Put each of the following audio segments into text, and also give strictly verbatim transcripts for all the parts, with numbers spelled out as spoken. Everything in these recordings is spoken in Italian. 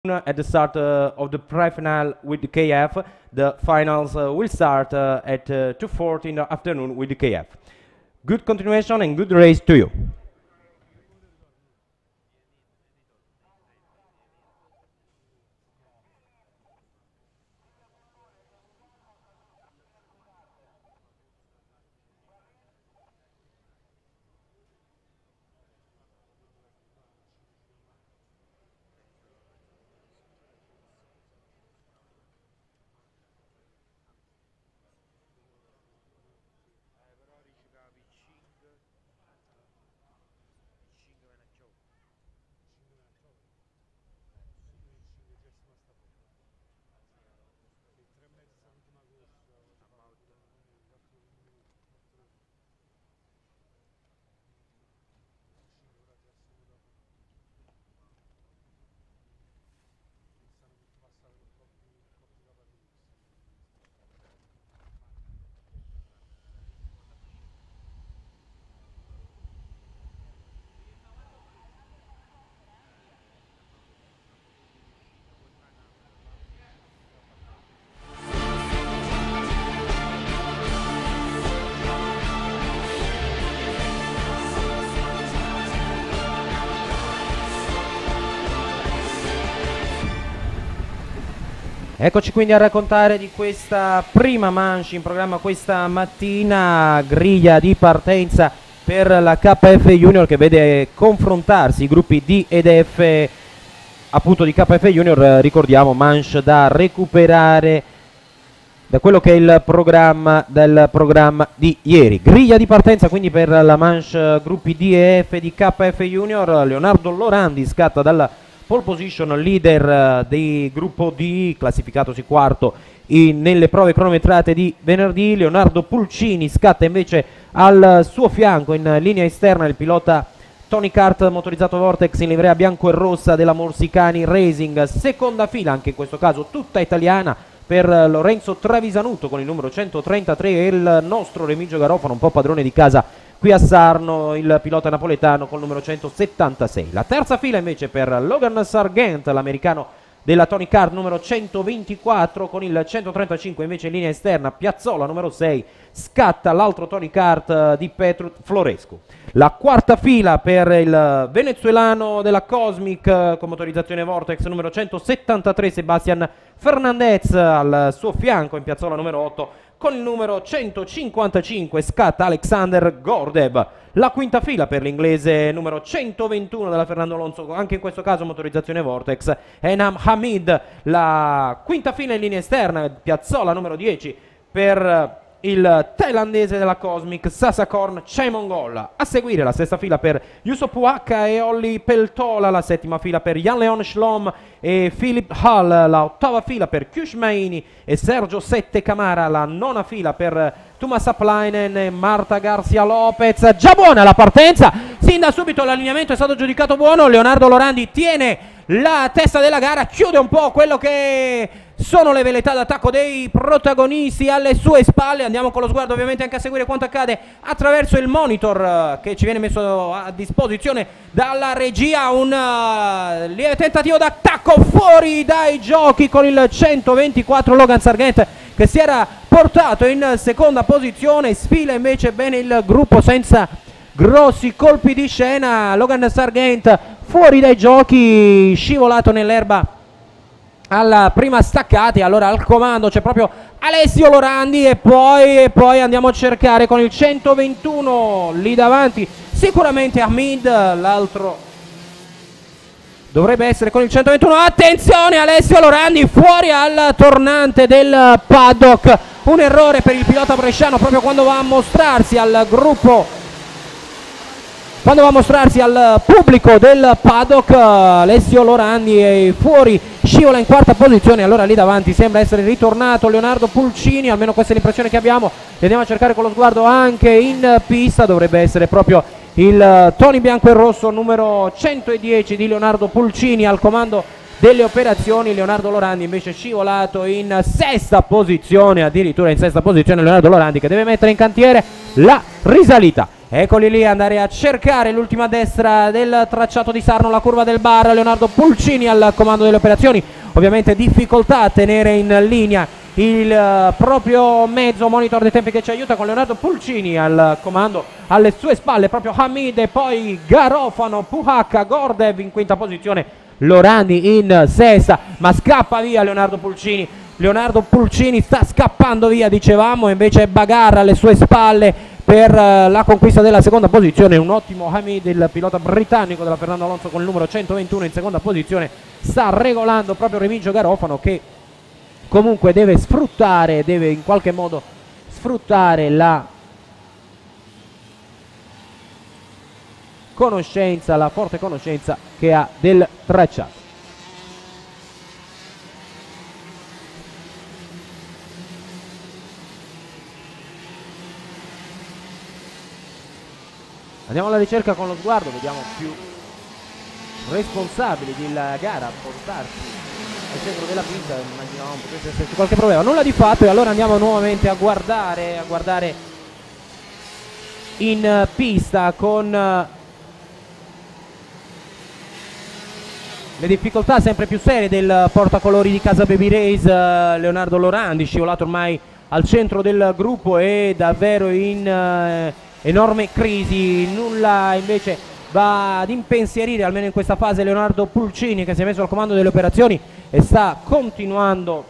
At the start uh, of the pre-final with the K F. The finals uh, will start uh, at uh, two forty in the afternoon with the K F. Good continuation and good race to you. Eccoci quindi a raccontare di questa prima manche in programma questa mattina, griglia di partenza per la K F Junior che vede confrontarsi i gruppi D ed F appunto di K F Junior. Ricordiamo manche da recuperare da quello che è il programma del programma di ieri. Griglia di partenza quindi per la manche gruppi D e F di K F Junior. Leonardo Lorandi scatta dalla pole position, leader del gruppo D, classificatosi quarto in, nelle prove cronometrate di venerdì. Leonardo Pulcini scatta invece al suo fianco in linea esterna il pilota Tony Kart motorizzato Vortex in livrea bianco e rossa della Morsicani Racing. Seconda fila, anche in questo caso tutta italiana, per Lorenzo Travisanuto con il numero centotrentatré e il nostro Remigio Garofano, un po' padrone di casa qui a Sarno, il pilota napoletano col numero centosettantasei. La terza fila invece per Logan Sargent, l'americano della Tony Kart, numero centoventiquattro, con il centotrentacinque invece in linea esterna Piazzola, numero sei, scatta l'altro Tony Kart di Petru Florescu. La quarta fila per il venezuelano della Cosmic con motorizzazione Vortex, numero centosettantatré, Sebastian Fernandez, al suo fianco in Piazzola numero otto con il numero centocinquantacinque scatta Alexander Gordev. La quinta fila per l'inglese numero centoventuno della Fernando Alonso, anche in questo caso motorizzazione Vortex, Enam Hamid. La quinta fila in linea esterna, Piazzola numero dieci per il thailandese della Cosmic, Sasakorn Chaemongol. A seguire la sesta fila per Yusuf Ouaka e Olli Peltola, la settima fila per Jan Leon Schlom e Philip Hall, la ottava fila per Kushmaini e Sergio Sette Camara, la nona fila per Thomas Aplainen e Marta Garcia Lopez. Già buona la partenza, sin da subito l'allineamento è stato giudicato buono. Leonardo Lorandi tiene la testa della gara, chiude un po' quello che sono le velleità d'attacco dei protagonisti alle sue spalle. Andiamo con lo sguardo ovviamente anche a seguire quanto accade attraverso il monitor che ci viene messo a disposizione dalla regia. Un uh, lieve tentativo d'attacco fuori dai giochi con il centoventiquattro Logan Sargent, che si era portato in seconda posizione. Sfila invece bene il gruppo senza grossi colpi di scena. Logan Sargent fuori dai giochi, scivolato nell'erba alla prima staccata, e allora al comando c'è proprio Alessio Lorandi. E poi, e poi andiamo a cercare con il centoventuno lì davanti sicuramente Hamid, l'altro dovrebbe essere con il centoventuno. Attenzione, Alessio Lorandi fuori al tornante del paddock, un errore per il pilota bresciano proprio quando va a mostrarsi al gruppo, quando va a mostrarsi al pubblico del paddock. Alessio Lorandi è fuori, scivola in quarta posizione. Allora lì davanti sembra essere ritornato Leonardo Pulcini, almeno questa è l'impressione che abbiamo. E andiamo a cercare con lo sguardo anche in pista, dovrebbe essere proprio il Tony bianco e rosso numero centodieci di Leonardo Pulcini al comando delle operazioni. Leonardo Lorandi invece scivolato in sesta posizione, addirittura in sesta posizione Leonardo Lorandi, che deve mettere in cantiere la risalita. Eccoli lì, andare a cercare l'ultima destra del tracciato di Sarno, la curva del bar. Leonardo Pulcini al comando delle operazioni. Ovviamente difficoltà a tenere in linea il uh, proprio mezzo monitor dei tempi che ci aiuta, con Leonardo Pulcini al comando, alle sue spalle proprio Hamid e poi Garofano, Puhacca, Gordev in quinta posizione, Lorandi in sesta, ma scappa via Leonardo Pulcini. Leonardo Pulcini sta scappando via, dicevamo, invece Bagarra alle sue spalle per uh, la conquista della seconda posizione. Un ottimo Hamid, il pilota britannico della Fernando Alonso, con il numero centoventuno in seconda posizione, sta regolando proprio Remigio Garofano, che comunque deve sfruttare, deve in qualche modo sfruttare la conoscenza, la forte conoscenza che ha del tracciato. Andiamo alla ricerca con lo sguardo, vediamo più responsabili della gara a portarsi al centro della pista. Immaginavamo potesse esserci qualche problema, nulla di fatto, e allora andiamo nuovamente a guardare a guardare in pista con le difficoltà sempre più serie del portacolori di casa Baby Race, Leonardo Lorandi, scivolato ormai al centro del gruppo e davvero in eh, enorme crisi. Nulla invece va ad impensierire, almeno in questa fase, Leonardo Pulcini, che si è messo al comando delle operazioni e sta continuando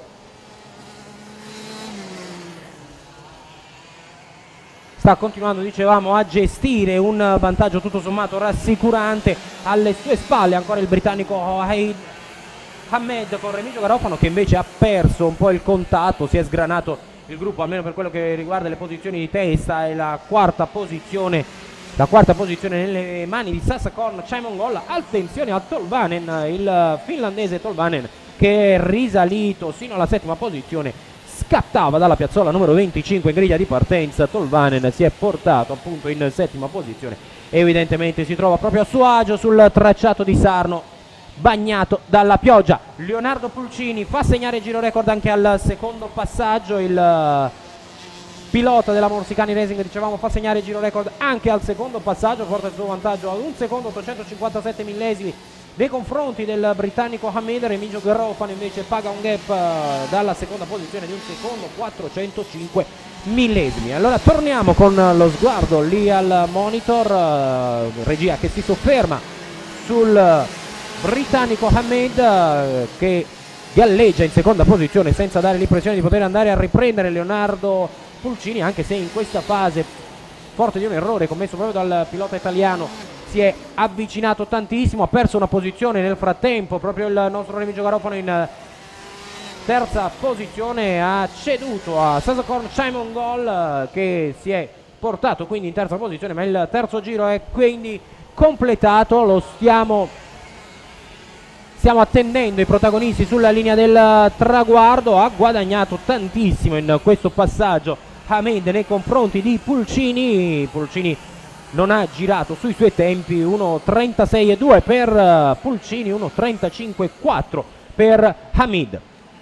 sta continuando, dicevamo, a gestire un vantaggio tutto sommato rassicurante. Alle sue spalle ancora il britannico Haid Hamed, con Remigio Garofano che invece ha perso un po' il contatto, si è sgranato il gruppo, almeno per quello che riguarda le posizioni di testa, e la quarta posizione La quarta posizione nelle mani di Sasakorn Chaimongol. Attenzione a Tolvanen, il finlandese Tolvanen, che è risalito sino alla settima posizione, scattava dalla piazzola numero venticinque in griglia di partenza. Tolvanen si è portato appunto in settima posizione, evidentemente si trova proprio a suo agio sul tracciato di Sarno, bagnato dalla pioggia. Leonardo Pulcini fa segnare giro record anche al secondo passaggio, il pilota della Morsicani Racing, dicevamo, fa segnare giro record anche al secondo passaggio, porta il suo vantaggio ad un secondo ottocentocinquantasette millesimi nei confronti del britannico Hamed. Remigio Garofano invece paga un gap dalla seconda posizione di un secondo quattrocentocinque millesimi. Allora torniamo con lo sguardo lì al monitor, regia che si sofferma sul britannico Hamed, che galleggia in seconda posizione senza dare l'impressione di poter andare a riprendere Leonardo Pulcini, anche se in questa fase, forte di un errore commesso proprio dal pilota italiano, si è avvicinato tantissimo, ha perso una posizione nel frattempo. Proprio il nostro Remigio Garofano in terza posizione ha ceduto a Sasakorn Chaimongol, che si è portato quindi in terza posizione, ma il terzo giro è quindi completato. Lo stiamo Stiamo attendendo i protagonisti sulla linea del traguardo. Ha guadagnato tantissimo in questo passaggio Hamed nei confronti di Pulcini. Pulcini non ha girato sui suoi tempi, uno trentasei e due per Pulcini, uno trentacinque e quattro per Hamed.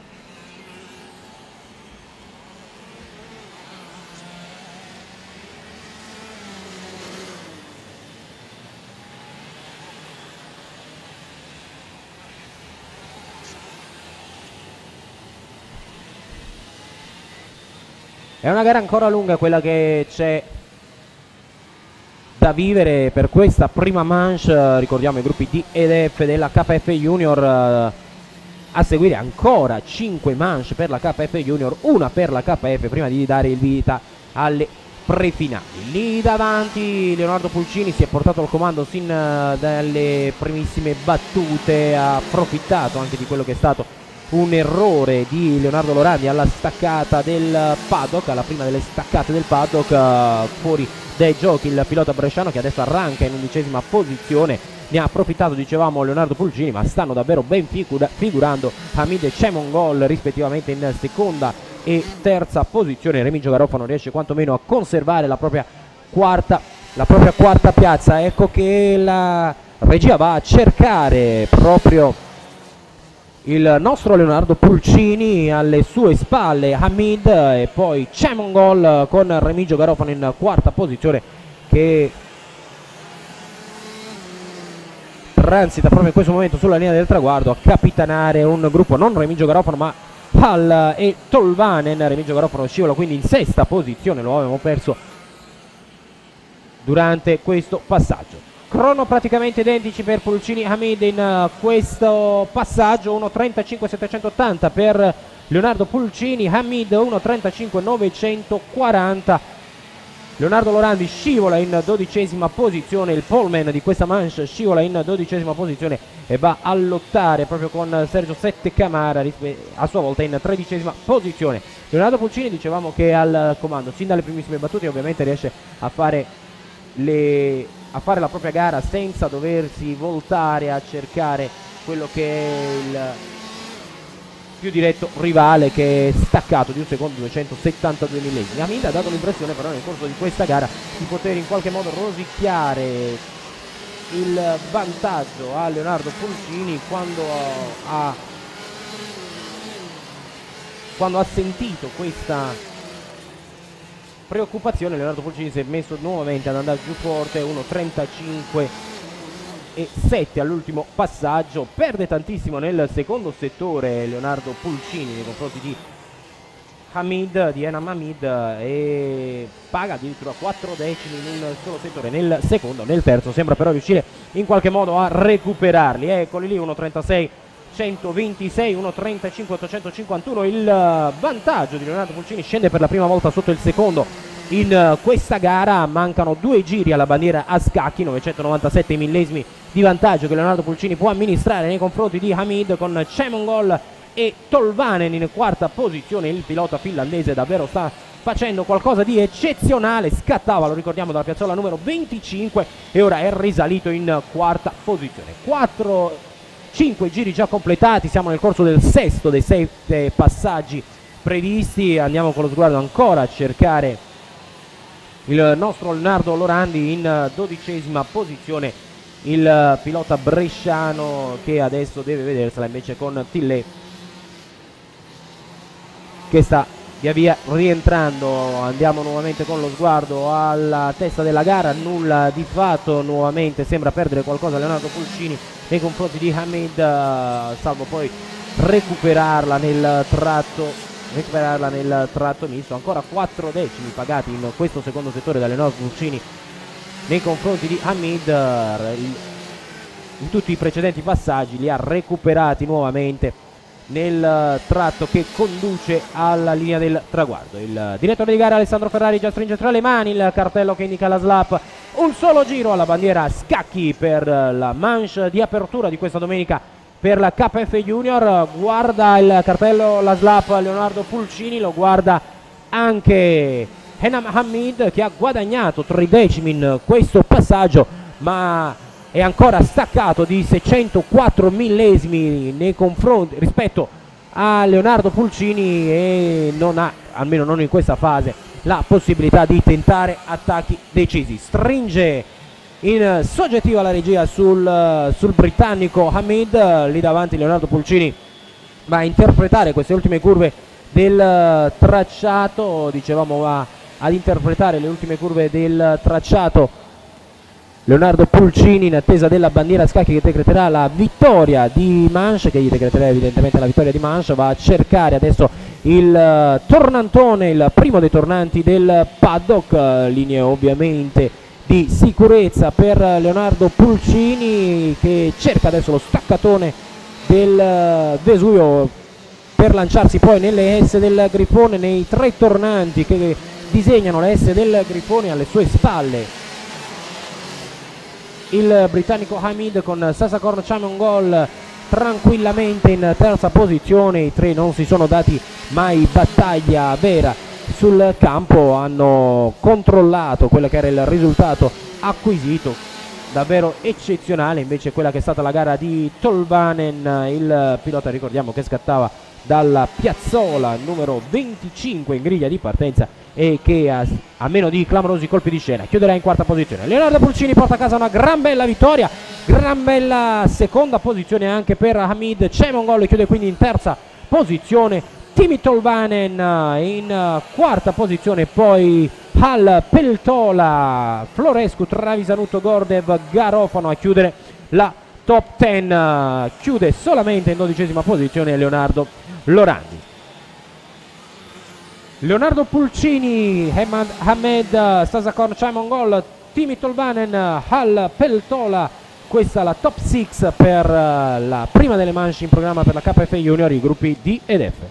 È una gara ancora lunga quella che c'è da vivere per questa prima manche. Ricordiamo i gruppi D ed F della K F Junior, a seguire ancora cinque manche per la K F Junior, una per la K F, prima di dare il vita alle prefinali. Lì davanti Leonardo Pulcini si è portato al comando sin dalle primissime battute, ha approfittato anche di quello che è stato un errore di Leonardo Lorandi alla staccata del paddock, alla prima delle staccate del paddock, uh, fuori dai giochi il pilota bresciano, che adesso arranca in undicesima posizione. Ne ha approfittato, dicevamo, Leonardo Pulcini, ma stanno davvero ben figura figurando Hamid e Chaimongol rispettivamente in seconda e terza posizione. Remigio Garofano riesce quantomeno a conservare la propria quarta, la propria quarta piazza. Ecco che la regia va a cercare proprio il nostro Leonardo Pulcini, alle sue spalle Hamid e poi Chaimongol, con Remigio Garofano in quarta posizione che transita proprio in questo momento sulla linea del traguardo a capitanare un gruppo, non Remigio Garofano ma Hall e Tolvanen. Remigio Garofano scivola quindi in sesta posizione, lo avevamo perso durante questo passaggio. Crono praticamente identici per Pulcini Hamid in uh, questo passaggio, uno trentacinque settecentottanta per Leonardo Pulcini, Hamid uno trentacinque novecentoquaranta. Leonardo Lorandi scivola in dodicesima posizione, il poleman di questa manche scivola in dodicesima posizione e va a lottare proprio con Sergio Sette Camara a sua volta in tredicesima posizione. Leonardo Pulcini, dicevamo che al comando sin dalle primissime battute, ovviamente riesce a fare, le, a fare la propria gara senza doversi voltare a cercare quello che è il più diretto rivale, che è staccato di un secondo duecentosettantadue millesimi. Hamid ha dato l'impressione però nel corso di questa gara di poter in qualche modo rosicchiare il vantaggio a Leonardo Pulcini quando ha, quando ha sentito questa preoccupazione. Leonardo Pulcini si è messo nuovamente ad andare giù forte, uno trentacinque e sette all'ultimo passaggio, perde tantissimo nel secondo settore Leonardo Pulcini nei confronti di Hamid, di Enam Hamid, e paga addirittura quattro decimi in un solo settore nel secondo. Nel terzo sembra però riuscire in qualche modo a recuperarli, eccoli lì, uno trentasei centoventisei, uno trentacinque ottocentocinquantuno. Il vantaggio di Leonardo Pulcini scende per la prima volta sotto il secondo in questa gara. Mancano due giri alla bandiera a scacchi, novecentonovantasette millesimi di vantaggio che Leonardo Pulcini può amministrare nei confronti di Hamid, con Cemongol e Tolvanen in quarta posizione. Il pilota finlandese davvero sta facendo qualcosa di eccezionale, scattava, lo ricordiamo, dalla piazzola numero venticinque e ora è risalito in quarta posizione. quattro cinque giri già completati, siamo nel corso del sesto dei sette passaggi previsti. Andiamo con lo sguardo ancora a cercare il nostro Leonardo Lorandi in dodicesima posizione, il pilota bresciano che adesso deve vedersela invece con Tillé che sta via via rientrando. Andiamo nuovamente con lo sguardo alla testa della gara, nulla di fatto, nuovamente sembra perdere qualcosa Leonardo Pulcini nei confronti di Hamid, salvo poi recuperarla nel tratto recuperarla nel tratto misto. Ancora quattro decimi pagati in questo secondo settore da Leonardo Pulcini nei confronti di Hamid. In tutti i precedenti passaggi li ha recuperati nuovamente nel tratto che conduce alla linea del traguardo. Il direttore di gara Alessandro Ferrari già stringe tra le mani il cartello che indica la slap. Un solo giro alla bandiera a scacchi per la manche di apertura di questa domenica per la K F Junior. Guarda il cartello, la slap Leonardo Pulcini, lo guarda anche Enam Hamid, che ha guadagnato tre decimi in questo passaggio ma è ancora staccato di seicentoquattro millesimi nei confronti rispetto a Leonardo Pulcini e non ha, almeno non in questa fase, la possibilità di tentare attacchi decisi. Stringe in soggettiva la regia sul, sul britannico Hamid, lì davanti Leonardo Pulcini va a interpretare queste ultime curve del tracciato, dicevamo va ad interpretare le ultime curve del tracciato Leonardo Pulcini in attesa della bandiera a scacchi che decreterà la vittoria di manche, che gli decreterà evidentemente la vittoria di manche. Va a cercare adesso il tornantone, il primo dei tornanti del paddock, linee ovviamente di sicurezza per Leonardo Pulcini che cerca adesso lo staccatone del Vesuvio per lanciarsi poi nelle S del Grifone, nei tre tornanti che disegnano le S del Grifone. Alle sue spalle il britannico Hamid con Sasakorn Chamongol tranquillamente in terza posizione. I tre non si sono dati mai battaglia vera sul campo, hanno controllato quello che era il risultato acquisito, davvero eccezionale invece quella che è stata la gara di Tolvanen, il pilota, ricordiamo, che scattava dalla piazzola numero venticinque in griglia di partenza e che a, a meno di clamorosi colpi di scena chiuderà in quarta posizione. Leonardo Pulcini porta a casa una gran bella vittoria, gran bella seconda posizione anche per Hamid. Cemongol chiude quindi in terza posizione, Timi Tolvanen in quarta posizione, poi Hal, Peltola, Florescu, Travisanuto, Gordev, Garofano a chiudere la top dieci. Chiude solamente in dodicesima posizione Leonardo Lorandi. Leonardo Pulcini, Hamed, Sasakorn, Chaimongol, Timi Tolvanen, Hal, Peltola. Questa è la top sei per la prima delle manche in programma per la K F Junior, i gruppi D ed F.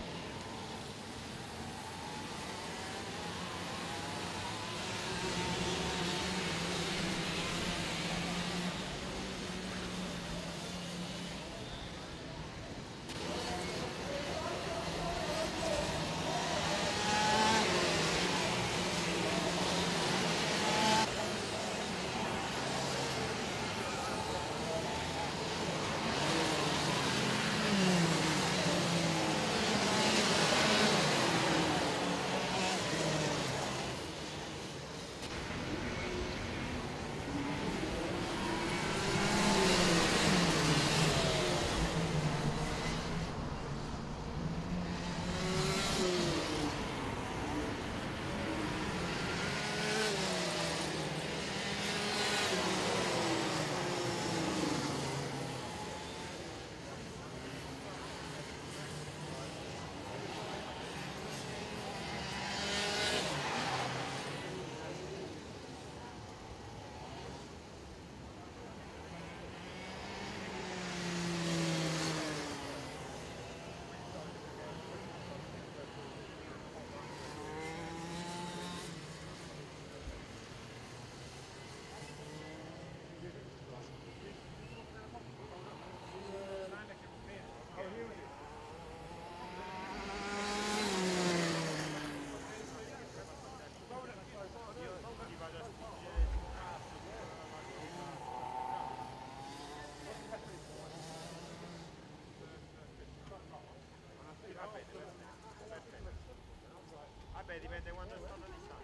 Vabbè, dipende quando stanno le sale.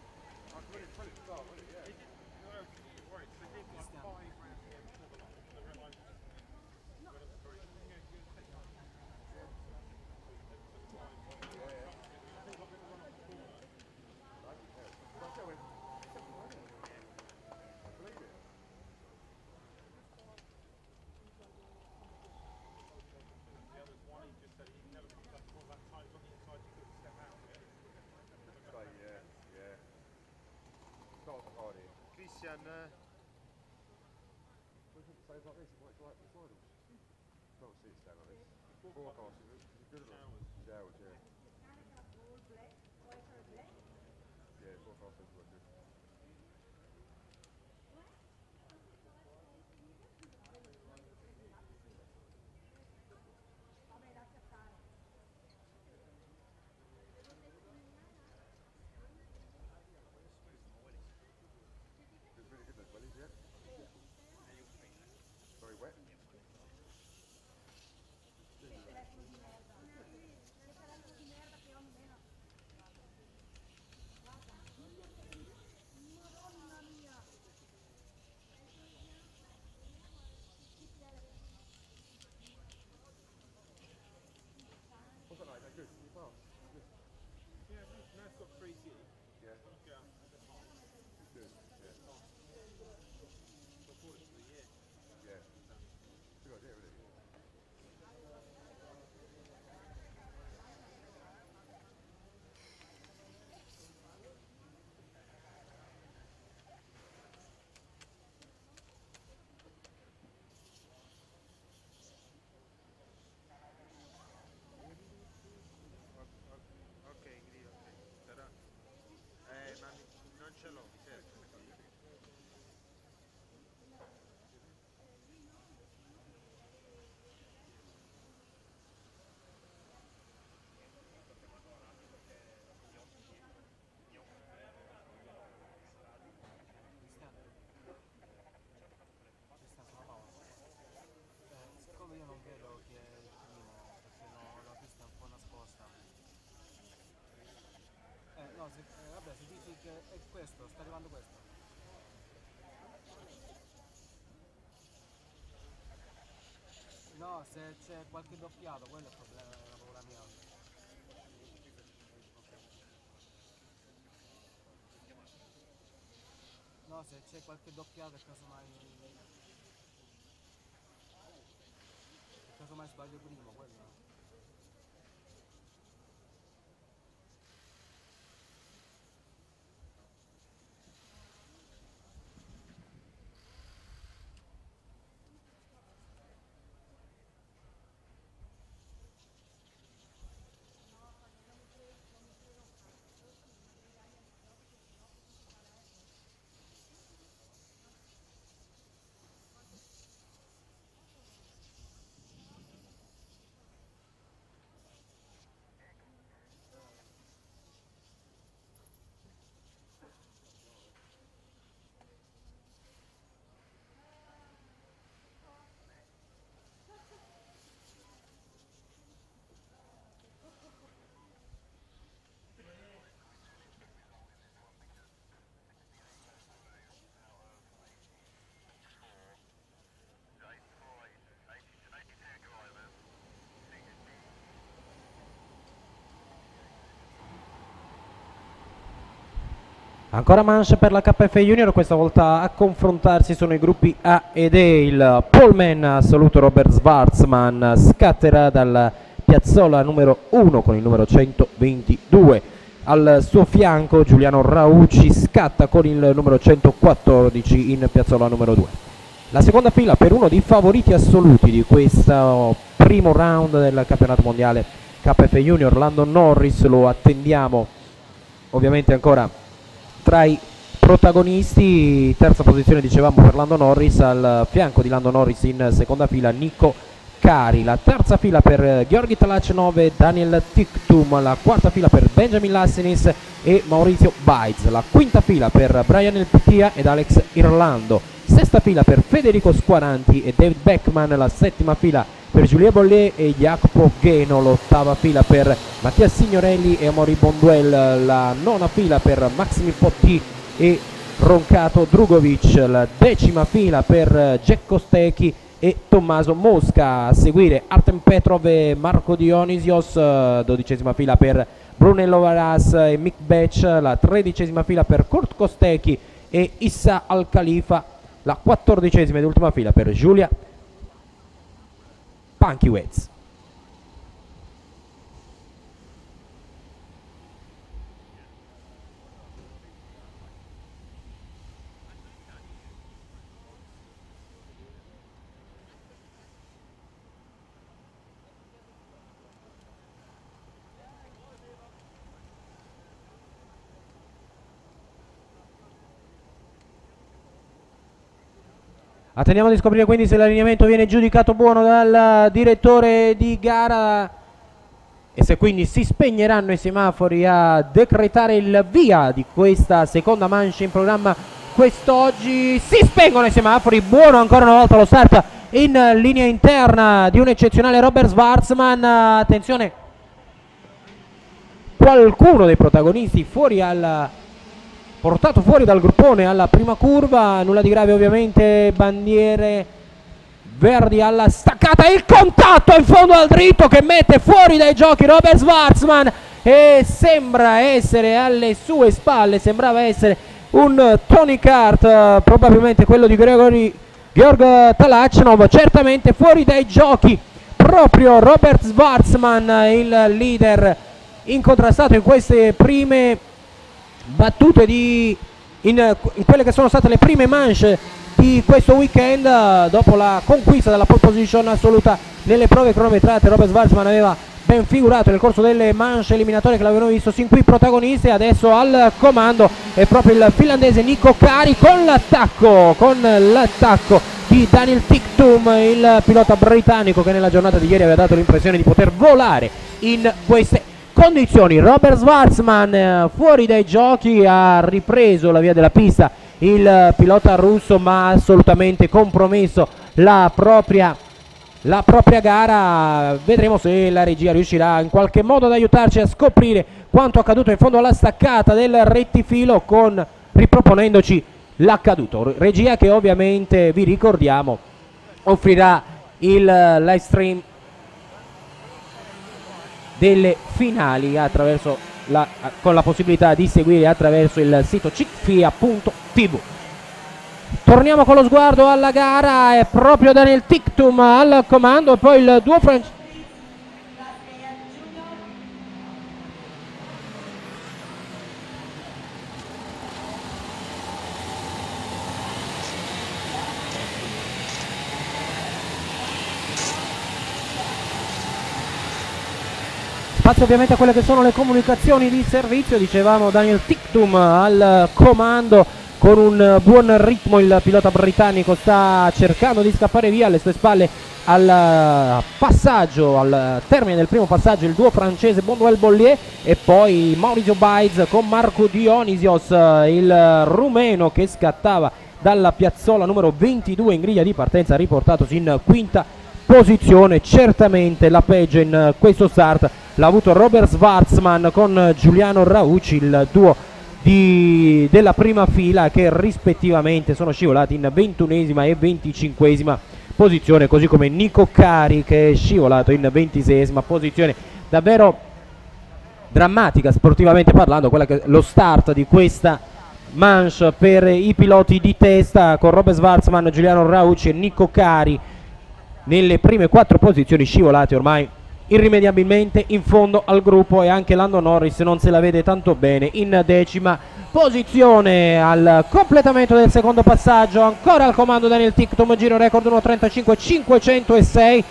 Christian, ce l'ho, certo. Siccome io non vedo chi è il primo, perché no, la pista è un po' nascosta. Eh no, se, eh, vabbè, se dici che è questo, sta arrivando questo. No, se c'è qualche doppiato, quello è il problema, è la paura mia. no, se c'è qualche doppiata e casomai casomai sbaglio prima, quello. Ancora manche per la K F Junior, questa volta a confrontarsi sono i gruppi A ed E. Il Pullman assoluto Robert Schwarzman scatterà dalla piazzola numero uno con il numero centoventidue. Al suo fianco Giuliano Raucci scatta con il numero centoquattordici in piazzola numero due. La seconda fila per uno dei favoriti assoluti di questo primo round del campionato mondiale K F Junior, Lando Norris, lo attendiamo ovviamente ancora tra i protagonisti. Terza posizione dicevamo per Lando Norris, al fianco di Lando Norris in seconda fila Nico Cari. La terza fila per Georgi Talachnov e Daniel Tictum, la quarta fila per Benjamin Lassenis e Maurizio Baez, la quinta fila per Brian Elpitia ed Alex Irlando, sesta fila per Federico Squaranti e David Beckman, la settima fila per Julien Bollet e Jacopo Gheno, l'ottava fila per Mattia Signorelli e Amaury Bonduel, la nona fila per Maxime Potti e Roncato Drugovic, la decima fila per Jack Kostecki e Tommaso Mosca. A seguire Artem Petrov e Marco Dionisios, dodicesima fila per Brunello Varas e Mick Betch, la tredicesima fila per Kurt Kostecki e Issa Al Khalifa, la quattordicesima ed ultima fila per Giulia Pankiewicz. Attendiamo di scoprire quindi se l'allineamento viene giudicato buono dal direttore di gara e se quindi si spegneranno i semafori a decretare il via di questa seconda manche in programma quest'oggi. Si spengono i semafori, buono ancora una volta lo start in linea interna di un eccezionale Robert Schwarzman. Attenzione, qualcuno dei protagonisti fuori al portato fuori dal gruppone alla prima curva, nulla di grave ovviamente, bandiere verdi alla staccata, il contatto in fondo al dritto che mette fuori dai giochi Robert Schwarzman e sembra essere alle sue spalle, sembrava essere un Tony Kart, probabilmente quello di Gregory Georg Talachnov, certamente fuori dai giochi proprio Robert Schwarzman, il leader incontrastato in queste prime battute di in, in quelle che sono state le prime manche di questo weekend. Dopo la conquista della pole position assoluta nelle prove cronometrate, Robert Schwarzman aveva ben figurato nel corso delle manche eliminatorie che l'avevano visto sin qui protagonista, e adesso al comando è proprio il finlandese Nico Cari con l'attacco con l'attacco di Daniel Tictum, il pilota britannico che nella giornata di ieri aveva dato l'impressione di poter volare in queste condizioni. Robert Schwarzman eh, fuori dai giochi, ha ripreso la via della pista il pilota russo, ma ha assolutamente compromesso la propria, la propria gara. Vedremo se la regia riuscirà in qualche modo ad aiutarci a scoprire quanto accaduto in fondo alla staccata del rettifilo, con riproponendoci l'accaduto. Regia che ovviamente, vi ricordiamo, offrirà il live stream delle finali attraverso la, con la possibilità di seguire attraverso il sito cicfia punto tv. Torniamo con lo sguardo alla gara, è proprio Daniel Tictum al comando e poi il duo francese. Spazio ovviamente a quelle che sono le comunicazioni di servizio, dicevamo Daniel Tictum al comando con un buon ritmo, il pilota britannico sta cercando di scappare via, alle sue spalle al passaggio, al termine del primo passaggio il duo francese Bonduelle-Bollier e poi Maurizio Baiz con Marco Dionisios, il rumeno che scattava dalla piazzola numero ventidue in griglia di partenza, riportatosi in quinta posizione. Certamente la peggio in questo start l'ha avuto Robert Schwarzman con Giuliano Raucci, il duo Di, della prima fila, che rispettivamente sono scivolati in ventunesima e venticinquesima posizione, così come Nico Cari che è scivolato in ventiseiesima posizione. Davvero drammatica sportivamente parlando quella che lo start di questa manche per i piloti di testa, con Robert Schwarzman, Giuliano Raucci e Nico Cari nelle prime quattro posizioni, scivolati ormai irrimediabilmente in fondo al gruppo, e anche Lando Norris non se la vede tanto bene in decima posizione. Al completamento del secondo passaggio ancora al comando Daniel Tictum, giro record uno trentacinque cinquecentosei,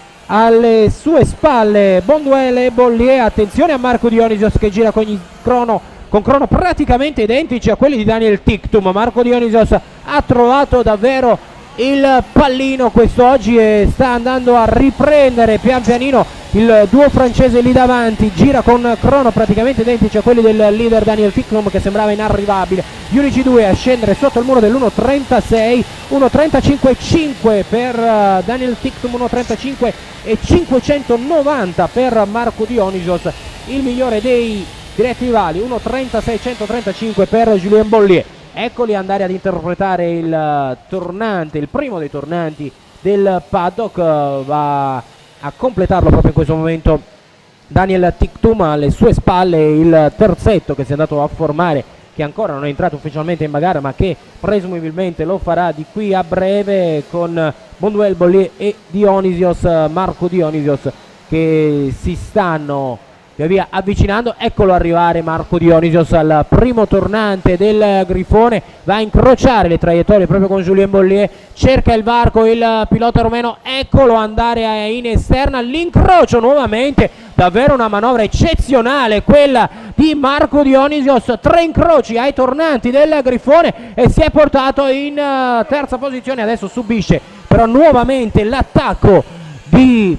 alle sue spalle Bonduelle-Bollier. Attenzione a Marco Dionisios che gira con, crono, con crono praticamente identici a quelli di Daniel Tictum. Marco Dionisios ha trovato davvero il pallino quest'oggi e sta andando a riprendere pian pianino il duo francese lì davanti, gira con crono praticamente identici a quelli del leader Daniel Tictum, che sembrava inarrivabile. Gli unici due a scendere sotto il muro dell'uno trentasei, uno trentacinque cinque per uh, Daniel Tictum, uno trentacinque e cinquecentonovanta per Marco Dionisios, il migliore dei diretti rivali, uno trentasei centotrentacinque per Julien Bollier. Eccoli andare ad interpretare il uh, tornante, il primo dei tornanti del paddock, uh, va a completarlo proprio in questo momento Daniel Tictum. Alle sue spalle il terzetto che si è andato a formare, che ancora non è entrato ufficialmente in gara ma che presumibilmente lo farà di qui a breve, con Bonduelle-Bollier e Dionisios, Marco Dionisios, che si stanno via via avvicinando. Eccolo arrivare Marco Dionisios al primo tornante del Grifone, va a incrociare le traiettorie proprio con Julien Bollier, cerca il varco il pilota romeno, eccolo andare in esterna, l'incrocio nuovamente, davvero una manovra eccezionale quella di Marco Dionisios, tre incroci ai tornanti del Grifone e si è portato in uh, terza posizione. Adesso subisce però nuovamente l'attacco di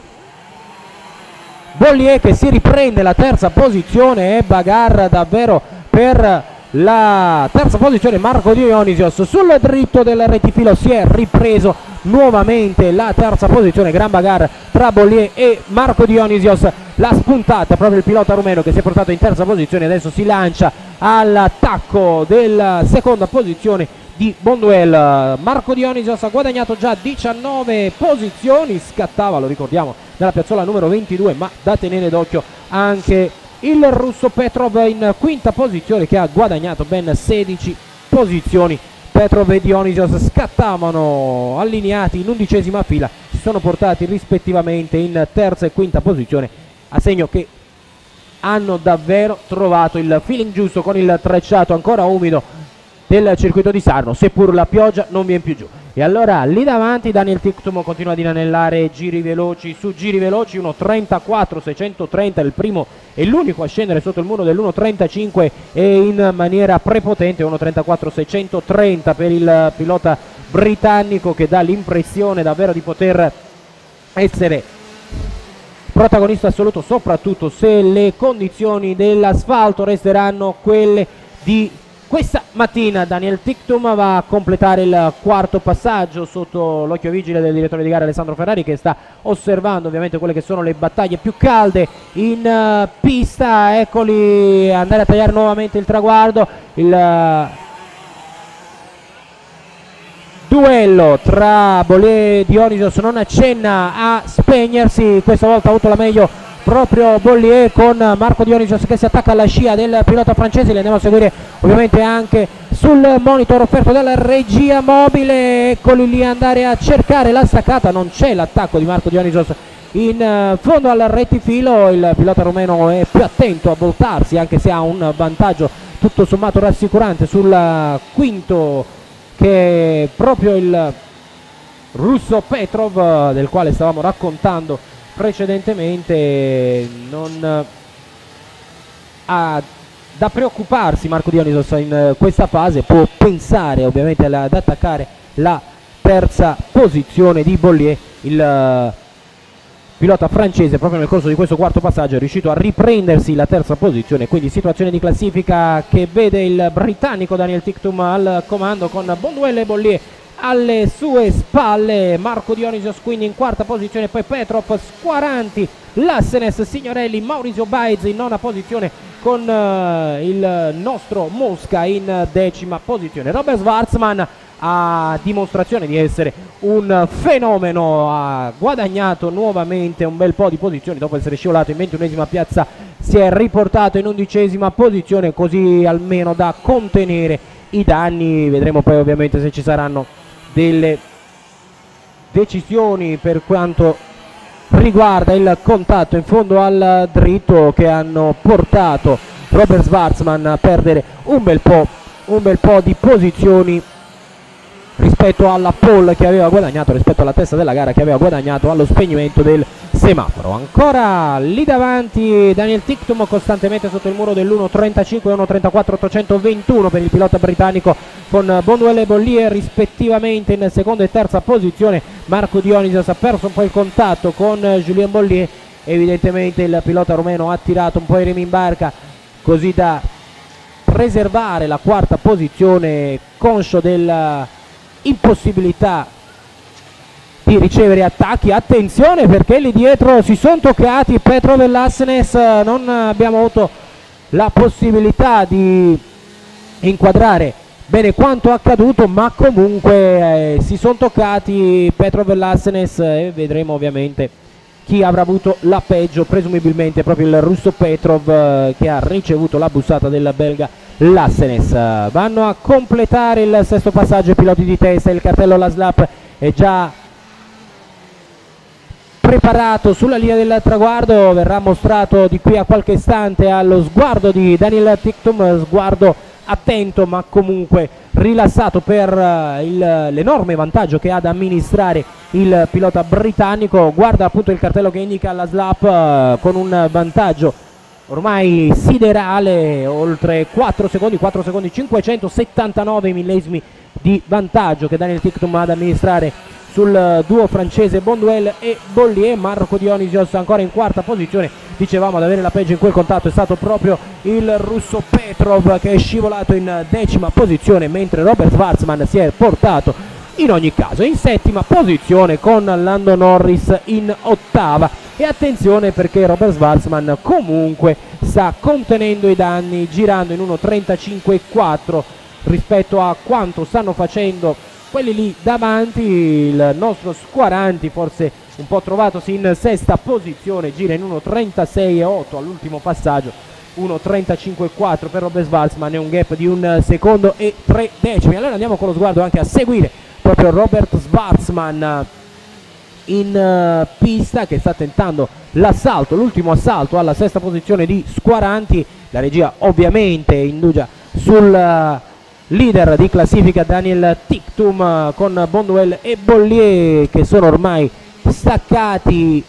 Bollier, che si riprende la terza posizione, e bagarra davvero per la terza posizione. Marco Dionisios sul dritto del rettifilo si è ripreso nuovamente la terza posizione, gran bagarra tra Bollier e Marco Dionisios. La spuntata proprio il pilota rumeno che si è portato in terza posizione, adesso si lancia all'attacco della seconda posizione di Bonduelle. Marco Dionisios ha guadagnato già diciannove posizioni, scattava, lo ricordiamo, dalla piazzola numero ventidue, ma da tenere d'occhio anche il russo Petrov in quinta posizione, che ha guadagnato ben sedici posizioni. Petrov e Dionisios scattavano allineati in undicesima fila, si sono portati rispettivamente in terza e quinta posizione, a segno che hanno davvero trovato il feeling giusto con il tracciato ancora umido del circuito di Sarno, seppur la pioggia non viene più giù. E allora lì davanti Daniel Tictum continua ad inanellare giri veloci su giri veloci, uno trentaquattro seicentotrenta il primo e l'unico a scendere sotto il muro dell'uno trentacinque e in maniera prepotente, uno trentaquattro seicentotrenta per il pilota britannico, che dà l'impressione davvero di poter essere protagonista assoluto, soprattutto se le condizioni dell'asfalto resteranno quelle di questa mattina. Daniel Tictum va a completare il quarto passaggio sotto l'occhio vigile del direttore di gara Alessandro Ferrari, che sta osservando ovviamente quelle che sono le battaglie più calde in uh, pista. Eccoli andare a tagliare nuovamente il traguardo, il uh, duello tra Bollier e Dionisios non accenna a spegnersi, questa volta ha avuto la meglio proprio Bollier con Marco Dionisios che si attacca alla scia del pilota francese. Li andiamo a seguire ovviamente anche sul monitor offerto dalla regia mobile. Eccoli lì andare a cercare la staccata, non c'è l'attacco di Marco Dionisios in fondo al rettifilo. Il pilota rumeno è più attento a voltarsi, anche se ha un vantaggio tutto sommato rassicurante sul quinto, che è proprio il russo Petrov, del quale stavamo raccontando precedentemente. Non ha da preoccuparsi Marco Dionisios in questa fase, può pensare ovviamente ad attaccare la terza posizione di Bollier. Il pilota francese proprio nel corso di questo quarto passaggio è riuscito a riprendersi la terza posizione, quindi situazione di classifica che vede il britannico Daniel Ticktum al comando con Bonduelle e Bollier alle sue spalle. Marco Dionisios quindi in quarta posizione, poi Petrov, Squaranti, Lassenes, Signorelli, Maurizio Baez in nona posizione, con uh, il nostro Mosca in decima posizione. Robert Schwarzman, a dimostrazione di essere un fenomeno, ha guadagnato nuovamente un bel po' di posizioni dopo essere scivolato in ventunesima piazza, si è riportato in undicesima posizione, così almeno da contenere i danni. Vedremo poi ovviamente se ci saranno delle decisioni per quanto riguarda il contatto in fondo al dritto, che hanno portato Robert Schwarzman a perdere un bel po', un bel po' di posizioni rispetto alla pole che aveva guadagnato, rispetto alla testa della gara che aveva guadagnato allo spegnimento del semaforo. Ancora lì davanti Daniel Ticktum, costantemente sotto il muro dell'uno trentacinque e uno trentaquattro ottocentoventuno per il pilota britannico, con Bonduelle e Bollier rispettivamente in seconda e terza posizione. Marco Dionisios ha perso un po' il contatto con Julien Bollier, evidentemente il pilota rumeno ha tirato un po' i remi in barca così da preservare la quarta posizione, conscio della impossibilità di ricevere attacchi. Attenzione, perché lì dietro si sono toccati Petrov e Lassenes, non abbiamo avuto la possibilità di inquadrare bene quanto accaduto, ma comunque eh, si sono toccati Petrov e Lassenes, e vedremo ovviamente chi avrà avuto la peggio, presumibilmente proprio il russo Petrov, eh, che ha ricevuto la bussata del belga Lassenes. Vanno a completare il sesto passaggio i piloti di testa, il cartello Laslap è già preparato sulla linea del traguardo, verrà mostrato di qui a qualche istante allo sguardo di Daniel Ticktum, sguardo attento ma comunque rilassato per uh, l'enorme vantaggio che ha da amministrare il pilota britannico. Guarda appunto il cartello che indica la slap uh, con un vantaggio ormai siderale, oltre quattro secondi, quattro secondi cinquecentosettantanove millesimi di vantaggio che Daniel Ticktum ha da amministrare sul duo francese Bonduelle e Bollier. Marco Dionisios ancora in quarta posizione, dicevamo ad avere la peggio in quel contatto è stato proprio il russo Petrov, che è scivolato in decima posizione, mentre Robert Schwarzman si è portato in ogni caso in settima posizione con Lando Norris in ottava. E attenzione, perché Robert Schwarzman comunque sta contenendo i danni, girando in uno trentacinque e quattro rispetto a quanto stanno facendo quelli lì davanti. Il nostro Squaranti, forse un po' trovatosi in sesta posizione, gira in uno trentasei e otto all'ultimo passaggio, uno trentacinque e quattro per Robert Schwarzman, è un gap di un secondo e tre decimi. Allora andiamo con lo sguardo anche a seguire proprio Robert Schwarzman in uh, pista, che sta tentando l'assalto, l'ultimo assalto alla sesta posizione di Squaranti. La regia ovviamente indugia sul uh, leader di classifica Daniel Ticktum, uh, con Bonduelle e Bollier che sono ormai staccati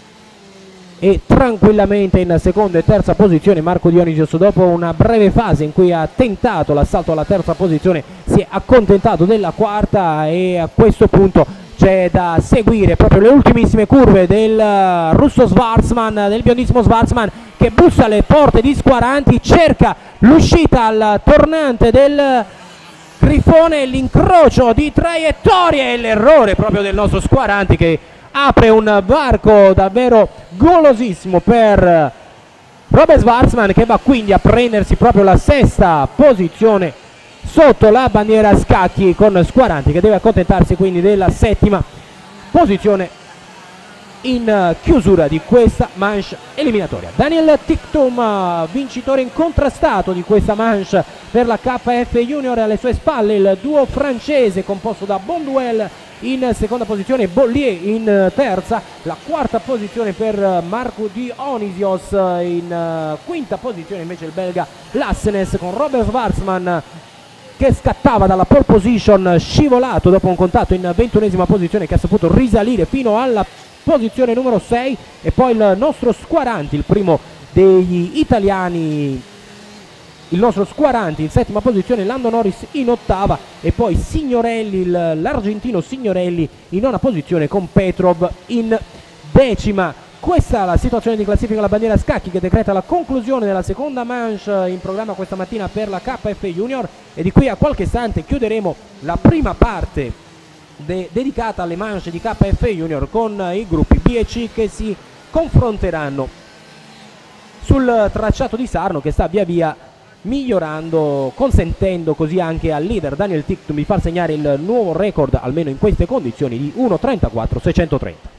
e tranquillamente in seconda e terza posizione. Marco Dionisios, dopo una breve fase in cui ha tentato l'assalto alla terza posizione, si è accontentato della quarta, e a questo punto c'è da seguire proprio le ultimissime curve del uh, russo Schwarzman, del biondissimo Schwarzman, che bussa alle porte di Squaranti, cerca l'uscita al tornante del Grifone, l'incrocio di traiettorie e l'errore proprio del nostro Squaranti, che apre un varco davvero golosissimo per Robert Schwarzman, che va quindi a prendersi proprio la sesta posizione sotto la bandiera a scacchi, con Squaranti che deve accontentarsi quindi della settima posizione in eh, chiusura di questa manche eliminatoria. Daniel Tictum, eh, vincitore incontrastato di questa manche per la K F Junior, alle sue spalle il duo francese composto da Bonduel in seconda posizione, Bollier in eh, terza, la quarta posizione per eh, Marco Dionisios, eh, in eh, quinta posizione invece il belga Lassenes con Robert Schwarzman che scattava dalla pole position, scivolato dopo un contatto in ventunesima posizione, che ha saputo risalire fino alla posizione numero sei, e poi il nostro Squaranti, il primo degli italiani, il nostro Squaranti in settima posizione, Lando Norris in ottava, e poi Signorelli, l'argentino Signorelli in nona posizione con Petrov in decima. Questa è la situazione di classifica alla bandiera a scacchi, che decreta la conclusione della seconda manche in programma questa mattina per la K F Junior, e di qui a qualche istante chiuderemo la prima parte de dedicata alle manche di K F Junior con i gruppi B e C che si confronteranno sul tracciato di Sarno, che sta via via migliorando, consentendo così anche al leader Daniel Tictum di far segnare il nuovo record, almeno in queste condizioni, di uno trentaquattro seicentotrenta.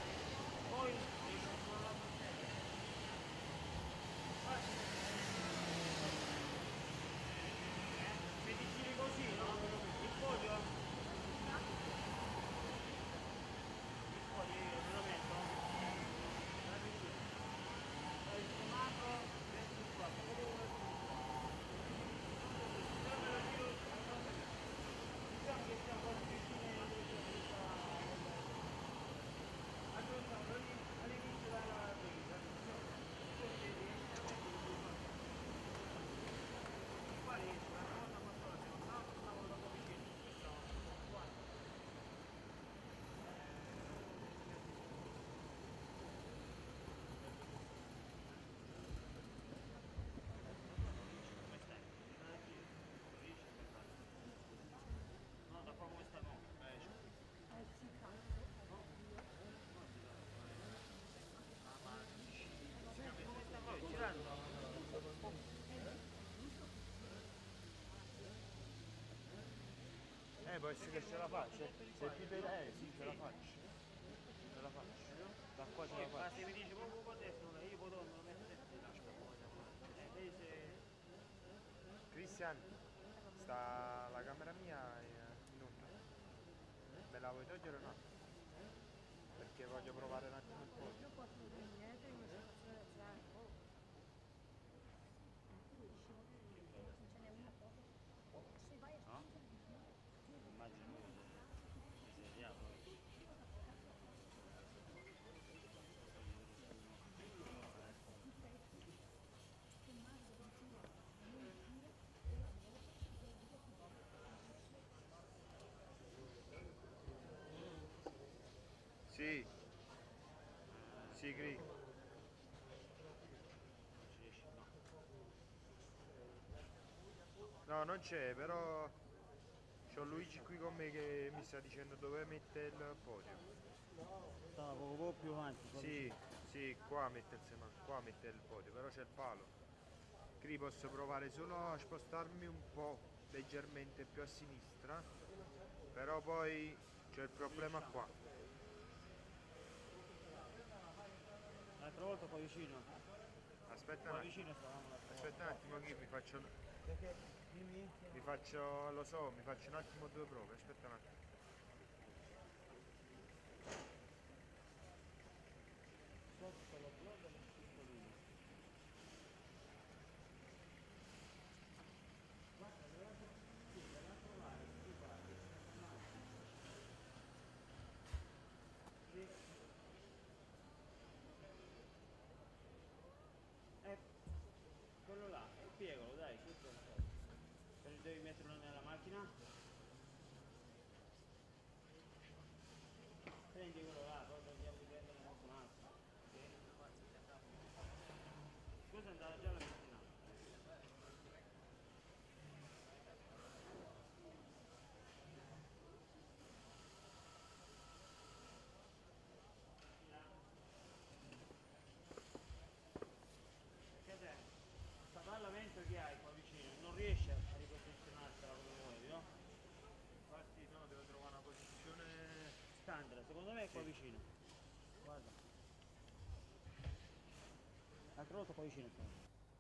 Eh, può essere che ce la faccio. Se ti vede, eh sì, ce la faccio. Ce la faccio. Da qua ce la faccio. Ma se mi dici proprio con adesso, io potrò non mettere Cristian, sta la camera mia in onda. Me la vuoi togliere o no? Perché voglio provare un attimo il podio. Sì, sì, Gri. No, non c'è, però c'ho Luigi qui con me che mi sta dicendo dove mette il podio. Stavo un po' più avanti. Sì, sì, qua mette il semaforo, qua mette il podio, però c'è il palo. Qui posso provare solo a spostarmi un po' leggermente più a sinistra, però poi c'è il problema qua. L'altra volta qua vicino. Aspetta un Qua attimo, vicino stavamo l'altra aspetta un attimo che mi faccio... Perché? Dimmi. Mi faccio, lo so, mi faccio un attimo due prove, aspetta un attimo. Quello là, spiegalo dai, questo è un po'. Devi metterlo nella macchina. Prendi quello là, poi dobbiamo prendere un altro. Scusa, è andata già la macchina. Che te? Sta Parlamento che hai qua vicino, non riesci a riposizionartela come vuoi, no? Infatti no, devo trovare una posizione... Standard, secondo me è qua vicino. Guarda. L'altra volta qua vicino sta.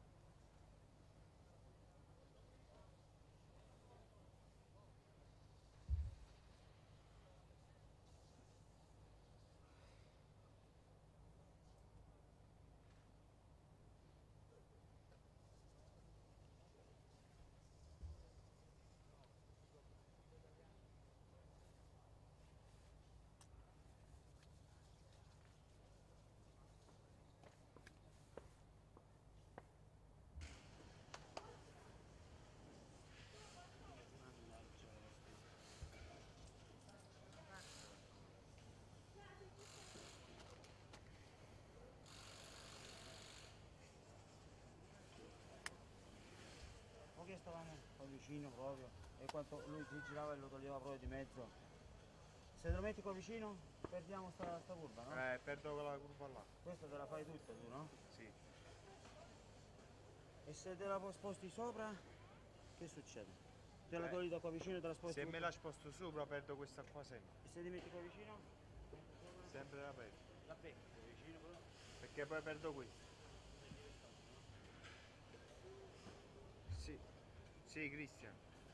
Che stavamo qua vicino proprio e quando lui si girava e lo toglieva proprio di mezzo. Se te lo metti qua vicino perdiamo sta, sta curva, no? Eh, perdo quella curva là. Questa te la fai tutta tu, no? Sì. E se te la sposti sopra, che succede? Te la Beh, togli da qua vicino e te la sposti. Se me tutta? la sposto sopra perdo questa qua sempre. E se ti metti qua vicino? Sempre la perdo. La becchi qua vicino però. Perché poi perdo questo. Sì. Sì, Cristian.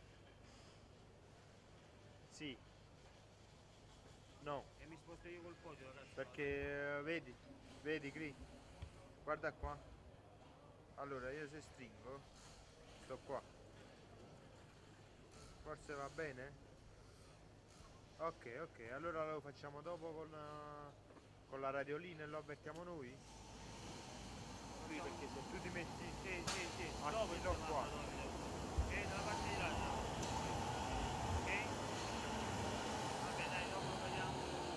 Sì. No. E mi sposto io col podio, ragazzi. Perché eh, vedi, vedi Cri, guarda qua. Allora io se stringo, sto qua. Forse va bene? Ok, ok, allora lo facciamo dopo con, uh, con la radiolina e lo avvertiamo noi? Sì, perché se tu ti metti Sì, sì, sì. a Dopo filo il qua. E dalla parte di là. Ok? Vabbè dai, dopo lo vediamo.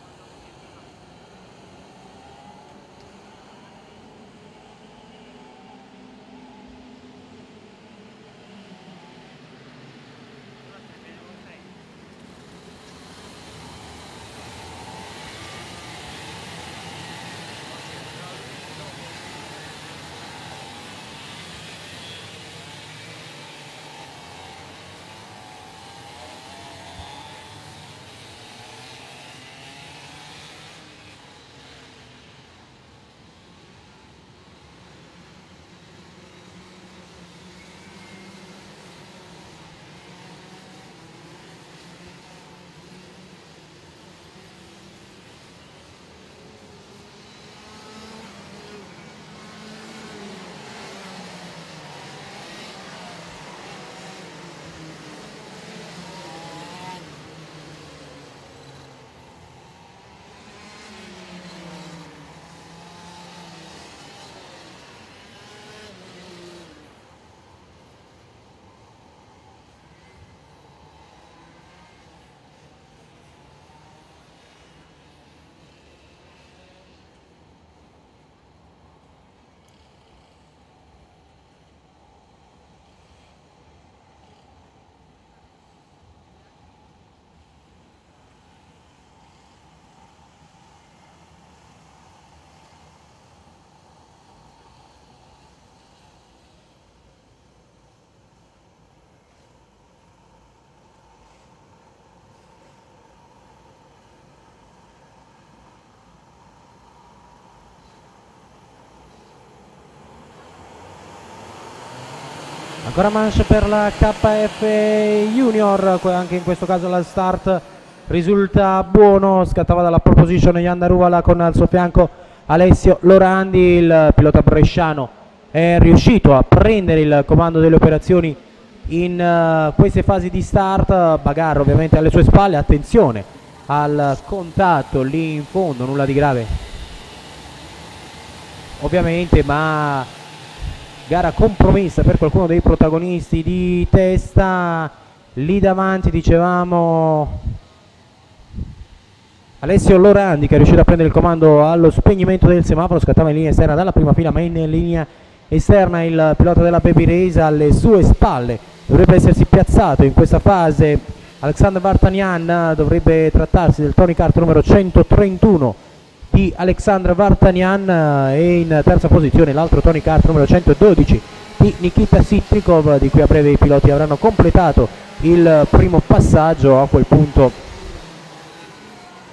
Ancora manche per la K F Junior, anche in questo caso la start risulta buono, scattava dalla pole position Yann Daruvala con al suo fianco Alessio Lorandi. Il pilota bresciano è riuscito a prendere il comando delle operazioni in uh, queste fasi di start. Bagarro ovviamente alle sue spalle, attenzione al contatto lì in fondo, nulla di grave ovviamente, ma gara compromessa per qualcuno dei protagonisti di testa. Lì davanti dicevamo Alessio Lorandi, che è riuscito a prendere il comando allo spegnimento del semaforo, scattava in linea esterna dalla prima fila, ma in linea esterna il pilota della Baby Race alle sue spalle dovrebbe essersi piazzato in questa fase Alexandre Vartanian. Dovrebbe trattarsi del Tony Kart numero centotrentuno di Alexandre Vartanian, e in terza posizione l'altro Tony Kart numero centododici di Nikita Sitrikov, di cui a breve i piloti avranno completato il primo passaggio. A quel punto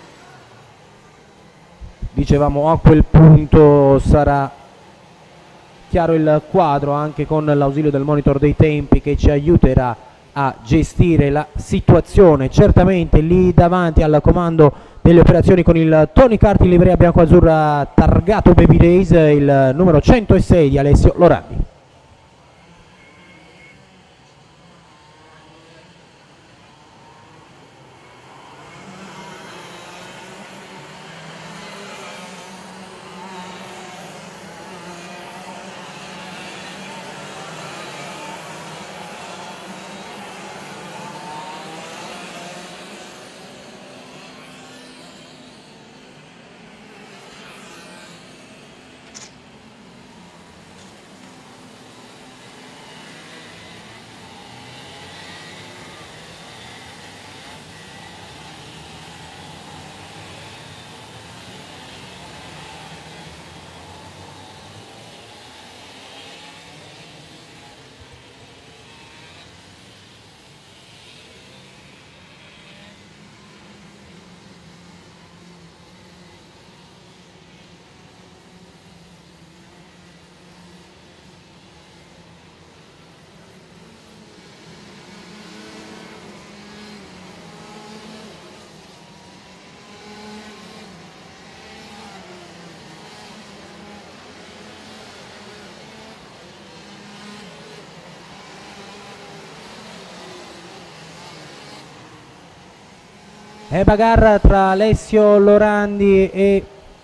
dicevamo a quel punto sarà chiaro il quadro anche con l'ausilio del monitor dei tempi che ci aiuterà a gestire la situazione. Certamente lì davanti al comando delle operazioni con il Tony Kart in livrea bianco-azzurra targato Baby Days, il numero centosei di Alessio Lorandi. È bagarra tra Alessio Lorandi e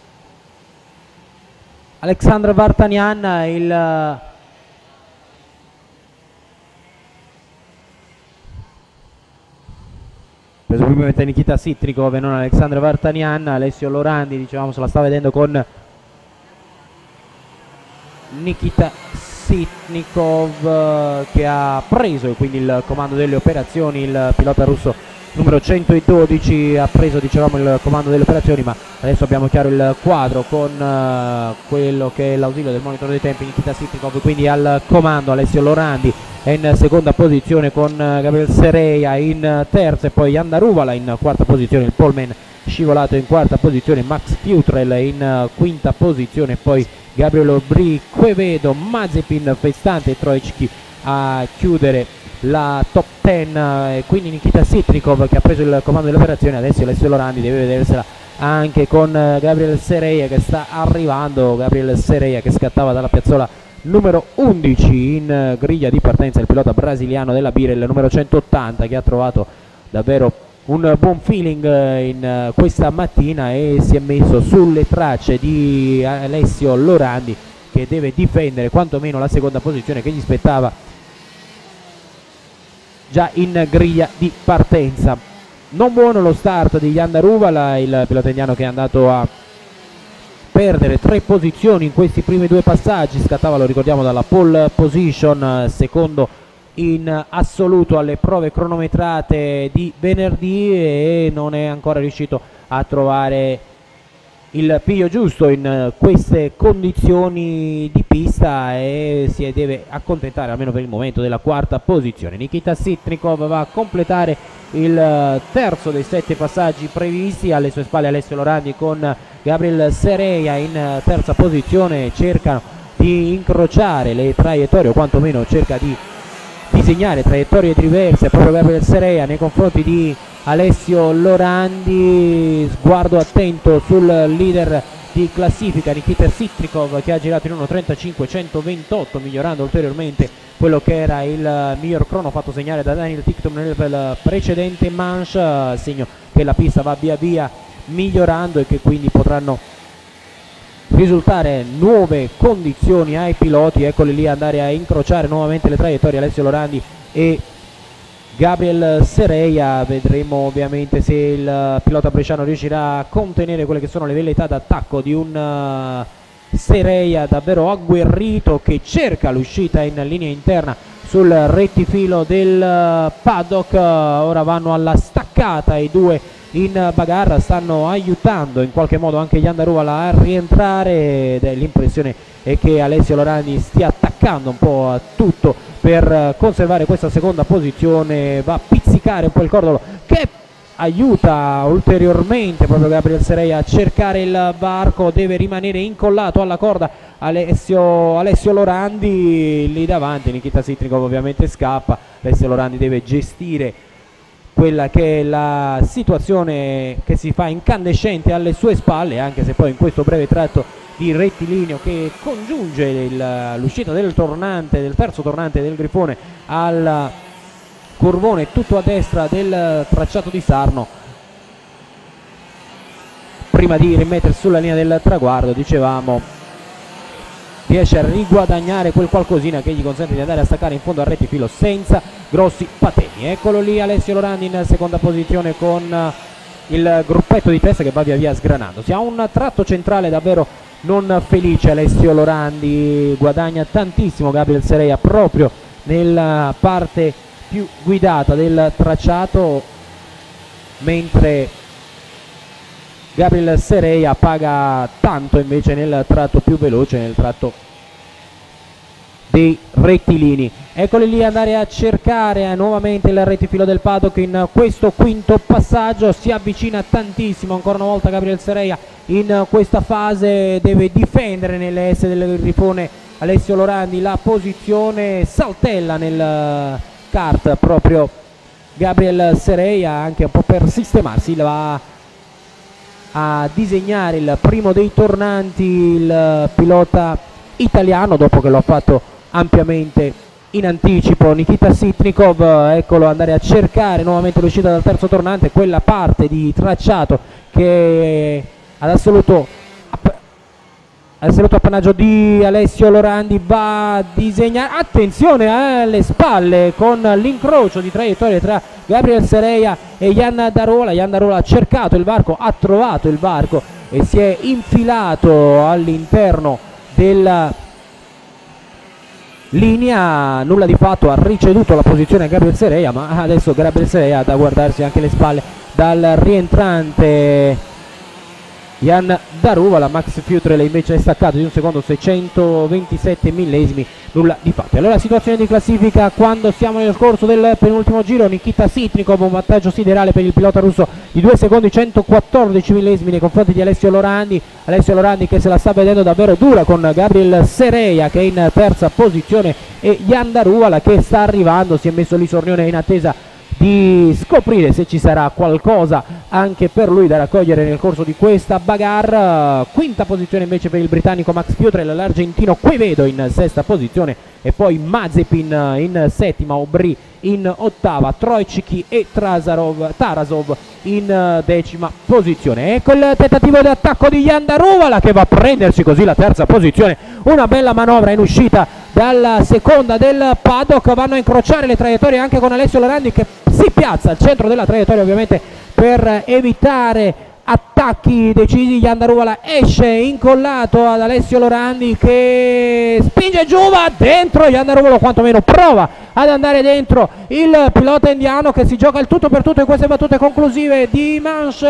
Alexandre Vartanian, il presumibilmente Nikita Sitnikov e non Alexandre Vartanian. Alessio Lorandi, dicevamo, se la sta vedendo con Nikita Sitnikov, che ha preso quindi il comando delle operazioni. Il pilota russo numero centododici ha preso, dicevamo, il comando delle operazioni, ma adesso abbiamo chiaro il quadro con uh, quello che è l'ausilio del monitor dei tempi. Nikita Sitnikov quindi al comando, Alessio Lorandi è in seconda posizione con uh, Gabriel Sereia in terza, e poi Jan Daruvala in quarta posizione, il poleman scivolato in quarta posizione, Max Futrell in uh, quinta posizione, poi Gabriel Aubry, Quevedo, Mazepin, Festante e Troicki a chiudere la top dieci, e quindi Nikita Sitnikov che ha preso il comando dell'operazione. Adesso Alessio Lorandi deve vedersela anche con Gabriel Sereia che sta arrivando. Gabriel Sereia che scattava dalla piazzola numero undici in griglia di partenza, il pilota brasiliano della Birel numero centottanta, che ha trovato davvero un buon feeling in questa mattina e si è messo sulle tracce di Alessio Lorandi, che deve difendere quantomeno la seconda posizione che gli spettava già in griglia di partenza. Non buono lo start di Jan Daruvala, il pilota indiano che è andato a perdere tre posizioni in questi primi due passaggi. Scattava, lo ricordiamo, dalla pole position, secondo in assoluto alle prove cronometrate di venerdì, e non è ancora riuscito a trovare il piglio giusto in queste condizioni di pista e si deve accontentare, almeno per il momento, della quarta posizione. Nikita Sitnikov va a completare il terzo dei sette passaggi previsti. Alle sue spalle Alessio Lorandi con Gabriel Sereia in terza posizione, cercano di incrociare le traiettorie, o quantomeno cerca di disegnare traiettorie diverse proprio Gabriel Sereia nei confronti di Alessio Lorandi. Sguardo attento sul leader di classifica Nikita Sitnikov, che ha girato in uno trentacinque centoventotto, migliorando ulteriormente quello che era il miglior crono fatto segnare da Daniel Ticktum nel precedente manche, segno che la pista va via via migliorando e che quindi potranno risultare nuove condizioni ai piloti. Eccoli lì andare a incrociare nuovamente le traiettorie Alessio Lorandi e Gabriel Sereia. Vedremo ovviamente se il pilota bresciano riuscirà a contenere quelle che sono le velleità d'attacco di un uh, Sereia davvero agguerrito, che cerca l'uscita in linea interna sul rettifilo del uh, paddock. Ora vanno alla staccata i due in bagarra, stanno aiutando in qualche modo anche Jan Daruvala a rientrare, ed è l'impressione è che Alessio Lorandi stia attaccando un po' a tutto per conservare questa seconda posizione. Va a pizzicare un po' il cordolo che aiuta ulteriormente proprio Gabriel Sereia a cercare il varco, deve rimanere incollato alla corda Alessio, Alessio Lorandi lì davanti. Nikita Sitnikov ovviamente scappa, Alessio Lorandi deve gestire quella che è la situazione che si fa incandescente alle sue spalle, anche se poi in questo breve tratto di rettilineo che congiunge l'uscita del tornante, del terzo tornante del Grifone al curvone tutto a destra del tracciato di Sarno, prima di rimettersi sulla linea del traguardo, dicevamo, riesce a riguadagnare quel qualcosina che gli consente di andare a staccare in fondo al rettifilo senza grossi patemi. Eccolo lì Alessio Lorandi in seconda posizione con il gruppetto di testa che va via via sgranando. Si ha un tratto centrale davvero non felice Alessio Lorandi, guadagna tantissimo Gabriel Sereia proprio nella parte più guidata del tracciato, mentre Gabriel Sereia paga tanto invece nel tratto più veloce, nel tratto dei rettilini. Eccoli lì andare a cercare nuovamente il rettifilo del paddock in questo quinto passaggio, si avvicina tantissimo ancora una volta Gabriel Sereia in questa fase, deve difendere nelle S del Grifone Alessio Lorandi la posizione, saltella nel kart proprio Gabriel Sereia anche un po' per sistemarsi, va a disegnare il primo dei tornanti il pilota italiano dopo che lo ha fatto ampiamente in anticipo Nikita Sitnikov. Eccolo andare a cercare nuovamente l'uscita dal terzo tornante, quella parte di tracciato che ad assoluto, app assoluto appannaggio di Alessio Lorandi, va a disegnare, attenzione alle spalle con l'incrocio di traiettorie tra Gabriel Sereia e Jan Daruvala. Jan Daruvala ha cercato il varco, ha trovato il varco e si è infilato all'interno della linea, nulla di fatto, ha ricevuto la posizione a Gabriel Sereia, ma adesso Gabriel Sereia ha da guardarsi anche le spalle dal rientrante Jan Daruvala. Max Futrell invece è staccato di un secondo seicentoventisette millesimi, nulla di fatto. Allora situazione di classifica quando siamo nel corso del penultimo giro: Nikita Sitnikov un vantaggio siderale per il pilota russo di due secondi centoquattordici millesimi nei confronti di Alessio Lorandi. Alessio Lorandi che se la sta vedendo davvero dura con Gabriel Sereia che è in terza posizione e Jan Daruvala che sta arrivando, si è messo lì sornione in attesa di scoprire se ci sarà qualcosa anche per lui da raccogliere nel corso di questa bagarre. Quinta posizione invece per il britannico Max Futrell, l'argentino Quevedo in sesta posizione e poi Mazepin in settima, Aubry in ottava, Trojcicki e Trasarov, Tarasov in decima posizione. Ecco il tentativo di attacco di Jan Daruvala che va a prendersi così la terza posizione, una bella manovra in uscita dalla seconda del paddock, vanno a incrociare le traiettorie anche con Alessio Lorandi che si piazza al centro della traiettoria ovviamente per evitare attacchi decisi. Jan Daruvala esce incollato ad Alessio Lorandi che spinge giù, va dentro Jan Daruvala, quantomeno prova ad andare dentro il pilota indiano che si gioca il tutto per tutto in queste battute conclusive di manche.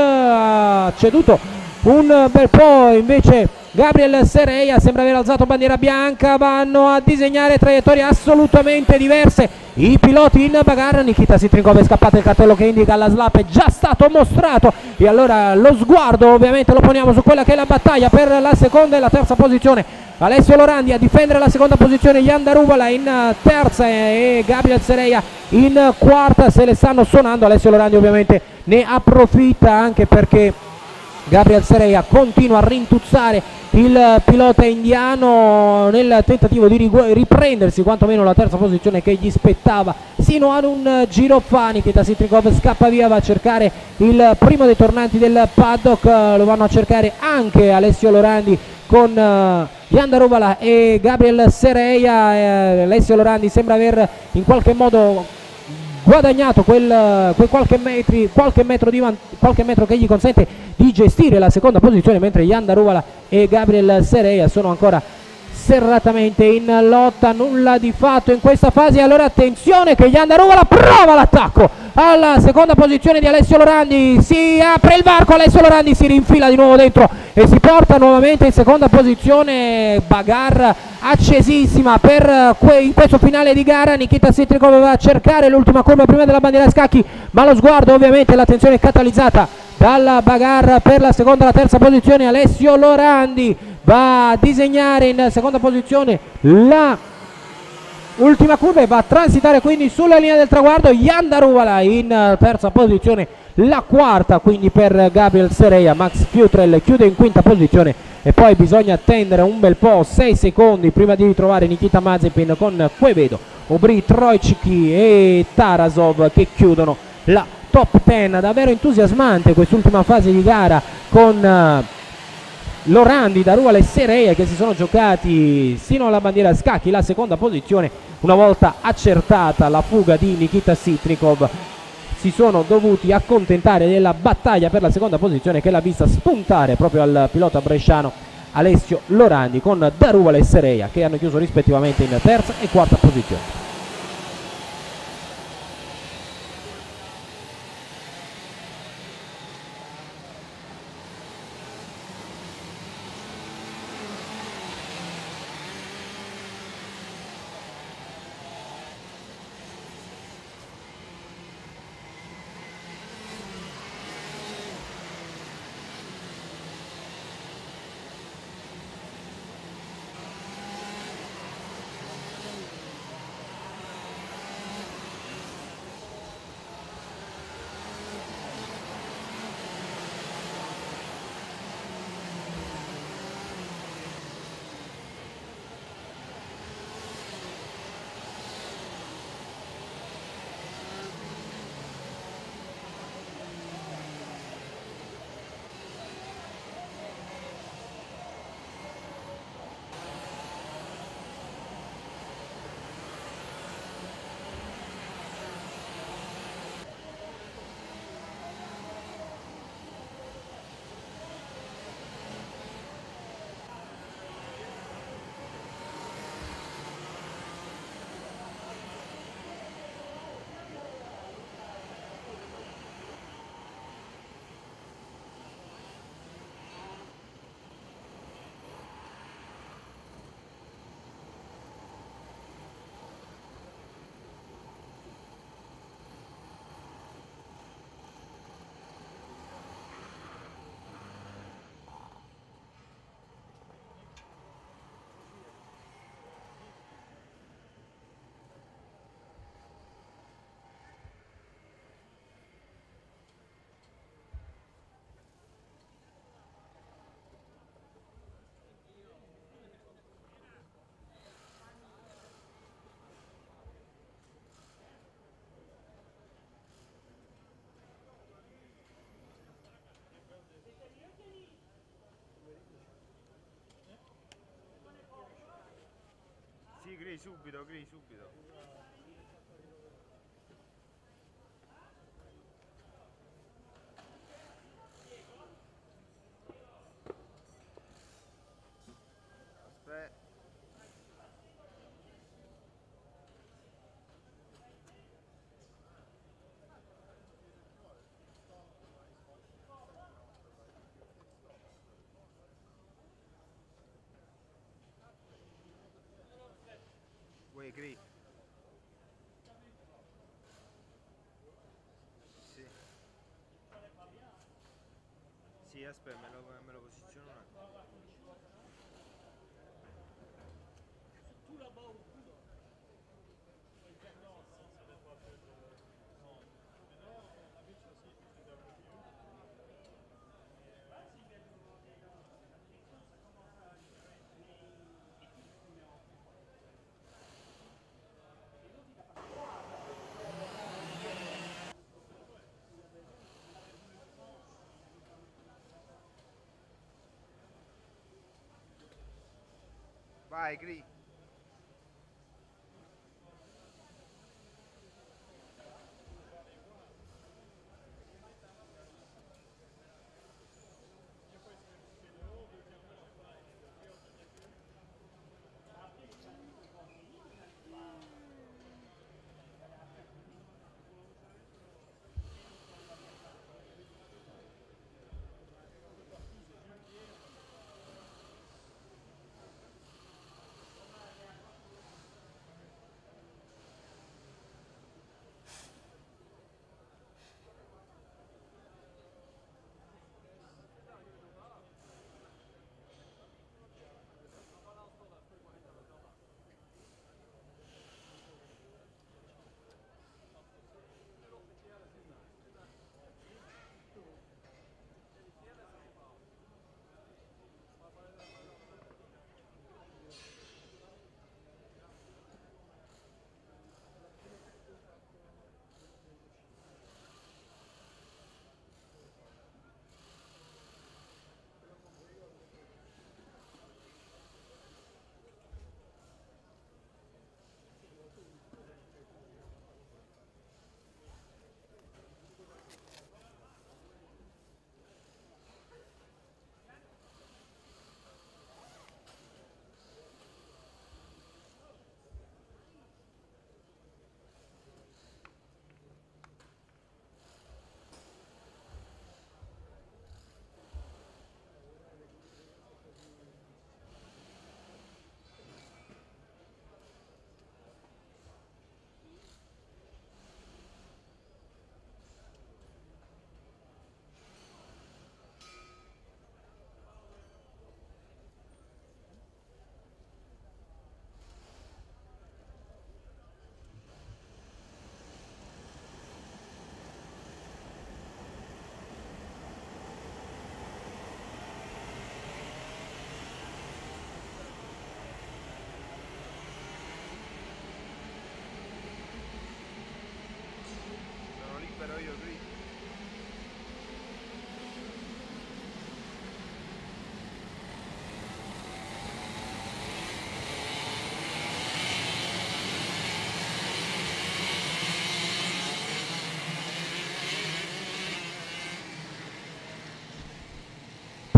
Ha ceduto un bel po' invece Gabriel Sereia, sembra aver alzato bandiera bianca, vanno a disegnare traiettorie assolutamente diverse i piloti in bagarre. Nikita Sitnikov è scappato, il cartello che indica la slap è già stato mostrato e allora lo sguardo ovviamente lo poniamo su quella che è la battaglia per la seconda e la terza posizione. Alessio Lorandi a difendere la seconda posizione, Jan Daruvala in terza e Gabriel Sereia in quarta, se le stanno suonando. Alessio Lorandi ovviamente ne approfitta anche perché Gabriel Sereia continua a rintuzzare il pilota indiano nel tentativo di riprendersi quantomeno la terza posizione che gli spettava sino ad un giro fa. Nikita Sitnikov scappa via, va a cercare il primo dei tornanti del paddock, lo vanno a cercare anche Alessio Lorandi con uh, Jan Daruvala e Gabriel Sereia. eh, Alessio Lorandi sembra aver in qualche modo guadagnato quel, quel qualche, metri, qualche, metro di qualche metro che gli consente di gestire la seconda posizione, mentre Jan Daruvala e Gabriel Sereia sono ancora serratamente in lotta, nulla di fatto in questa fase. Allora attenzione che Yandaruvala prova l'attacco alla seconda posizione di Alessio Lorandi, si apre il varco, Alessio Lorandi si rinfila di nuovo dentro e si porta nuovamente in seconda posizione. Bagarre accesissima per que in questo finale di gara. Nikita Sitrikov va a cercare l'ultima curva prima della bandiera a scacchi, ma lo sguardo ovviamente, l'attenzione catalizzata dalla bagarre per la seconda e la terza posizione. Alessio Lorandi va a disegnare in seconda posizione la ultima curva e va a transitare quindi sulla linea del traguardo. Yandaruvala in terza posizione, la quarta quindi per Gabriel Sereia. Max Futrell chiude in quinta posizione e poi bisogna attendere un bel po', sei secondi prima di ritrovare Nikita Mazepin con Quevedo, Obri, Trojciki e Tarasov che chiudono la top dieci. Davvero entusiasmante quest'ultima fase di gara con uh, Lorandi, Daruvala e Sereia che si sono giocati sino alla bandiera a scacchi la seconda posizione. Una volta accertata la fuga di Nikita Sitrikov si sono dovuti accontentare della battaglia per la seconda posizione che l'ha vista spuntare proprio al pilota bresciano Alessio Lorandi, con Daruvala e Sereia che hanno chiuso rispettivamente in terza e quarta posizione. Sì, Gri, subito, Gri, subito. Aspetta. Uè, Gri. Sì. Sì, aspetta, me lo, me lo posiziono un attimo. Vai, Gri.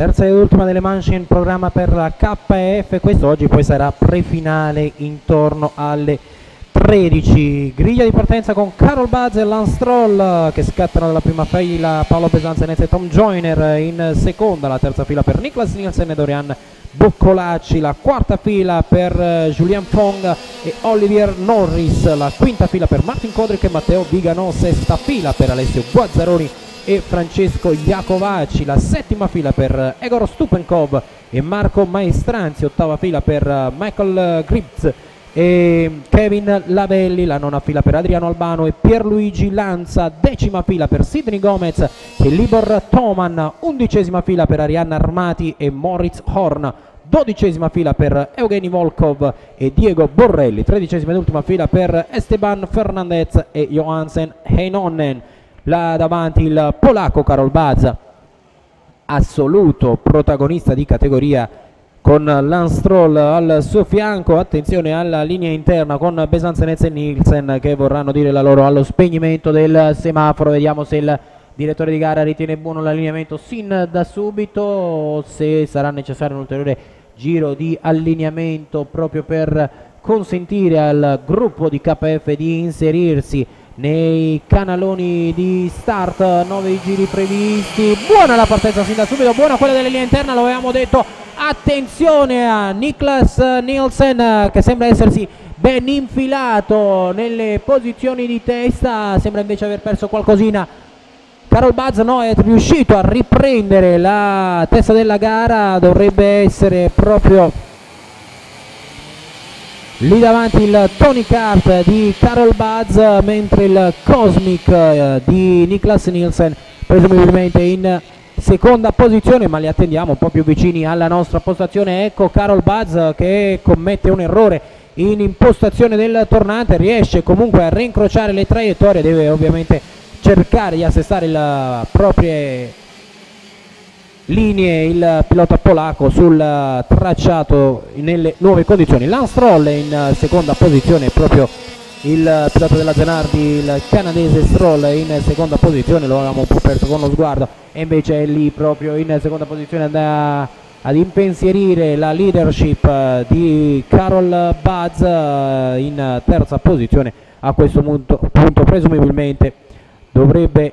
Terza e ultima delle manche in programma per la K F, questo oggi poi sarà prefinale intorno alle tredici. Griglia di partenza con Carol Buzz e Lance Stroll che scattano dalla prima fila, Paolo Besancenez e Tom Joyner in seconda, la terza fila per Niklas Nielsen e Dorian Boccolacci, la quarta fila per Julian Fong e Olivier Norris, la quinta fila per Martin Kodrick e Matteo Vigano, sesta fila per Alessio Guazzaroni e Francesco Iacovacci, la settima fila per Egor Stupenkov e Marco Maestranzi, ottava fila per Michael Grips e Kevin Lavelli, la nona fila per Adriano Albano e Pierluigi Lanza, decima fila per Sidney Gomez e Libor Toman, undicesima fila per Arianna Armati e Moritz Horn, dodicesima fila per Evgeny Volkov e Diego Borrelli, tredicesima ed ultima fila per Esteban Fernandez e Johansen Heinonen. Là davanti il polacco Karol Buzz, assoluto protagonista di categoria, con Lance Stroll al suo fianco. Attenzione alla linea interna con Besancenez e Nielsen che vorranno dire la loro allo spegnimento del semaforo. Vediamo se il direttore di gara ritiene buono l'allineamento sin da subito o se sarà necessario un ulteriore giro di allineamento proprio per consentire al gruppo di K F di inserirsi nei canaloni di start. Nove giri previsti, buona la partenza sin da subito, buona quella della linea interna, lo avevamo detto. Attenzione a Niklas Nielsen che sembra essersi ben infilato nelle posizioni di testa, sembra invece aver perso qualcosina. Karol Buzz no, è riuscito a riprendere la testa della gara, dovrebbe essere proprio lì davanti il Tony Kart di Karol Buzz, mentre il Cosmic eh, di Niklas Nielsen presumibilmente in seconda posizione, ma li attendiamo un po' più vicini alla nostra postazione. Ecco Karol Buzz che commette un errore in impostazione del tornante, riesce comunque a rincrociare le traiettorie, deve ovviamente cercare di assestare le proprie linee il pilota polacco sul tracciato nelle nuove condizioni. Lance Stroll in seconda posizione, proprio il pilota della Zanardi, il canadese Stroll in seconda posizione, lo avevamo un po' perso con lo sguardo e invece è lì proprio in seconda posizione da, ad impensierire la leadership di Karol Buzz. In terza posizione a questo punto, punto presumibilmente dovrebbe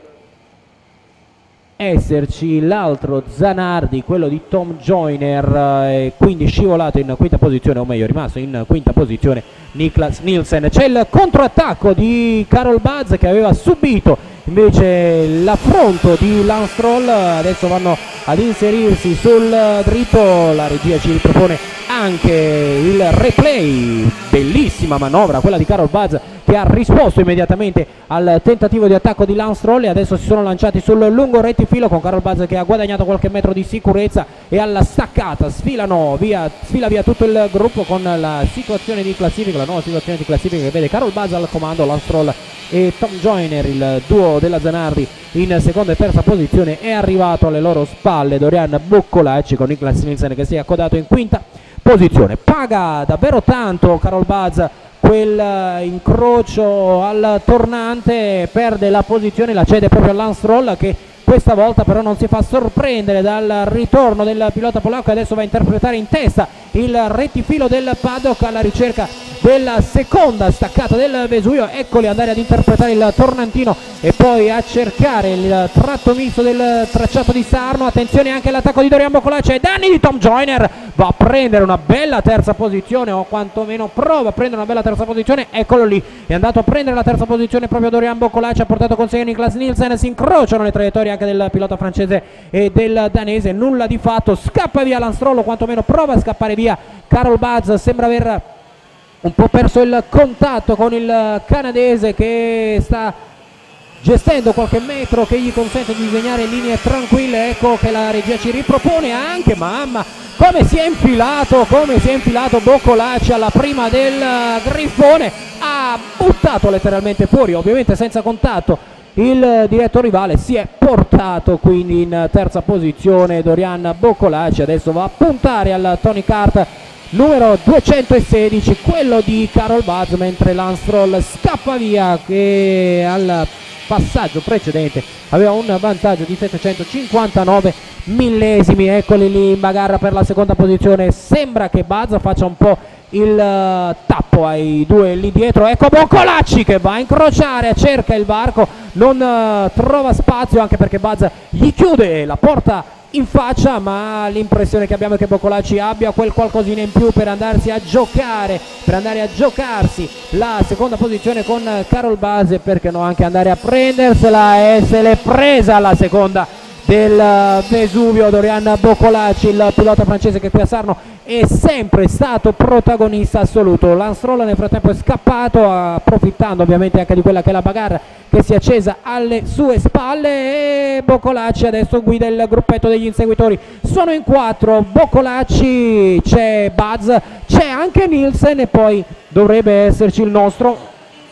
esserci l'altro Zanardi, quello di Tom Joyner, e quindi scivolato in quinta posizione, o meglio rimasto in quinta posizione Niklas Nielsen. C'è il controattacco di Karol Buzz che aveva subito invece l'affronto di Lance Stroll, adesso vanno ad inserirsi sul dritto, la regia ci ripropone anche il replay, bellissima manovra quella di Karol Buzz che ha risposto immediatamente al tentativo di attacco di Lance Stroll e adesso si sono lanciati sul lungo rettifilo con Karol Buzz che ha guadagnato qualche metro di sicurezza e alla staccata sfilano via, sfila via tutto il gruppo con la situazione di classifica, la nuova situazione di classifica che vede Karol Buzz al comando, Lance Stroll e Tom Joyner, il duo della Zanardi in seconda e terza posizione. È arrivato alle loro spalle Dorian Boccolacci con Niklas Nielsen che si è accodato in quinta posizione. Paga davvero tanto Karol Buzz quel incrocio al tornante, perde la posizione, la cede proprio a Lance Stroll che questa volta però non si fa sorprendere dal ritorno del pilota polacco e adesso va a interpretare in testa il rettifilo del paddock alla ricerca della seconda staccata del Vesuvio. Eccoli andare ad interpretare il tornantino e poi a cercare il tratto misto del tracciato di Sarno. Attenzione anche all'attacco di Dorian Boccolacci ai danni di Tom Joyner, va a prendere una bella terza posizione o quantomeno prova a prendere una bella terza posizione. Eccolo lì, è andato a prendere la terza posizione proprio Dorian Boccolacci, ha portato con sé Niklas Nielsen, si incrociano le traiettorie anche del pilota francese e del danese, nulla di fatto, scappa via Lance Stroll o quantomeno prova a scappare via Karol Buzz, sembra aver un po' perso il contatto con il canadese che sta gestendo qualche metro che gli consente di disegnare linee tranquille. Ecco che la regia ci ripropone anche, mamma come si è infilato, come si è infilato Boccolacci alla prima del Griffone, ha buttato letteralmente fuori, ovviamente senza contatto, il diretto rivale. Si è portato quindi in terza posizione Dorian Boccolacci, adesso va a puntare al Tony Kart numero duecentosedici, quello di Karol Buzz, mentre Lance Stroll scappa via che al passaggio precedente aveva un vantaggio di settecentocinquantanove millesimi. Eccoli lì in bagarra per la seconda posizione, sembra che Buzz faccia un po' il uh, tappo ai due lì dietro. Ecco Boccolacci che va a incrociare, cerca il varco, non uh, trova spazio, anche perché Buzz gli chiude la porta in faccia, ma l'impressione che abbiamo è che Boccolacci abbia quel qualcosina in più per andarsi a giocare, per andare a giocarsi la seconda posizione con Carol Buzz, e perché no anche andare a prendersela, e se l'è presa la seconda del Vesuvio Dorian Boccolacci, il pilota francese che qui a Sarno è sempre stato protagonista assoluto. Lance Stroll nel frattempo è scappato, approfittando ovviamente anche di quella che è la bagarra che si è accesa alle sue spalle, e Boccolacci adesso guida il gruppetto degli inseguitori. Sono in quattro: Boccolacci, c'è Buzz, c'è anche Nielsen, e poi dovrebbe esserci il nostro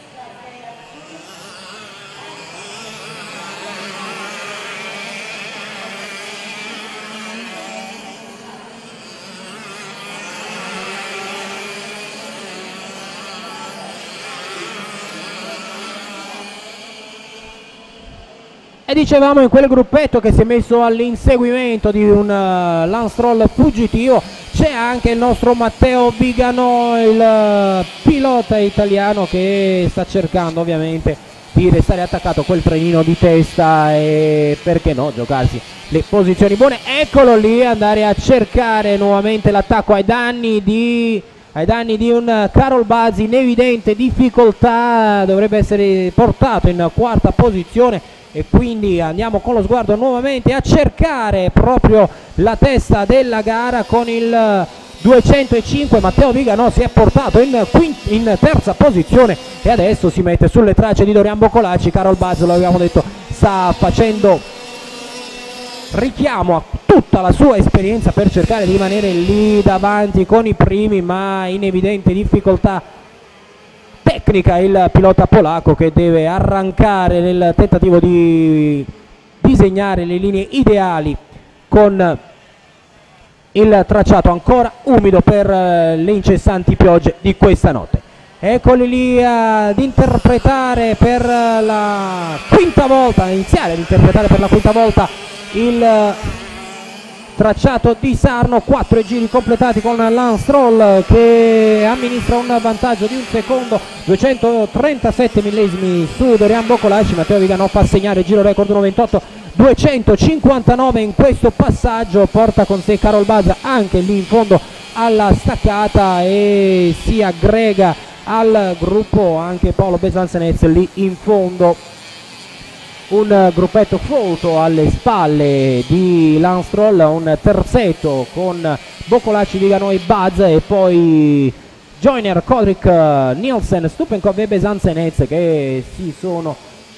E dicevamo, in quel gruppetto che si è messo all'inseguimento di un uh, Lance Stroll fuggitivo c'è anche il nostro Matteo Vigano, il uh, pilota italiano che sta cercando ovviamente di restare attaccato a quel trenino di testa e, perché no, giocarsi le posizioni buone. Eccolo lì andare a cercare nuovamente l'attacco ai danni di... ai danni di un Carol Buzz in evidente difficoltà, dovrebbe essere portato in quarta posizione, e quindi andiamo con lo sguardo nuovamente a cercare proprio la testa della gara con il duecentocinque. Matteo Vigano si è portato in, in terza posizione e adesso si mette sulle tracce di Dorian Boccolacci. Carol Buzz, lo avevamo detto, sta facendo richiamo a tutta la sua esperienza per cercare di rimanere lì davanti con i primi, ma in evidente difficoltà tecnica il pilota polacco, che deve arrancare nel tentativo di disegnare le linee ideali con il tracciato ancora umido per le incessanti piogge di questa notte. Eccoli lì ad interpretare per la quinta volta, a iniziare ad interpretare per la quinta volta il tracciato di Sarno. Quattro giri completati con Lance Stroll che amministra un vantaggio di un secondo, duecentotrentasette millesimi su Dorian Boccolacci. Matteo Vigano fa segnare giro record uno ventotto duecentocinquantanove in questo passaggio, porta con sé Carol Buzz anche lì in fondo alla staccata e si aggrega al gruppo anche Paolo Besancenez lì in fondo. Un gruppetto folto alle spalle di Lance Stroll, un terzetto con Boccolacci, Vigano e Buzz, e poi Joyner, Kodrick, Nielsen, Stupenkov e Besancenez che si sono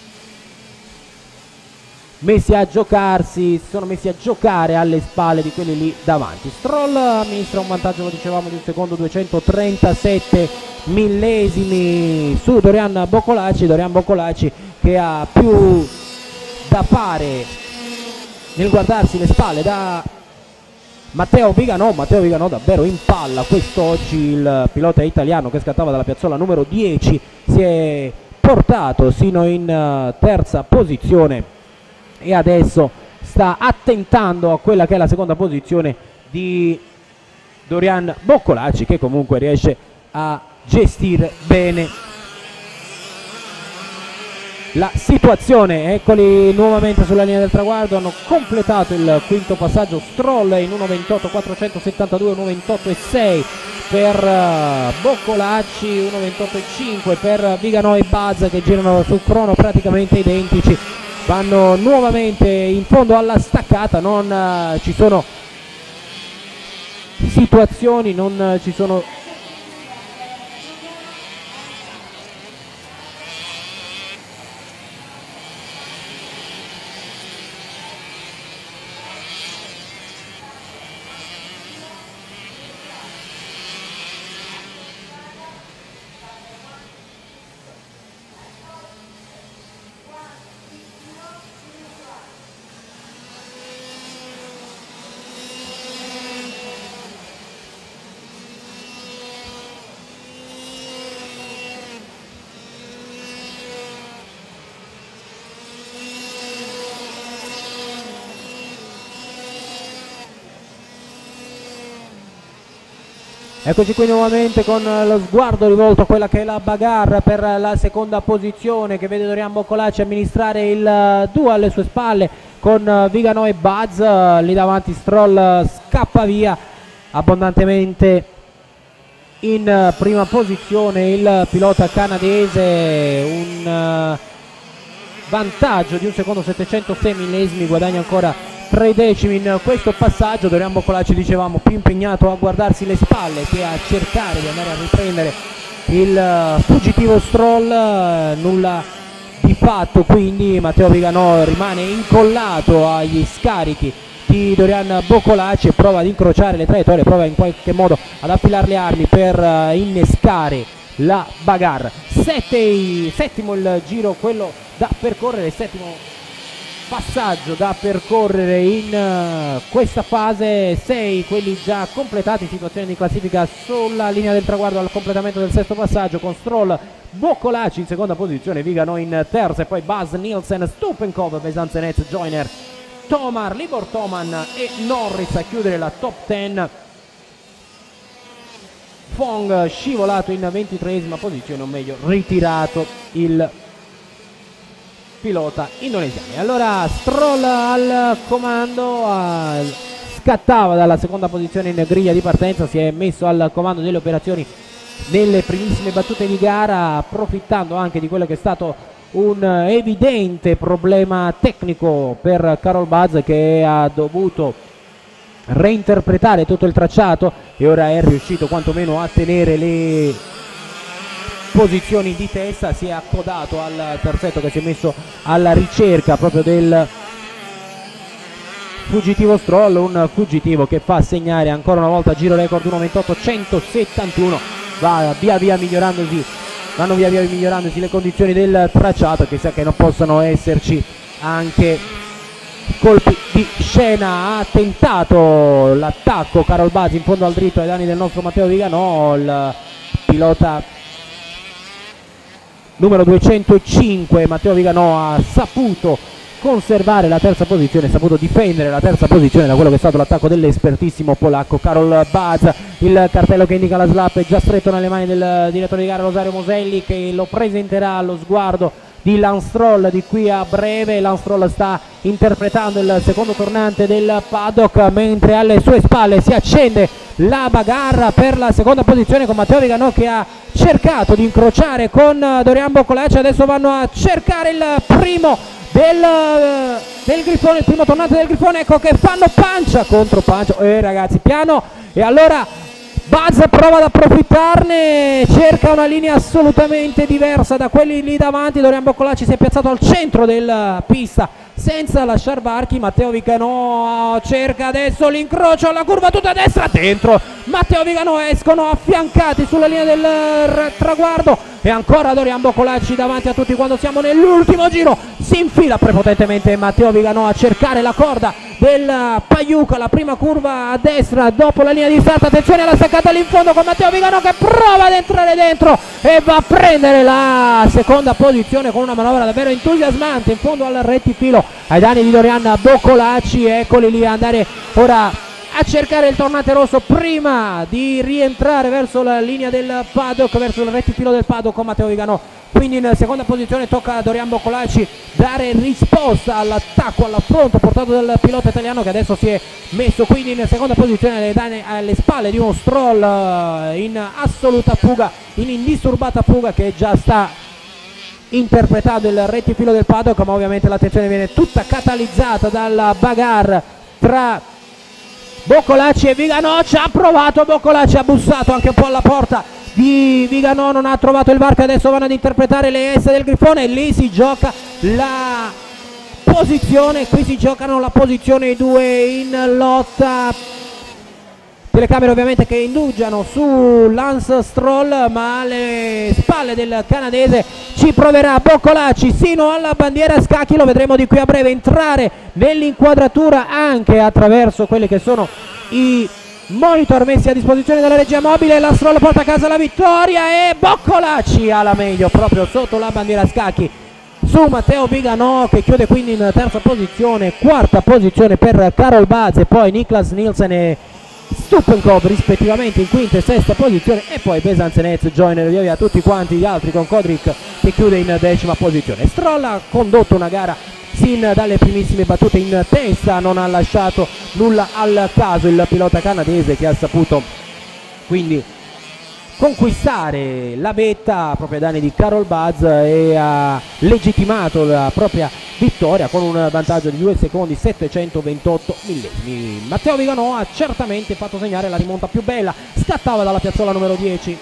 messi a giocarsi, si sono messi a giocare alle spalle di quelli lì davanti. Stroll amministra un vantaggio, lo dicevamo, di un secondo, duecentotrentasette millesimi su Dorian Boccolacci. Dorian Boccolacci che ha più da fare nel guardarsi le spalle da Matteo Vigano. Matteo Vigano davvero in palla quest'oggi, il pilota italiano che scattava dalla piazzola numero dieci si è portato sino in uh, terza posizione e adesso sta attentando a quella che è la seconda posizione di Dorian Boccolacci, che comunque riesce a gestire bene la situazione. Eccoli nuovamente sulla linea del traguardo, hanno completato il quinto passaggio Stroll in uno ventotto quattrocentosettantadue, uno ventotto e sei per uh, Boccolacci, uno ventotto e cinque per Vigano e Buzz, che girano su crono praticamente identici. Vanno nuovamente in fondo alla staccata, non uh, ci sono situazioni, non uh, ci sono Eccoci qui nuovamente con lo sguardo rivolto a quella che è la bagarre per la seconda posizione, che vede Dorian Boccolacci amministrare il duo alle sue spalle con Vigano e Buzz. Lì davanti Stroll scappa via abbondantemente in prima posizione il pilota canadese, un vantaggio di un secondo settecentosei millesimi, guadagna ancora tre decimi in questo passaggio. Dorian Boccolacci, dicevamo, più impegnato a guardarsi le spalle che a cercare di andare a riprendere il fuggitivo Stroll. Nulla di fatto, quindi Matteo Viganò rimane incollato agli scarichi di Dorian Boccolacci e prova ad incrociare le traiettorie, prova in qualche modo ad affilare le armi per innescare la bagarre. Sette, settimo il giro, quello da percorrere, settimo passaggio da percorrere in uh, questa fase. Sei quelli già completati, situazione di classifica sulla linea del traguardo al completamento del sesto passaggio, con Stroll, Boccolacci in seconda posizione, Vigano in terza e poi Buzz, Nielsen, Stupenkov, Besancenez, Joyner, Tomar, Libor Toman e Norris a chiudere la top dieci. Fong scivolato in ventitreesima posizione, o meglio ritirato il pilota indonesiano. Allora Stroll al comando, uh, scattava dalla seconda posizione in griglia di partenza, si è messo al comando delle operazioni nelle primissime battute di gara, approfittando anche di quello che è stato un evidente problema tecnico per Carol Buzz, che ha dovuto reinterpretare tutto il tracciato e ora è riuscito quantomeno a tenere le posizioni di testa. Si è accodato al terzetto che si è messo alla ricerca proprio del fuggitivo Stroll, un fuggitivo che fa segnare ancora una volta giro record uno ventotto centosettantuno. Va via via migliorandosi, vanno via via migliorandosi le condizioni del tracciato, che sa che non possono esserci anche colpi di scena. Ha tentato l'attacco Carol Buzz in fondo al dritto ai danni del nostro Matteo Viganò, il pilota numero duecentocinque Matteo Viganò ha saputo conservare la terza posizione, ha saputo difendere la terza posizione da quello che è stato l'attacco dell'espertissimo polacco Carol Buzz. Il cartello che indica la slap è già stretto nelle mani del direttore di gara Rosario Moselli, che lo presenterà allo sguardo di Lance Stroll di qui a breve. Lance Stroll sta interpretando il secondo tornante del paddock, mentre alle sue spalle si accende la bagarra per la seconda posizione, con Matteo Viganò che ha cercato di incrociare con Dorian Boccolacci. Adesso vanno a cercare il primo del, del Grifone, il primo tornante del Grifone, ecco che fanno pancia contro pancia. Eh ragazzi, piano, e allora Buzz prova ad approfittarne, cerca una linea assolutamente diversa da quelli lì davanti. Dorian Boccolacci si è piazzato al centro della pista senza lasciar varchi. Matteo Viganò cerca adesso l'incrocio alla curva tutta a destra, dentro. Matteo Viganò escono affiancati sulla linea del traguardo e ancora Dorian Boccolacci davanti a tutti quando siamo nell'ultimo giro. Si infila prepotentemente Matteo Viganò a cercare la corda del Paiuca, la prima curva a destra dopo la linea di start. Attenzione alla staccata lì in fondo con Matteo Viganò che prova ad entrare dentro e va a prendere la seconda posizione con una manovra davvero entusiasmante in fondo al rettifilo ai danni di Dorian Boccolacci. Eccoli lì a andare ora a cercare il tornante rosso prima di rientrare verso la linea del paddock, verso il rettifilo del paddock con Matteo Viganò. Quindi in seconda posizione tocca a Dorian Boccolacci dare risposta all'attacco, all'affronto portato dal pilota italiano, che adesso si è messo quindi in seconda posizione alle, danni, alle spalle di uno Stroll in assoluta fuga, in indisturbata fuga, che già sta interpretando il rettifilo del paddock, ma ovviamente l'attenzione viene tutta catalizzata dalla bagarre tra Boccolacci e Viganò. Ci ha provato Boccolacci, ha bussato anche un po' alla porta di Viganò, non ha trovato il varco. Adesso vanno ad interpretare le S del Grifone e lì si gioca la posizione, qui si giocano la posizione i due in lotta. Telecamere ovviamente che indugiano su Lance Stroll, ma alle spalle del canadese ci proverà Boccolacci sino alla bandiera a scacchi. Lo vedremo di qui a breve entrare nell'inquadratura anche attraverso quelli che sono i monitor messi a disposizione dalla regia mobile. La Stroll porta a casa la vittoria e Boccolacci ha la meglio proprio sotto la bandiera a scacchi su Matteo Viganò, che chiude quindi in terza posizione. Quarta posizione per Carol Buzz e poi Niklas Nielsen e Stupenkov rispettivamente in quinta e sesta posizione, e poi Besancenez, Joyner, via via tutti quanti gli altri, con Kodric che chiude in decima posizione. Stroll ha condotto una gara sin dalle primissime battute in testa, non ha lasciato nulla al caso il pilota canadese, che ha saputo quindi conquistare la vetta proprio ai danni di Carol Buzz e ha legittimato la propria vittoria con un vantaggio di due secondi settecentoventotto millesimi. Matteo Viganò ha certamente fatto segnare la rimonta più bella, scattava dalla piazzola numero dieci.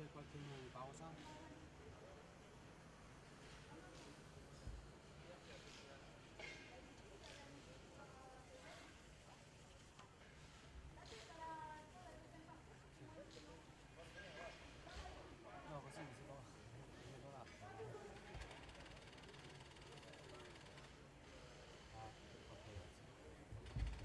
c'è qualche minuto di pausa. No, così mi si può. Mi do l'acqua. Ah, ok, grazie.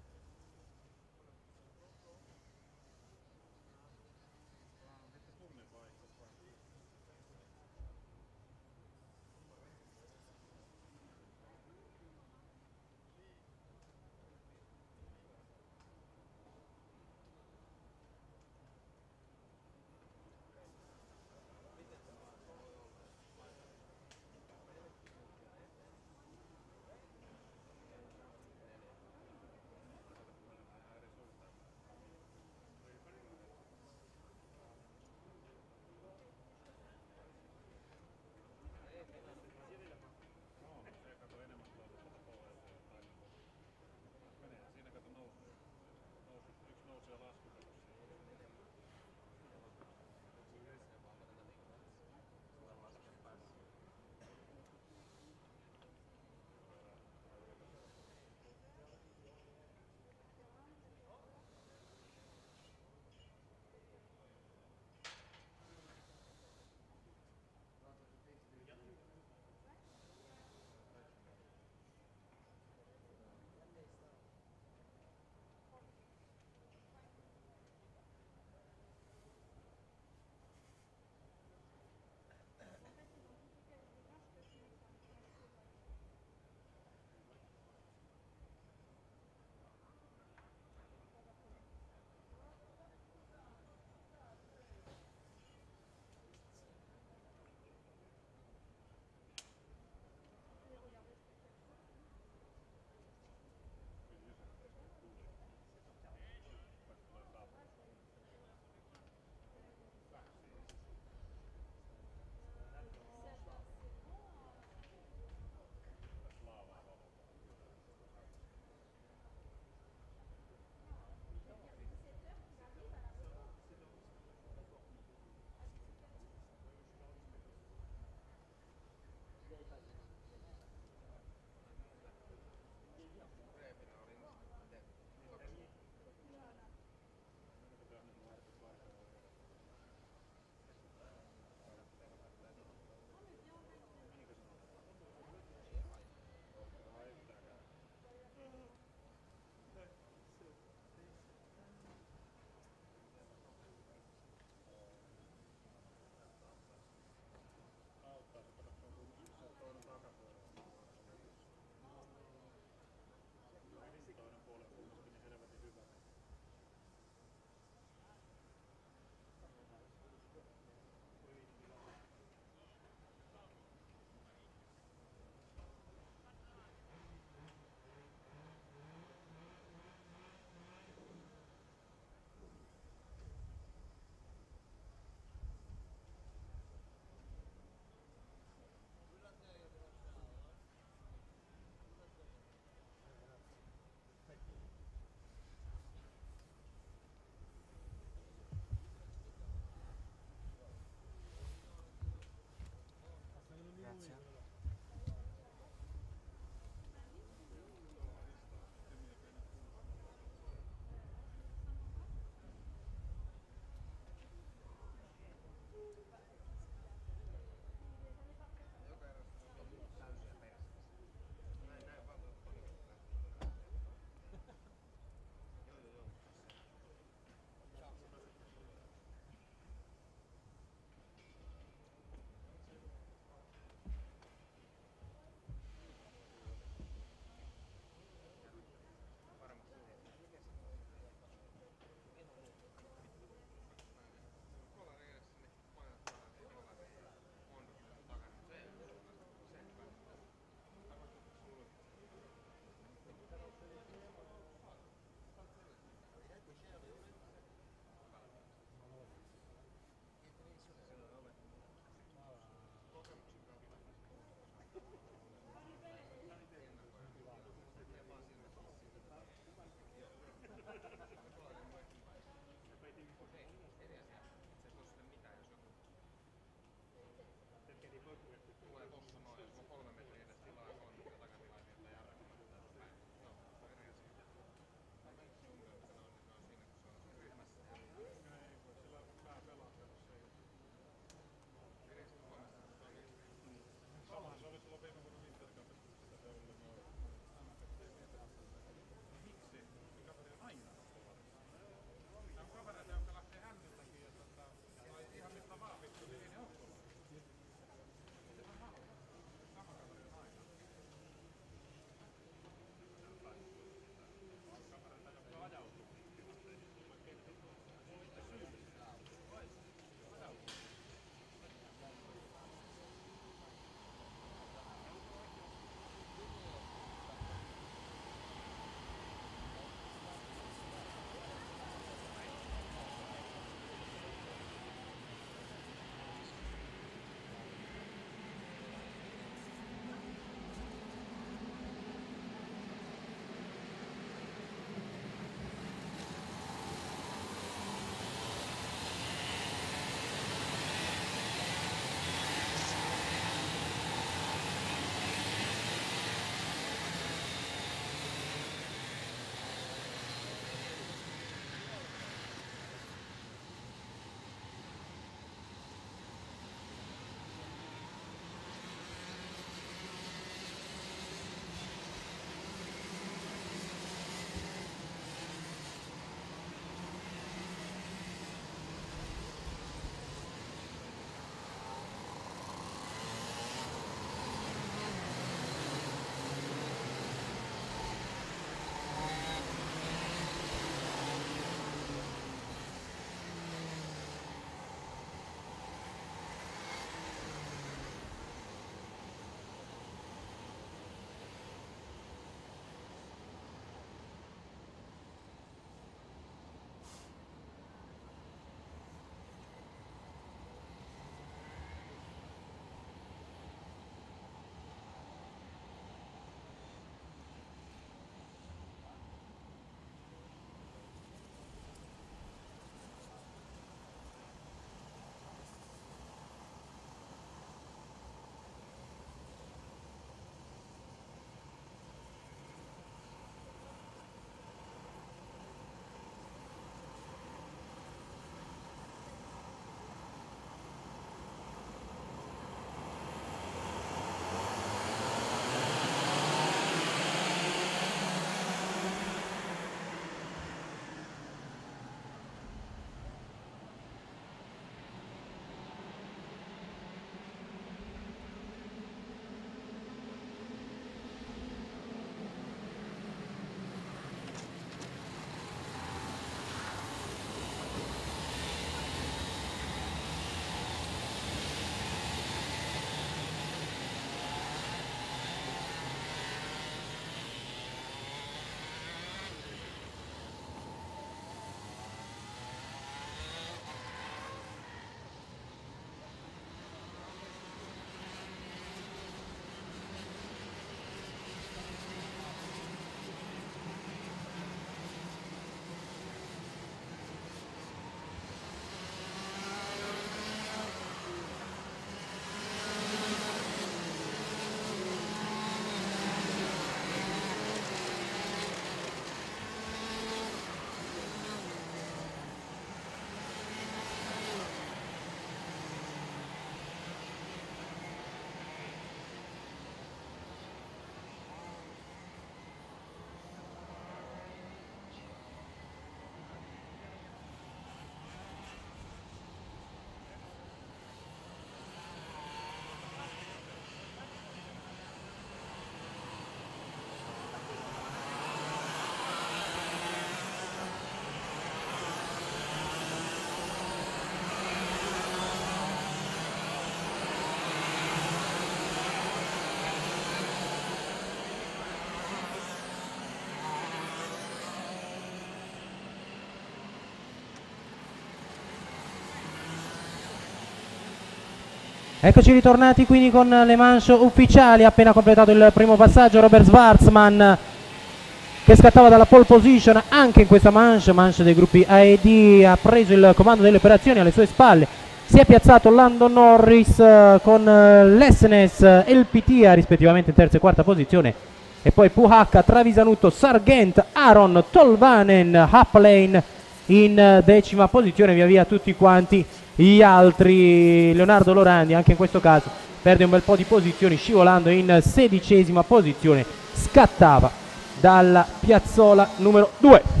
Eccoci ritornati quindi con le manche ufficiali, appena completato il primo passaggio Robert Schwarzman che scattava dalla pole position anche in questa manche, manche dei gruppi A e D, ha preso il comando delle operazioni alle sue spalle, si è piazzato Lando Norris uh, con uh, Lesnes e il Pitia rispettivamente in terza e quarta posizione, e poi Puhakka, Travisanutto, Sargent, Aaron, Tolvanen, Haplane in uh, decima posizione, via via tutti quanti gli altri. Leonardo Lorandi anche in questo caso perde un bel po' di posizioni scivolando in sedicesima posizione, scattava dalla piazzola numero due.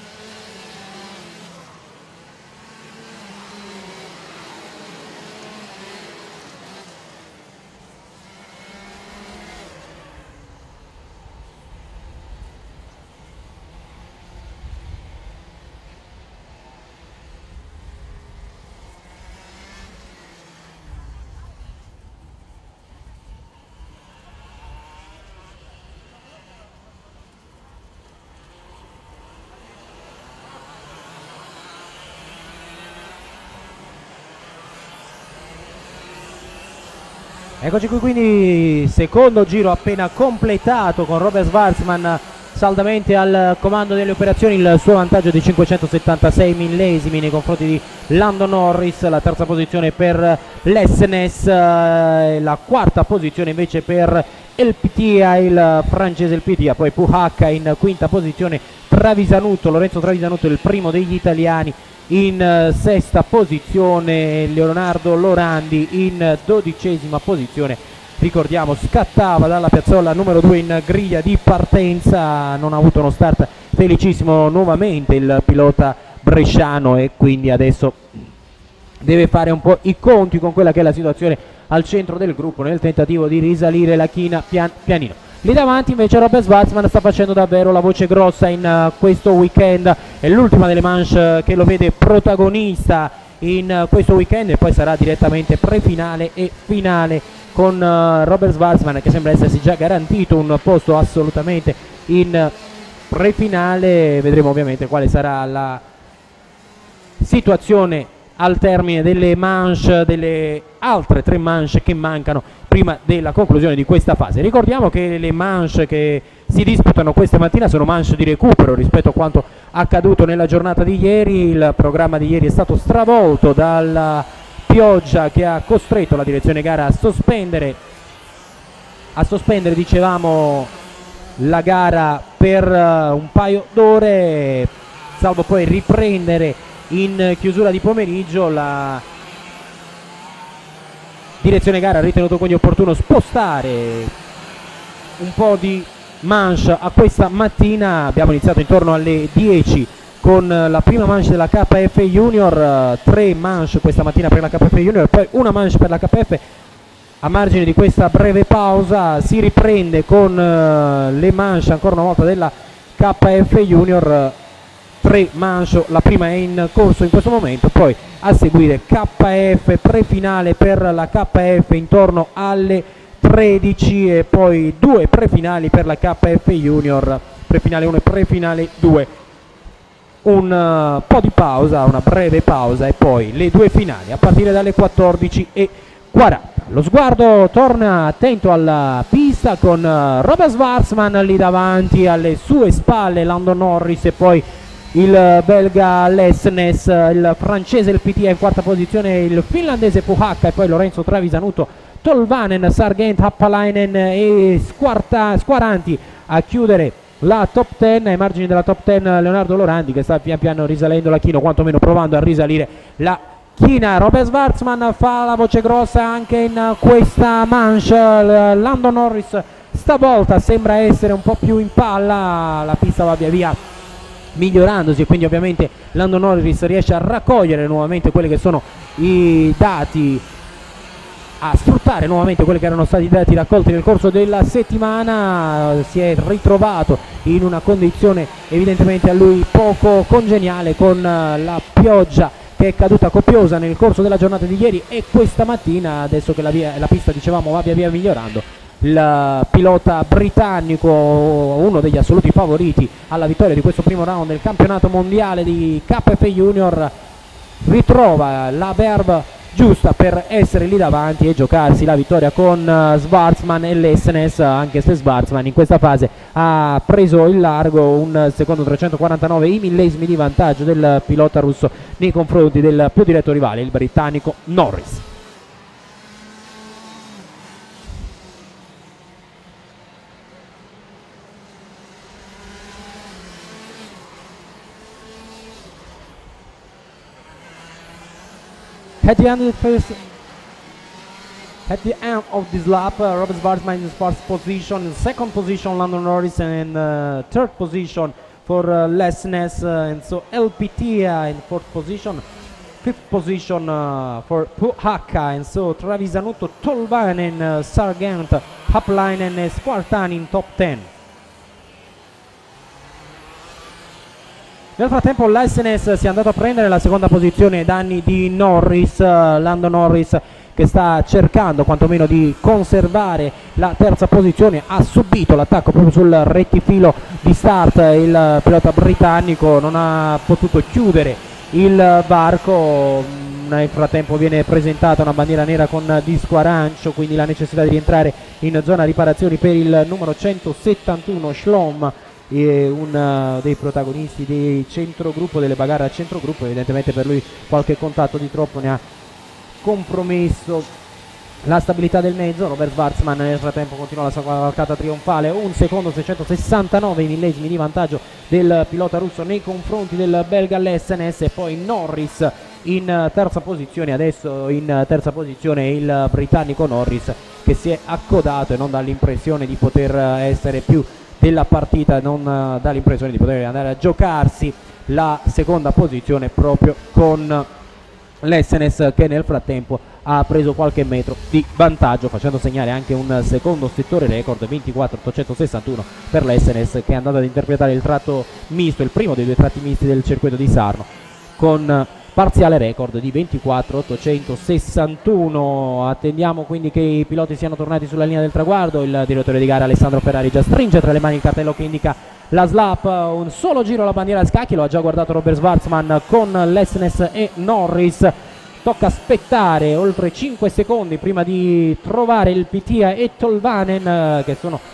Eccoci qui quindi, secondo giro appena completato con Robert Schwarzman saldamente al comando delle operazioni, il suo vantaggio di cinquecentosettantasei millesimi nei confronti di Lando Norris, la terza posizione per Lesnes, eh, la quarta posizione invece per il Pitia, il francese il Pitia, poi Puhakka in quinta posizione, Travisanutto, Lorenzo Travisanutto il primo degli italiani in uh, sesta posizione, Leonardo Lorandi in dodicesima posizione. Ricordiamo, scattava dalla piazzola numero due in griglia di partenza, non ha avuto uno start felicissimo nuovamente il pilota bresciano e quindi adesso deve fare un po' i conti con quella che è la situazione al centro del gruppo nel tentativo di risalire la china pian pianino. Lì davanti invece Robert Schwarzman sta facendo davvero la voce grossa in uh, questo weekend, è l'ultima delle manche che lo vede protagonista in uh, questo weekend, e poi sarà direttamente pre-finale e finale con uh, Robert Schwarzman che sembra essersi già garantito un posto assolutamente in uh, pre-finale. Vedremo ovviamente quale sarà la situazione al termine delle manche, delle altre tre manche che mancano prima della conclusione di questa fase. Ricordiamo che le manche che si disputano questa mattina sono manche di recupero rispetto a quanto accaduto nella giornata di ieri. Il programma di ieri è stato stravolto dalla pioggia che ha costretto la direzione gara a sospendere a sospendere dicevamo la gara per uh, un paio d'ore, salvo poi riprendere in chiusura di pomeriggio. La direzione gara ha ritenuto quindi opportuno spostare un po' di manche a questa mattina. Abbiamo iniziato intorno alle dieci con la prima manche della K F Junior, tre manche questa mattina per la K F Junior, poi una manche per la K F. A margine di questa breve pausa si riprende con le manche ancora una volta della K F Junior, tre manche, la prima è in corso in questo momento, poi a seguire K F prefinale per la K F intorno alle tredici e poi due prefinali per la K F Junior, prefinale uno e prefinale due. Un uh, po' di pausa, una breve pausa e poi le due finali a partire dalle quattordici e quaranta. Lo sguardo torna attento alla pista con uh, Robert Schwarzman lì davanti, alle sue spalle Lando Norris e poi il belga Lesnes, il francese il P T A in quarta posizione, il finlandese Puhakka e poi Lorenzo Travisanutto, Tolvanen, Sargent, Happalainen e Squarta, Squaranti a chiudere la top dieci. Ai margini della top dieci Leonardo Lorandi che sta pian piano risalendo la china, o quantomeno provando a risalire la china. Robert Schwarzman fa la voce grossa anche in questa manche. Lando Norris stavolta sembra essere un po' più in palla, la pista va via via migliorandosi e quindi ovviamente Lando Norris riesce a raccogliere nuovamente quelli che sono i dati, a sfruttare nuovamente quelli che erano stati i dati raccolti nel corso della settimana. Si è ritrovato in una condizione evidentemente a lui poco congeniale con la pioggia che è caduta copiosa nel corso della giornata di ieri e questa mattina, adesso che la, via, la pista dicevamo va via via migliorando. Il pilota britannico, uno degli assoluti favoriti alla vittoria di questo primo round del campionato mondiale di K F Junior, ritrova la verve giusta per essere lì davanti e giocarsi la vittoria con uh, Schwarzman e Lessenes, anche se Schwarzman in questa fase ha preso il largo, un secondo trecentoquarantanove i millesimi di vantaggio del pilota russo nei confronti del più diretto rivale, il britannico Norris. At the end of the first, at the end of this lap, uh, Robert Schwarzman in first position, in second position Lando Norris, and uh, third position for uh, Lessenes, uh, and so L P T uh, in fourth position, fifth position uh, for Puhakka, and so Travisanutto, Tolvanen, uh, Sargent, Haplainen e Spartan in top ten. Nel frattempo Lessenes si è andato a prendere la seconda posizione ai danni di Norris, uh, Lando Norris, che sta cercando quantomeno di conservare la terza posizione. Ha subito l'attacco proprio sul rettifilo di start, il pilota britannico non ha potuto chiudere il varco. Nel frattempo viene presentata una bandiera nera con disco arancio, quindi la necessità di rientrare in zona riparazioni per il numero centosettantuno Schlom, uno dei protagonisti dei centrogruppo, delle bagarre a centrogruppo. Evidentemente per lui qualche contatto di troppo ne ha compromesso la stabilità del mezzo. Robert Schwarzman nel frattempo continua la sua cavalcata trionfale, un secondo seicentosessantanove i millesimi di vantaggio del pilota russo nei confronti del belga Lessenes, e poi Norris in terza posizione. Adesso in terza posizione il britannico Norris, che si è accodato e non dà l'impressione di poter essere più della partita, non dà l'impressione di poter andare a giocarsi la seconda posizione proprio con Lessenes, che nel frattempo ha preso qualche metro di vantaggio, facendo segnare anche un secondo settore record, ventiquattro ottocentosessantuno per Lessenes, che è andato ad interpretare il tratto misto, il primo dei due tratti misti del circuito di Sarno, con parziale record di ventiquattro ottocentosessantuno. Attendiamo quindi che i piloti siano tornati sulla linea del traguardo. Il direttore di gara Alessandro Ferrari già stringe tra le mani il cartello che indica la slap, un solo giro alla bandiera a scacchi, lo ha già guardato Robert Schwarzman con Lessenes e Norris. Tocca aspettare oltre cinque secondi prima di trovare il Pittia e Tolvanen, che sono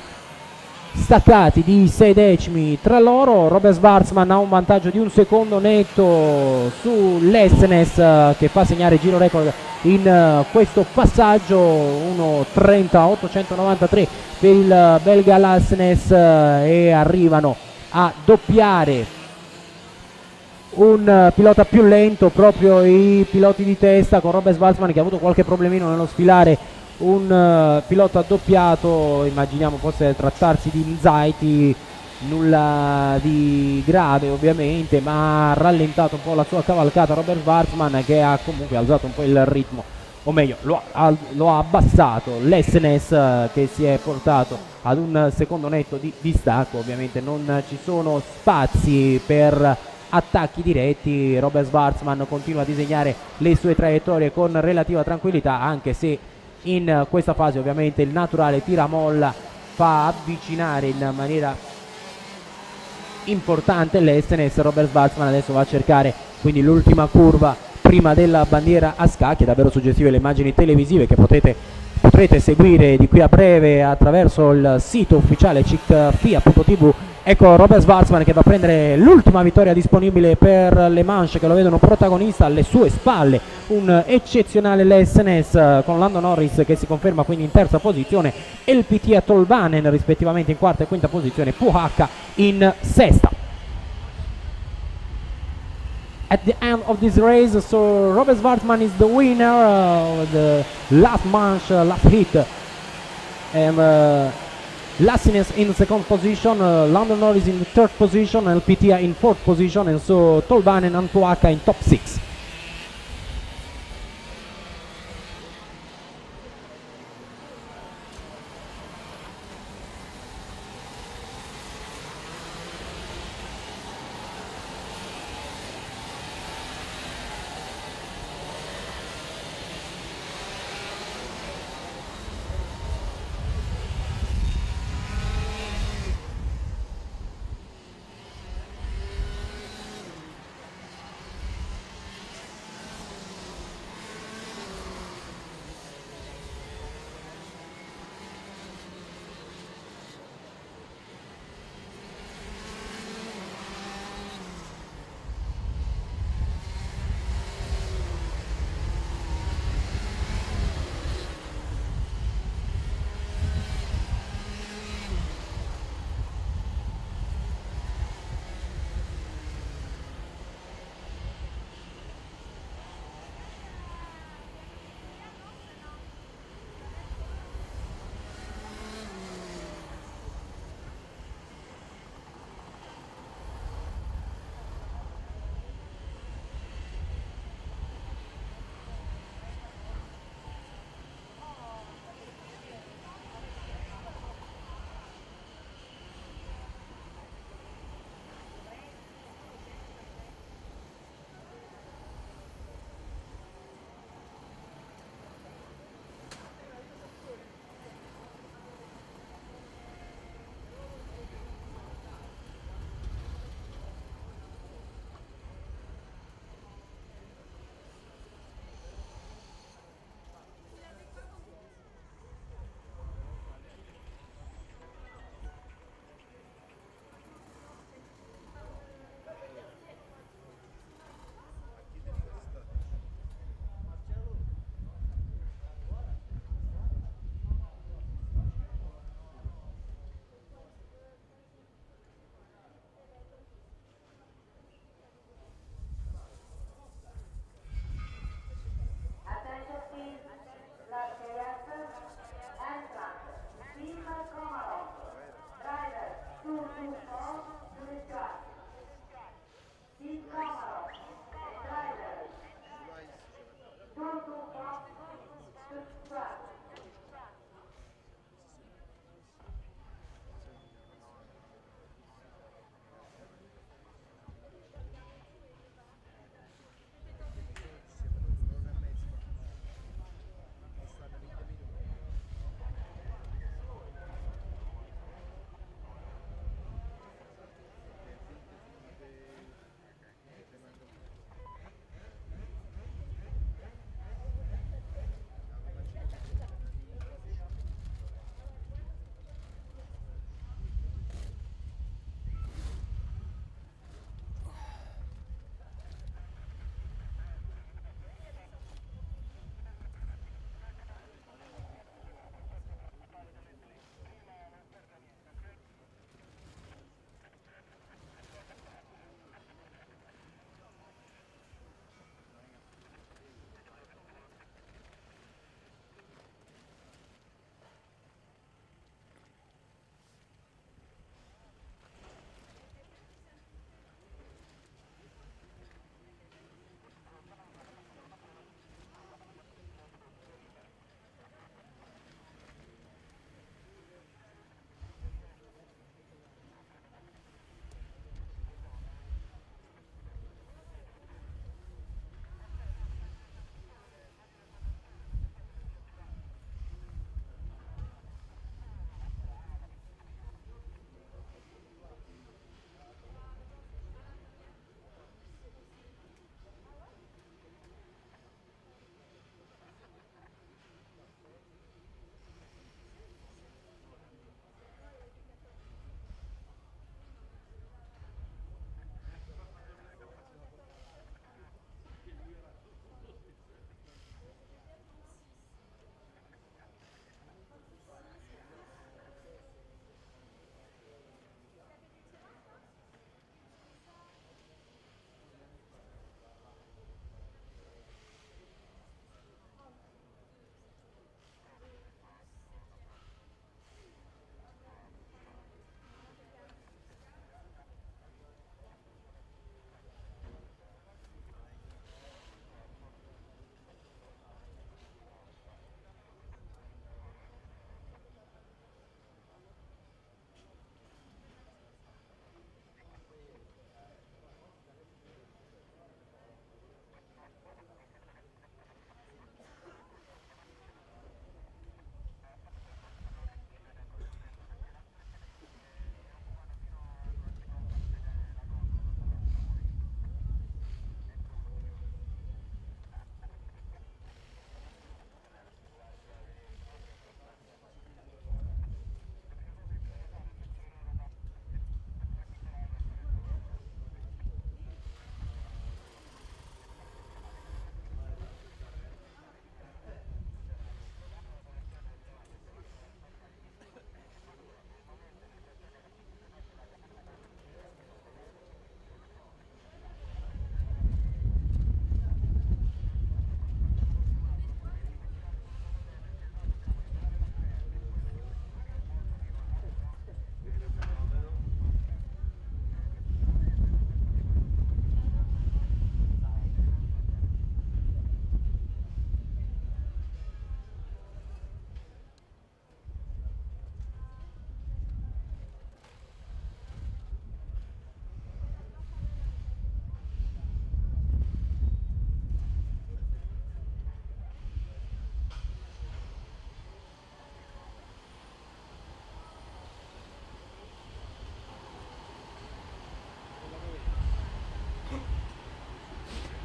staccati di sei decimi tra loro. Robert Schwarzman ha un vantaggio di un secondo netto su Lessenes, che fa segnare giro record in questo passaggio, uno trenta ottocentonovantatré per il belga Lessenes, e arrivano a doppiare un pilota più lento proprio i piloti di testa, con Robert Schwarzman che ha avuto qualche problemino nello sfilare un uh, pilota doppiato. Immaginiamo possa trattarsi di Inzaiti, nulla di grave ovviamente, ma ha rallentato un po' la sua cavalcata Robert Schwarzman, che ha comunque alzato un po' il ritmo, o meglio lo ha, lo ha abbassato Lessenes, uh, che si è portato ad un secondo netto di distacco. Ovviamente non ci sono spazi per attacchi diretti. Robert Schwarzman continua a disegnare le sue traiettorie con relativa tranquillità, anche se in questa fase ovviamente il naturale tiramolla fa avvicinare in maniera importante Lessenes. Robert Schwarzman adesso va a cercare quindi l'ultima curva prima della bandiera a scacchi. Davvero suggestive le immagini televisive che potete, potrete seguire di qui a breve attraverso il sito ufficiale cicfia punto tv. Ecco Robert Schwarzman che va a prendere l'ultima vittoria disponibile per Le Mans, che lo vedono protagonista alle sue spalle. Un eccezionale Lessenes con Lando Norris che si conferma quindi in terza posizione, e il Pittia Tolvanen rispettivamente in quarta e quinta posizione, Puhakka in sesta. At the end of this race, so Robert Schwarzman is the winner of the last manche, uh, last hit, and uh, Lessenes in second position, uh, Lando Norris in third position, and Pittia in fourth position, and so Tolvanen and Puhakka in top six.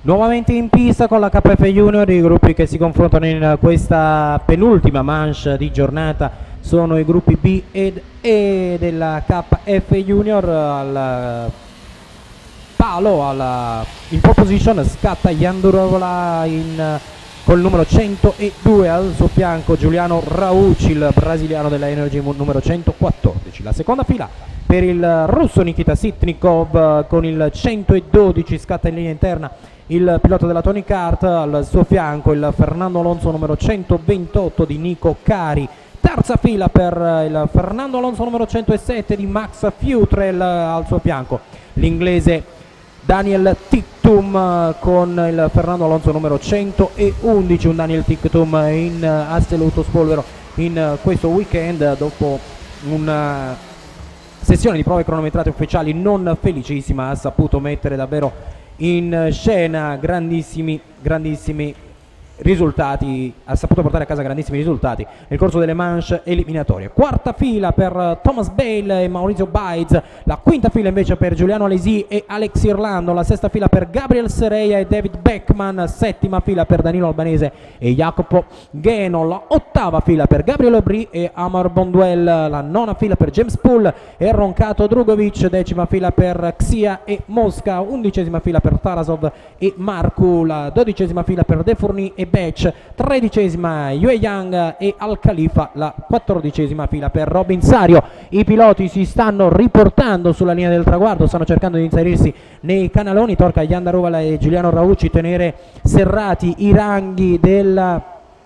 Nuovamente in pista con la K F Junior, i gruppi che si confrontano in questa penultima manche di giornata sono i gruppi B ed E della K F Junior. Al palo, alla, in pole position scatta Jandarovala in col numero centodue, al suo fianco Giuliano Raucci, il brasiliano della Energy numero centoquattordici. La seconda fila per il russo Nikita Sitnikov con il centododici, scatta in linea interna il pilota della Tony Kart, al suo fianco il Fernando Alonso numero centoventotto di Nico Cari. Terza fila per il Fernando Alonso numero centosette di Max Futrell, al suo fianco l'inglese Daniel Tictum con il Fernando Alonso numero centoundici, un Daniel Tictum in assoluto spolvero in questo weekend dopo una sessione di prove cronometrate ufficiali non felicissima. Ha saputo mettere davvero in scena grandissimi grandissimi risultati, ha saputo portare a casa grandissimi risultati nel corso delle manche eliminatorie. Quarta fila per Thomas Bale e Maurizio Baez, la quinta fila invece per Giuliano Alesi e Alex Irlando, la sesta fila per Gabriel Sereia e David Beckman, settima fila per Danilo Albanese e Jacopo Geno, la ottava fila per Gabriel Aubry e Amar Bonduel, la nona fila per James Poole e Roncato Drugovic, decima fila per Xia e Mosca, undicesima fila per Tarasov e Marcu, la dodicesima fila per De Fourny e Batch, tredicesima Yue Yang e Al Khalifa, la quattordicesima fila per Robin Sario. I piloti si stanno riportando sulla linea del traguardo, stanno cercando di inserirsi nei canaloni, tocca a Jandarovala e Giuliano Raucci tenere serrati i ranghi del,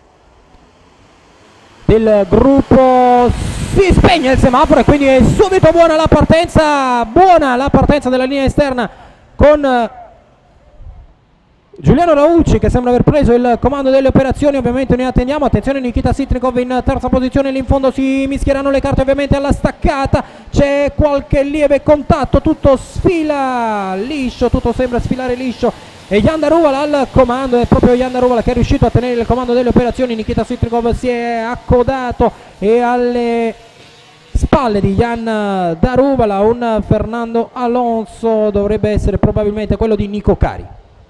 del gruppo. Si spegne il semaforo e quindi è subito buona la partenza, buona la partenza della linea esterna con Giuliano Raucci che sembra aver preso il comando delle operazioni. Ovviamente ne attendiamo, attenzione Nikita Sitnikov in terza posizione, lì in fondo si mischieranno le carte ovviamente alla staccata, c'è qualche lieve contatto, tutto sfila liscio, tutto sembra sfilare liscio e Jandarovala al comando, è proprio Jandarovala che è riuscito a tenere il comando delle operazioni. Nikita Sitnikov si è accodato e alle spalle di Jandarovala un Fernando Alonso dovrebbe essere probabilmente quello di Nico Cari.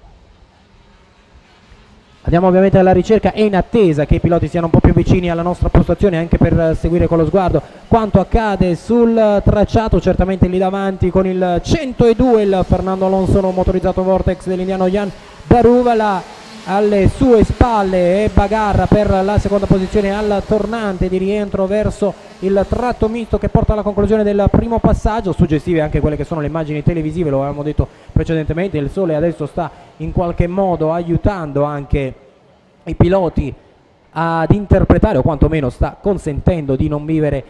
Andiamo ovviamente alla ricerca e in attesa che i piloti siano un po' più vicini alla nostra postazione anche per seguire con lo sguardo quanto accade sul tracciato. Certamente lì davanti con il centodue il Fernando Alonso motorizzato Vortex dell'indiano Jandarovala, alle sue spalle e Bagarra per la seconda posizione al tornante di rientro verso il tratto misto che porta alla conclusione del primo passaggio. Suggestive anche quelle che sono le immagini televisive, lo avevamo detto precedentemente, il sole adesso sta in qualche modo aiutando anche i piloti ad interpretare o quantomeno sta consentendo di non vivere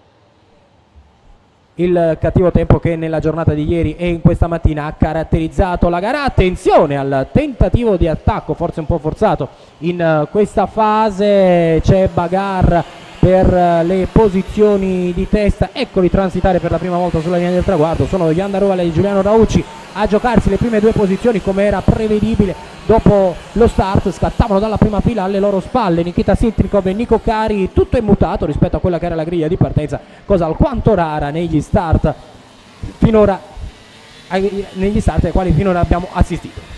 il cattivo tempo che nella giornata di ieri e in questa mattina ha caratterizzato la gara. Attenzione al tentativo di attacco forse un po' forzato in questa fase, c'è Bagarra per le posizioni di testa, eccoli transitare per la prima volta sulla linea del traguardo, sono Jandarovala e Giuliano Raucci a giocarsi le prime due posizioni come era prevedibile dopo lo start. Scattavano dalla prima fila alle loro spalle Nikita Sitnikov e Nico Cari, tutto è mutato rispetto a quella che era la griglia di partenza, cosa alquanto rara negli start finora, negli start ai quali finora abbiamo assistito.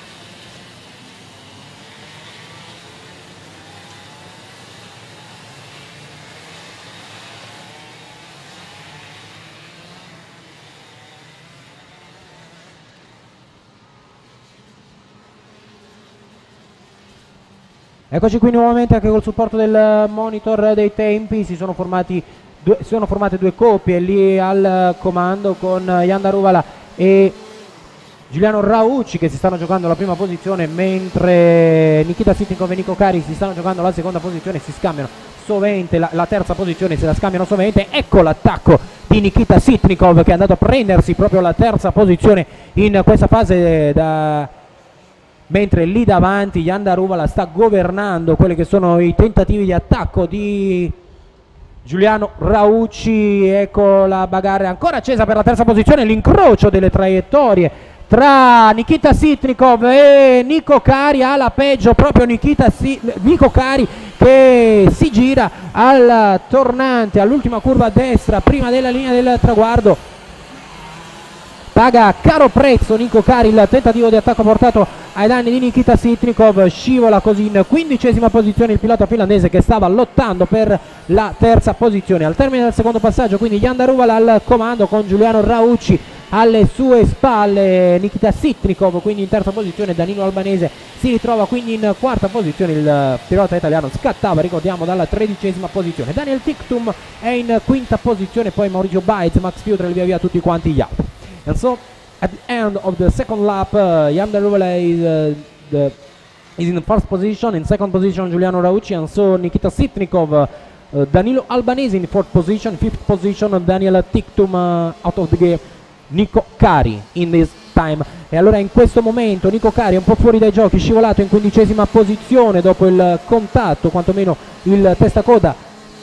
Eccoci qui nuovamente anche col supporto del monitor dei tempi, si sono formati due, si sono formate due coppie lì al comando con Jandarovala e Giuliano Raucci che si stanno giocando la prima posizione, mentre Nikita Sitnikov e Nico Cari si stanno giocando la seconda posizione, si scambiano sovente la, la terza posizione, se la scambiano sovente. Ecco l'attacco di Nikita Sitnikov che è andato a prendersi proprio la terza posizione in questa fase da... mentre lì davanti Jandarovala sta governando quelli che sono i tentativi di attacco di Giuliano Raucci. Ecco la bagarre ancora accesa per la terza posizione, l'incrocio delle traiettorie tra Nikita Sitnikov e Nico Cari, alla peggio proprio Nikita si Nico Cari che si gira al tornante all'ultima curva a destra prima della linea del traguardo. Paga a caro prezzo Nico Cari il tentativo di attacco portato ai danni di Nikita Sitnikov, scivola così in quindicesima posizione il pilota finlandese che stava lottando per la terza posizione. Al termine del secondo passaggio quindi Jan Daruvala al comando con Giuliano Raucci alle sue spalle, Nikita Sitnikov quindi in terza posizione, Danilo Albanese si ritrova quindi in quarta posizione, il pilota italiano scattava, ricordiamo, dalla tredicesima posizione. Daniel Tictum è in quinta posizione, poi Maurizio Baez, Max Fiutre e via via tutti quanti gli altri. And so at the end of the second lap, uh, Jan Daruvala is, uh, the, is in first position, in second position Giuliano Raucci, and so Nikita Sitnikov, uh, uh, Danilo Albanese in fourth position, fifth position Daniel Tictum, uh, out of the game Nico Cari in this time. E allora in questo momento Nico Cari è un po' fuori dai giochi, scivolato in quindicesima posizione dopo il contatto, quantomeno il testacoda,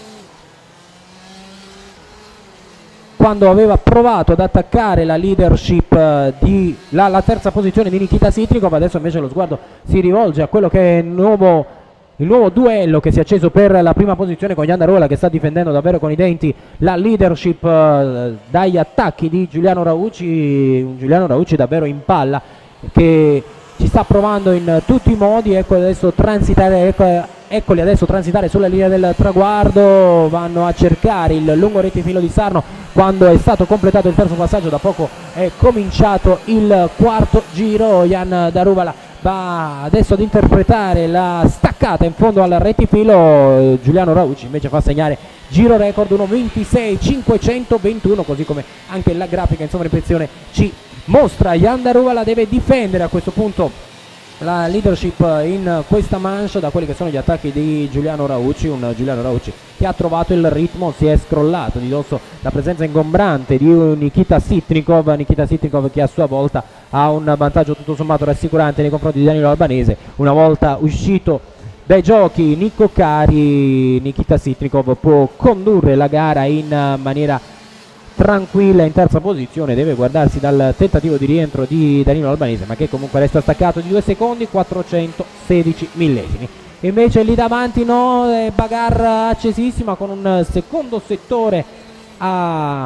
quando aveva provato ad attaccare la leadership uh, di la, la terza posizione di Nikita Sitnikov. Adesso invece lo sguardo si rivolge a quello che è il nuovo, il nuovo duello che si è acceso per la prima posizione con Jan Daruvala, che sta difendendo davvero con i denti la leadership uh, dagli attacchi di Giuliano Raucci, un Giuliano Raucci davvero in palla che ci sta provando in tutti i modi. Ecco adesso transitare, ecco, eccoli adesso transitare sulla linea del traguardo, vanno a cercare il lungo rettifilo di Sarno quando è stato completato il terzo passaggio. Da poco è cominciato il quarto giro, Jan Daruvala va adesso ad interpretare la staccata in fondo al rettifilo, Giuliano Raucci invece fa segnare giro record uno ventisei cinquecentoventuno, così come anche la grafica in sovraimpressione ci mostra. Jan Daruvala deve difendere a questo punto la leadership in questa manche da quelli che sono gli attacchi di Giuliano Raucci, un Giuliano Raucci che ha trovato il ritmo, si è scrollato di dosso la presenza ingombrante di Nikita Sitnikov, Nikita Sitnikov che a sua volta ha un vantaggio tutto sommato rassicurante nei confronti di Danilo Albanese. Una volta uscito dai giochi Nico Cari, Nikita Sitnikov può condurre la gara in maniera tranquilla in terza posizione, deve guardarsi dal tentativo di rientro di Danilo Albanese, ma che comunque resta staccato di due secondi quattrocentosedici millesimi. Invece lì davanti no, è bagarra accesissima con un secondo settore a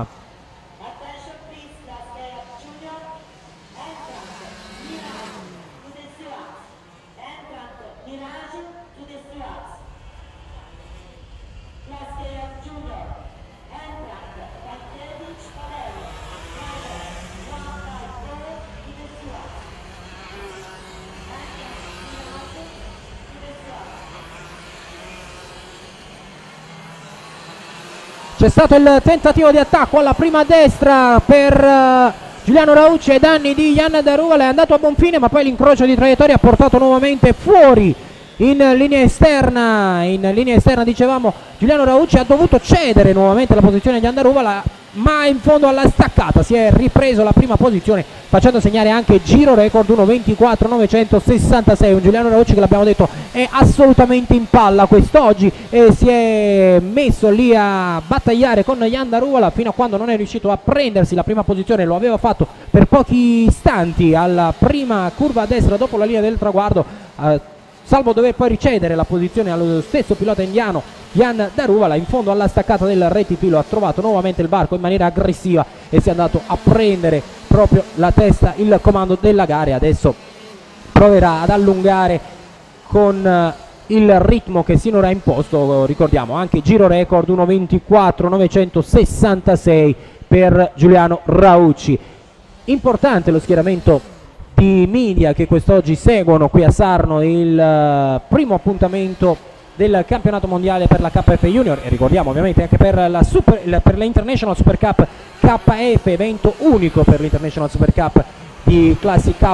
C'è stato il tentativo di attacco alla prima destra per uh, Giuliano Raucci ai danni di Jan Daruvala, è andato a buon fine, ma poi l'incrocio di traiettoria ha portato nuovamente fuori in linea esterna. In linea esterna dicevamo Giuliano Raucci ha dovuto cedere nuovamente la posizione di Jan Daruvala, ma in fondo alla staccata si è ripreso la prima posizione facendo segnare anche giro record uno ventiquattro novecentosessantasei. Un Giuliano Raucci che l'abbiamo detto è assolutamente in palla quest'oggi e si è messo lì a battagliare con Jan Daruvala fino a quando non è riuscito a prendersi la prima posizione. Lo aveva fatto per pochi istanti alla prima curva a destra dopo la linea del traguardo, eh, salvo dover poi ricedere la posizione allo stesso pilota indiano Jan Daruvala. In fondo alla staccata del rettifilo ha trovato nuovamente il varco in maniera aggressiva e si è andato a prendere proprio la testa, il comando della gara, e adesso proverà ad allungare con il ritmo che sinora ha imposto. Ricordiamo anche giro record uno ventiquattro novecentosessantasei per Giuliano Raucci. Importante lo schieramento di media che quest'oggi seguono qui a Sarno il uh, primo appuntamento del campionato mondiale per la K F Junior, e ricordiamo ovviamente anche per la, super, la, per la International Super Cup K F, evento unico per l'International Super Cup di classi K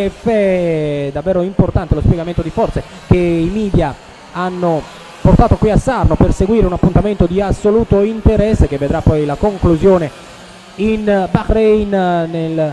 F. Davvero importante lo spiegamento di forze che i media hanno portato qui a Sarno per seguire un appuntamento di assoluto interesse che vedrà poi la conclusione in Bahrain, nel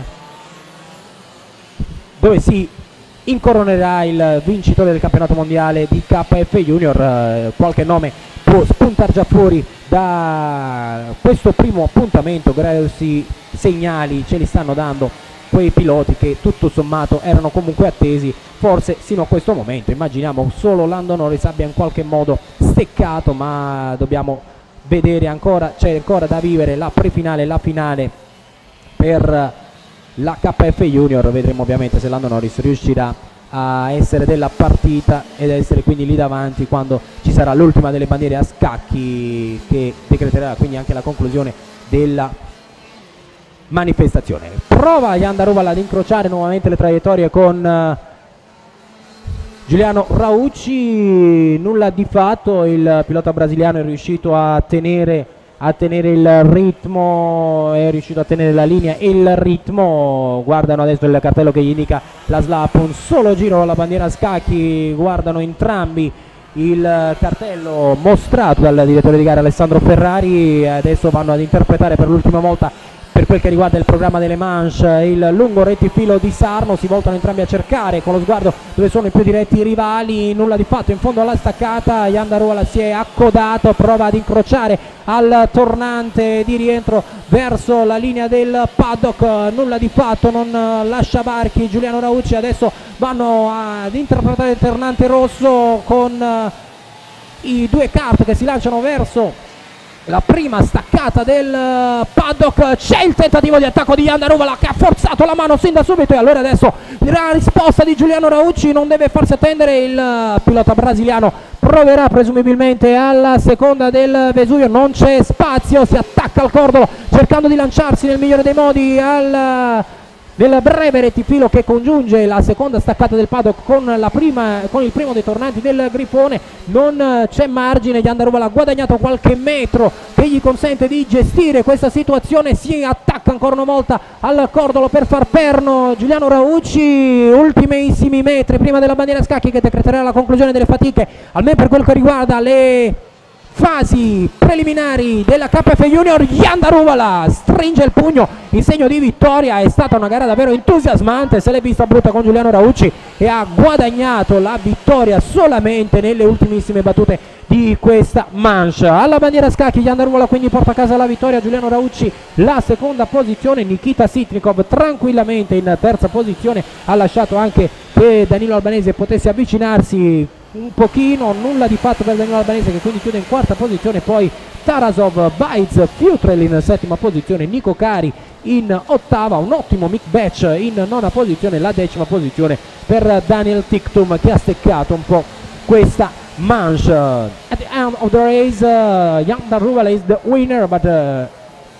dove si incoronerà il vincitore del campionato mondiale di K F Junior. Eh, qualche nome può spuntare già fuori da questo primo appuntamento, grossi segnali ce li stanno dando quei piloti che tutto sommato erano comunque attesi, forse sino a questo momento. Immaginiamo solo Lando Norris abbia in qualche modo steccato, ma dobbiamo vedere ancora, c'è ancora da vivere la prefinale e la finale per la K F Junior. Vedremo ovviamente se Lando Norris riuscirà a essere della partita ed essere quindi lì davanti quando ci sarà l'ultima delle bandiere a scacchi che decreterà quindi anche la conclusione della manifestazione. Prova Jandarovala ad incrociare nuovamente le traiettorie con uh, Giuliano Raucci, nulla di fatto, il pilota brasiliano è riuscito a tenere, a tenere il ritmo, è riuscito a tenere la linea e il ritmo. Guardano adesso il cartello che gli indica la slap, un solo giro alla bandiera a scacchi, guardano entrambi il cartello mostrato dal direttore di gara Alessandro Ferrari, adesso vanno ad interpretare per l'ultima volta per quel che riguarda il programma delle manche il lungo rettifilo di Sarno, si voltano entrambi a cercare con lo sguardo dove sono i più diretti rivali, nulla di fatto in fondo alla staccata, Jandarovala si è accodato, prova ad incrociare al tornante di rientro verso la linea del paddock, nulla di fatto, non lascia varchi Giuliano Raucci, adesso vanno ad interpretare il tornante rosso con i due kart che si lanciano verso la prima staccata del paddock. C'è il tentativo di attacco di Jandarovala che ha forzato la mano sin da subito, e allora adesso la risposta di Giuliano Raucci non deve farsi attendere, il pilota brasiliano proverà presumibilmente alla seconda del Vesuvio, non c'è spazio, si attacca al cordolo cercando di lanciarsi nel migliore dei modi al del breve rettifilo che congiunge la seconda staccata del paddock con, la prima, con il primo dei tornanti del Grifone. Non c'è margine, Jandarovala ha guadagnato qualche metro che gli consente di gestire questa situazione, si attacca ancora una volta al cordolo per far perno Giuliano Raucci, ultimissimi metri prima della bandiera a scacchi che decreterà la conclusione delle fatiche, almeno per quel che riguarda le fasi preliminari della K F Junior. Jandarovala stringe il pugno in segno di vittoria, è stata una gara davvero entusiasmante, se l'è vista brutta con Giuliano Raucci e ha guadagnato la vittoria solamente nelle ultimissime battute di questa manche. Alla bandiera a scacchi Jandarovala quindi porta a casa la vittoria, Giuliano Raucci la seconda posizione, Nikita Sitnikov tranquillamente in terza posizione, ha lasciato anche che Danilo Albanese potesse avvicinarsi un pochino, nulla di fatto per Danilo Albanese che quindi chiude in quarta posizione, poi Tarasov, Baez, Futrell in settima posizione, Nico Cari in ottava, un ottimo Mick Batch in nona posizione, la decima posizione per Daniel Tictum che ha steccato un po' questa manche. At the end of the race uh, Jandarovala is the winner, but uh,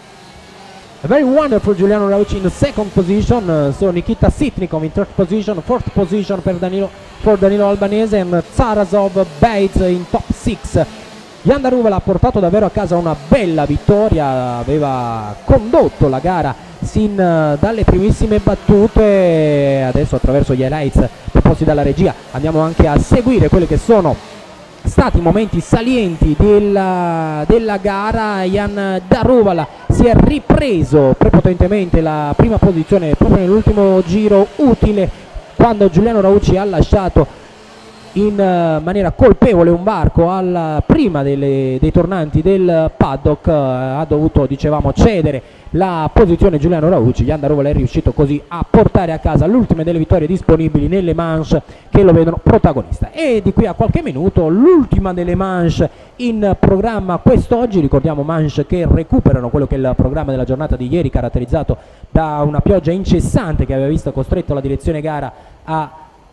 a very wonderful Giuliano Raucci in the second position, uh, so Nikita Sitnikov in third position, fourth position per Danilo, for Danilo Albanese, and Tarasov, Baez in top six. Jandarovala ha portato davvero a casa una bella vittoria, aveva condotto la gara sin uh, dalle primissime battute, adesso attraverso gli highlights proposti dalla regia andiamo anche a seguire quelli che sono stati i momenti salienti della, della gara. Jandarovala si è ripreso prepotentemente la prima posizione proprio nell'ultimo giro utile, quando Giuliano Raucci ha lasciato in maniera colpevole un varco alla prima delle, dei tornanti del paddock, ha dovuto, dicevamo, cedere la posizione Giuliano Raucci. Jandarovala è riuscito così a portare a casa l'ultima delle vittorie disponibili nelle manche che lo vedono protagonista. E di qui a qualche minuto l'ultima delle manche in programma quest'oggi, ricordiamo manche che recuperano quello che è il programma della giornata di ieri, caratterizzato da una pioggia incessante che aveva visto costretto la direzione gara a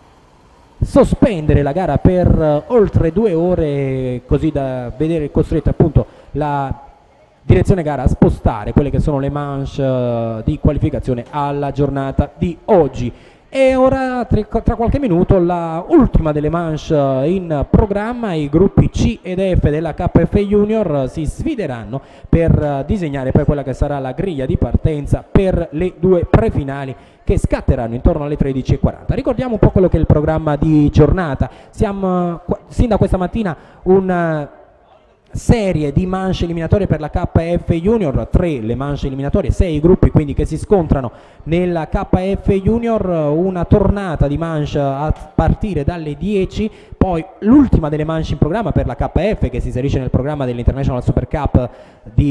sospendere la gara per uh, oltre due ore, così da vedere costretta appunto la direzione gara a spostare quelle che sono le manche uh, di qualificazione alla giornata di oggi. E ora tra, tra qualche minuto la ultima delle manche in programma, i gruppi C ed F della K F Junior si sfideranno per disegnare poi quella che sarà la griglia di partenza per le due prefinali che scatteranno intorno alle tredici e quaranta. Ricordiamo un po' quello che è il programma di giornata. Siamo sin da questa mattina un serie di manche eliminatorie per la K F Junior, tre le manche eliminatorie, sei gruppi quindi che si scontrano nella K F Junior, una tornata di manche a partire dalle dieci, poi l'ultima delle manche in programma per la K F che si inserisce nel programma dell'International Super Cup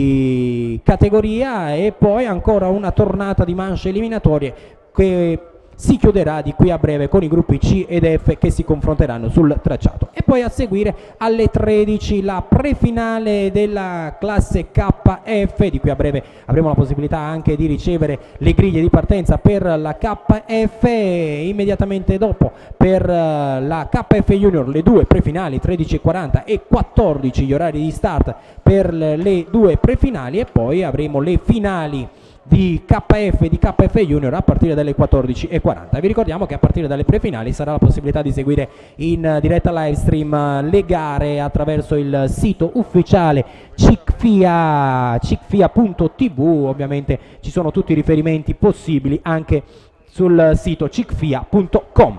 di categoria, e poi ancora una tornata di manche eliminatorie che si chiuderà di qui a breve con i gruppi C ed F che si confronteranno sul tracciato. E poi a seguire alle tredici la prefinale della classe K F, di qui a breve avremo la possibilità anche di ricevere le griglie di partenza per la K F, e immediatamente dopo per la K F Junior le due prefinali tredici e quaranta e quattordici gli orari di start per le due prefinali, e poi avremo le finali di K F e di K F Junior a partire dalle quattordici e quaranta. Vi ricordiamo che a partire dalle prefinali sarà la possibilità di seguire in diretta live stream le gare attraverso il sito ufficiale cicfia punto tv. Ovviamente ci sono tutti i riferimenti possibili anche sul sito cicfia punto com.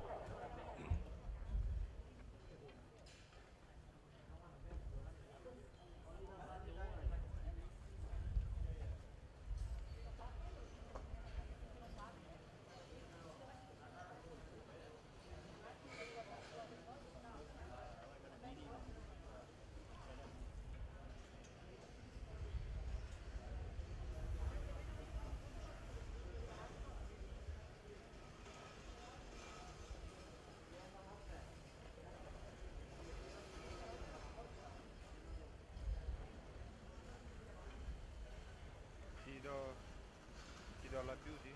Ti do, ti do la beauty?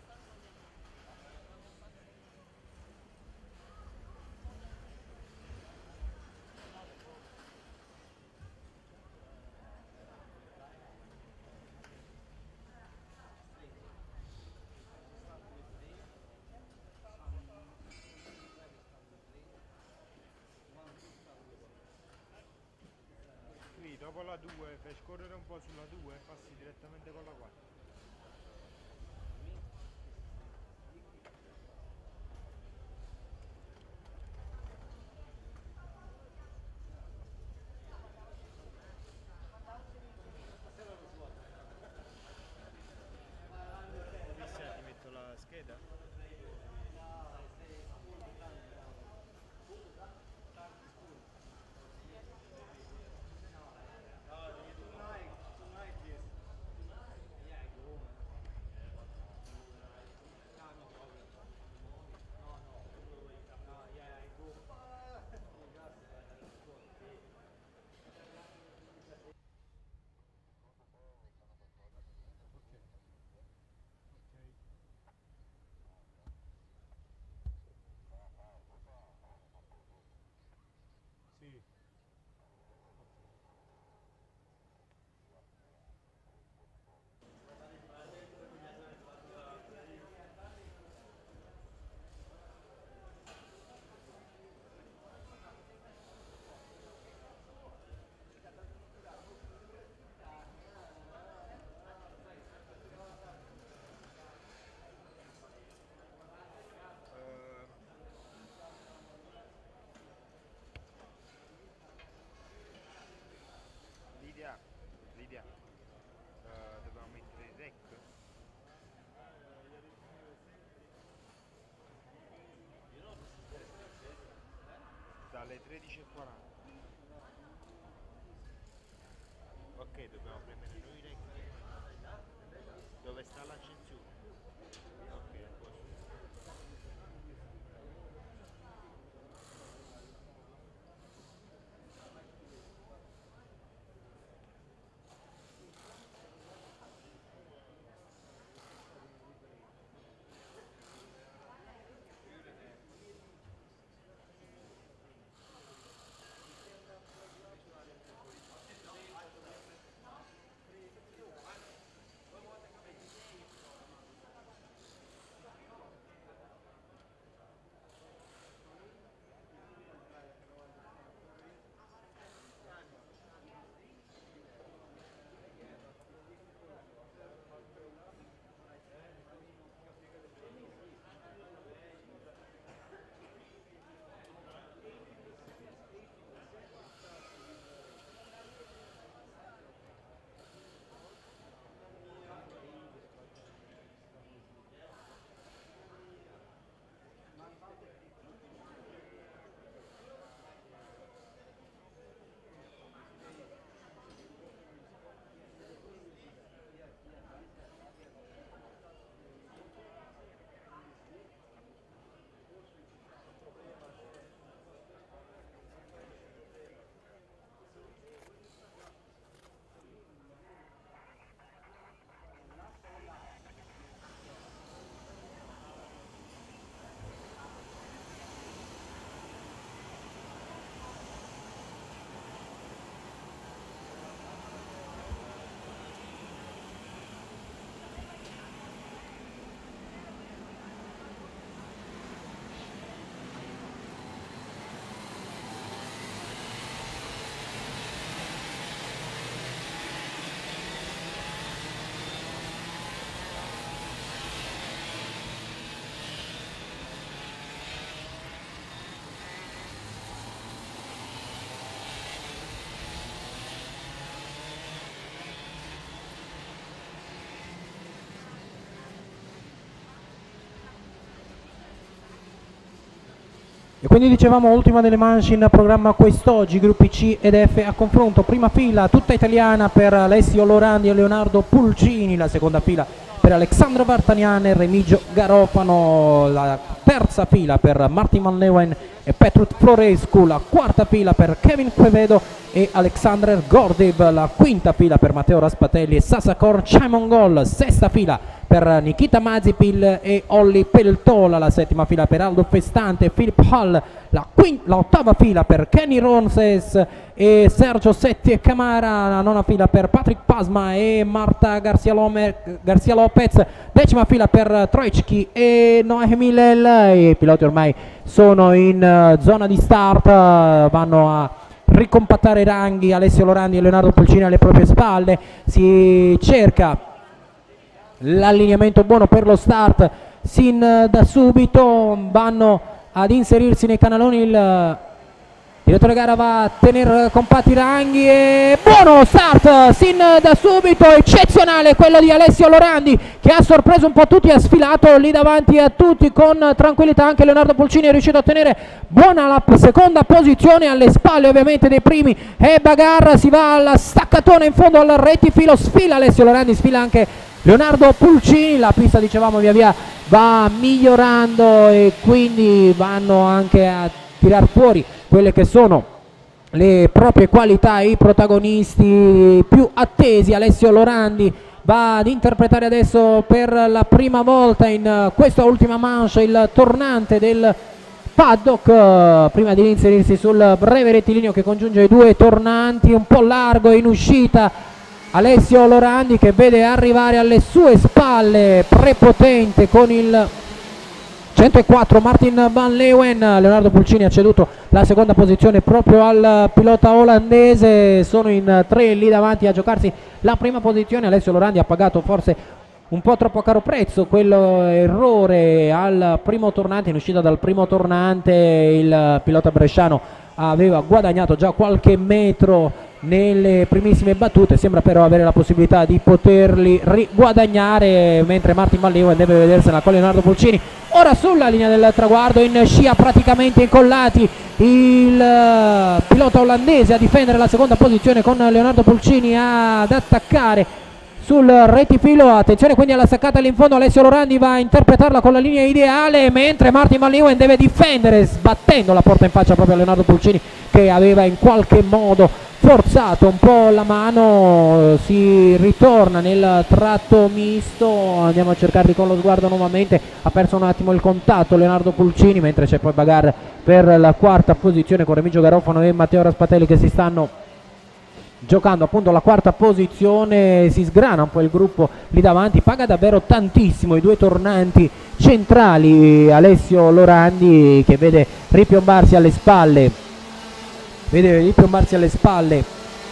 Qui dopo la due fai scorrere un po' sulla due e passi direttamente con la quattro. Chissà, ti metto la scheda? Lidia, Lidia, eh, dobbiamo mettere il rec. Dalle tredici e quaranta. Ok, dobbiamo premere noi rec. Dove sta l'accensione? Ok, a posto. E quindi dicevamo ultima delle manche in programma quest'oggi, gruppi C ed F a confronto, prima fila tutta italiana per Alessio Lorandi e Leonardo Pulcini, la seconda fila per Alexandro Vartanian e Remigio Garofano, la terza fila per Martin Van Leeuwen e Petrut Florescu, la quarta fila per Kevin Quevedo e Alexander Gordib, la quinta fila per Matteo Raspatelli e Sasakor Chaimongol, sesta fila per Nikita Mazipil e Olli Peltola, la settima fila per Aldo Festante e Philip Hall, la, la ottava fila per Kenny Ronses e Sergio Setti e Camara, la nona fila per Patrick Pasma e Marta Garcia, Lome, Garcia Lopez, decima fila per Troicki e Noemi Lel. I piloti ormai sono in uh, zona di start, uh, vanno a ricompattare i ranghi, Alessio Lorandi e Leonardo Pulcini alle proprie spalle, si cerca l'allineamento buono per lo start sin da subito, vanno ad inserirsi nei canaloni, il direttore gara va a tenere compatti i ranghi e buono start sin da subito, eccezionale quello di Alessio Lorandi che ha sorpreso un po' tutti, ha sfilato lì davanti a tutti con tranquillità, anche Leonardo Pulcini è riuscito a tenere buona la seconda posizione alle spalle ovviamente dei primi e Bagarra, si va al staccatone in fondo al rettifilo, sfila Alessio Lorandi, sfila anche Leonardo Pulcini, la pista dicevamo via via va migliorando e quindi vanno anche a tirar fuori quelle che sono le proprie qualità, i protagonisti più attesi. Alessio Lorandi va ad interpretare adesso per la prima volta in questa ultima manche il tornante del paddock, prima di inserirsi sul breve rettilineo che congiunge i due tornanti, un po' largo in uscita Alessio Lorandi che vede arrivare alle sue spalle prepotente con il centoquattro Martin Van Leeuwen. Leonardo Pulcini ha ceduto la seconda posizione proprio al pilota olandese, sono in tre lì davanti a giocarsi la prima posizione. Alessio Lorandi ha pagato forse un po' troppo caro prezzo quello errore al primo tornante, in uscita dal primo tornante il pilota bresciano aveva guadagnato già qualche metro nelle primissime battute, sembra però avere la possibilità di poterli riguadagnare, mentre Martin Van Leeuwen deve vedersela con Leonardo Pulcini. Ora sulla linea del traguardo in scia praticamente incollati il pilota olandese a difendere la seconda posizione con Leonardo Pulcini ad attaccare sul rettifilo. Attenzione quindi alla staccata lì in fondo, Alessio Lorandi va a interpretarla con la linea ideale, mentre Martin Van Leeuwen deve difendere sbattendo la porta in faccia proprio a Leonardo Pulcini che aveva in qualche modo forzato un po' la mano. Si ritorna nel tratto misto, andiamo a cercarli con lo sguardo nuovamente, ha perso un attimo il contatto Leonardo Pulcini, mentre c'è poi Bagarra per la quarta posizione con Remigio Garofano e Matteo Raspatelli che si stanno giocando appunto la quarta posizione. Si sgrana un po' il gruppo lì davanti, paga davvero tantissimo i due tornanti centrali, Alessio Lorandi che vede ripiombarsi alle spalle vede ripiombarsi alle spalle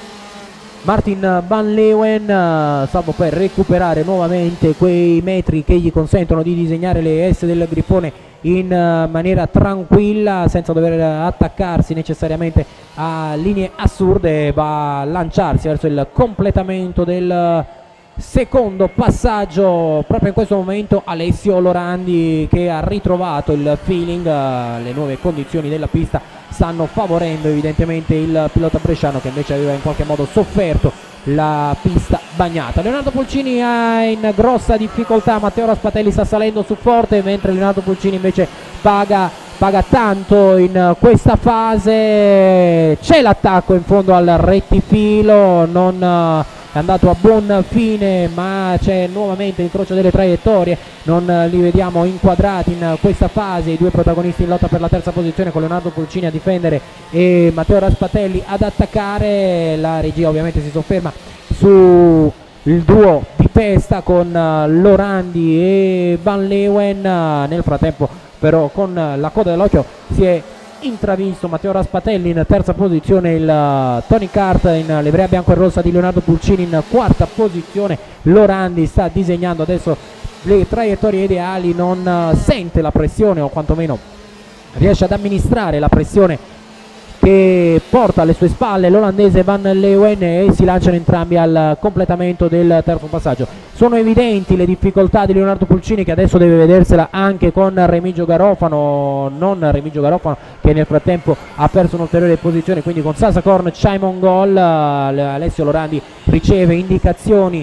Martin Van Leeuwen, salvo poi recuperare nuovamente quei metri che gli consentono di disegnare le S del Grifone in maniera tranquilla senza dover attaccarsi necessariamente a linee assurde. Va a lanciarsi verso il completamento del secondo passaggio proprio in questo momento Alessio Lorandi che ha ritrovato il feeling, le nuove condizioni della pista stanno favorendo evidentemente il pilota bresciano che invece aveva in qualche modo sofferto la pista bagnata. Leonardo Pulcini è in grossa difficoltà, Matteo Raspatelli sta salendo su forte, mentre Leonardo Pulcini invece paga, paga tanto in questa fase. C'è l'attacco in fondo al rettifilo, non è andato a buon fine, ma c'è nuovamente l'incrocio delle traiettorie, non li vediamo inquadrati in questa fase i due protagonisti in lotta per la terza posizione con Leonardo Pulcini a difendere e Matteo Raspatelli ad attaccare. La regia ovviamente si sofferma su il duo di testa con Lorandi e Van Leeuwen. Nel frattempo però con la coda dell'occhio si è intravisto Matteo Raspatelli in terza posizione, il Tony Kart in livrea bianco e rossa di Leonardo Pulcini in quarta posizione. Lorandi sta disegnando adesso le traiettorie ideali, non sente la pressione o quantomeno riesce ad amministrare la pressione che porta alle sue spalle l'olandese Van Leeuwen e si lanciano entrambi al completamento del terzo passaggio. Sono evidenti le difficoltà di Leonardo Pulcini, che adesso deve vedersela anche con Remigio Garofano, non Remigio Garofano che nel frattempo ha perso un'ulteriore posizione, quindi con Sasakorn, Chaimongol. Alessio Lorandi riceve indicazioni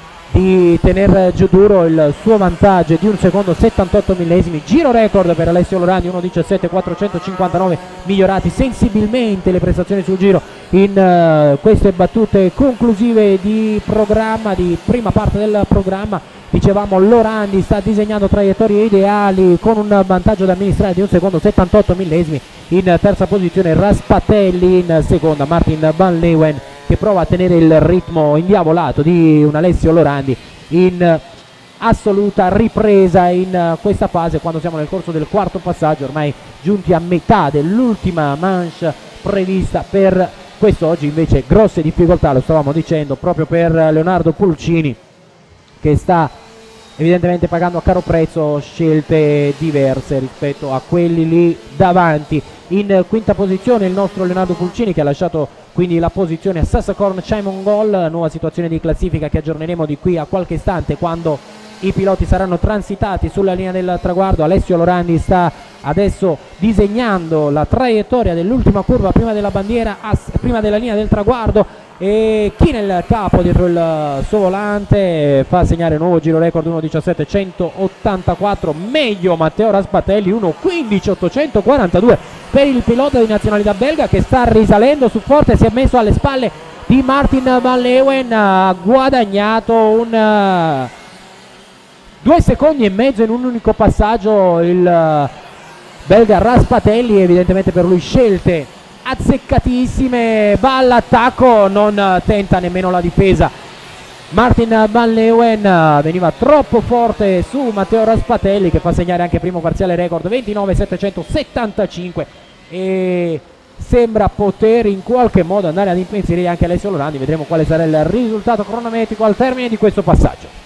di tener giù duro, il suo vantaggio è di un secondo settantotto millesimi, giro record per Alessio Lorandi, uno diciassette quattrocentocinquantanove, migliorati sensibilmente le prestazioni sul giro in uh, queste battute conclusive di programma, di prima parte del programma. Dicevamo, Lorandi sta disegnando traiettorie ideali con un vantaggio da amministrare di un secondo settantotto millesimi. In terza posizione Raspatelli, in seconda Martin Van Leeuwen, che prova a tenere il ritmo indiavolato di un Alessio Lorandi in assoluta ripresa in questa fase, quando siamo nel corso del quarto passaggio, ormai giunti a metà dell'ultima manche prevista per quest'oggi. Invece grosse difficoltà, lo stavamo dicendo, proprio per Leonardo Pulcini, che sta evidentemente pagando a caro prezzo scelte diverse rispetto a quelli lì davanti. In quinta posizione il nostro Leonardo Pulcini, che ha lasciato quindi la posizione a Sasakorn Chaimongol, nuova situazione di classifica che aggiorneremo di qui a qualche istante quando i piloti saranno transitati sulla linea del traguardo. Alessio Lorandi sta adesso disegnando la traiettoria dell'ultima curva prima della bandiera, prima della linea del traguardo, e chi nel capo dietro il suo volante fa segnare un nuovo giro record, uno diciassette centottantaquattro, meglio Matteo Raspatelli, uno quindici ottocentoquarantadue per il pilota di nazionalità belga, che sta risalendo su forte, si è messo alle spalle di Martin Van Leeuwen, ha guadagnato un uh, due secondi e mezzo in un unico passaggio il uh, belga Raspatelli, evidentemente per lui scelte azzeccatissime, va all'attacco, non tenta nemmeno la difesa. Martin Van Leeuwen veniva troppo forte su Matteo Raspatelli, che fa segnare anche primo parziale record ventinove settecentosettantacinque, e sembra poter in qualche modo andare ad impensierire anche Alessio Lorandi. Vedremo quale sarà il risultato cronometrico al termine di questo passaggio.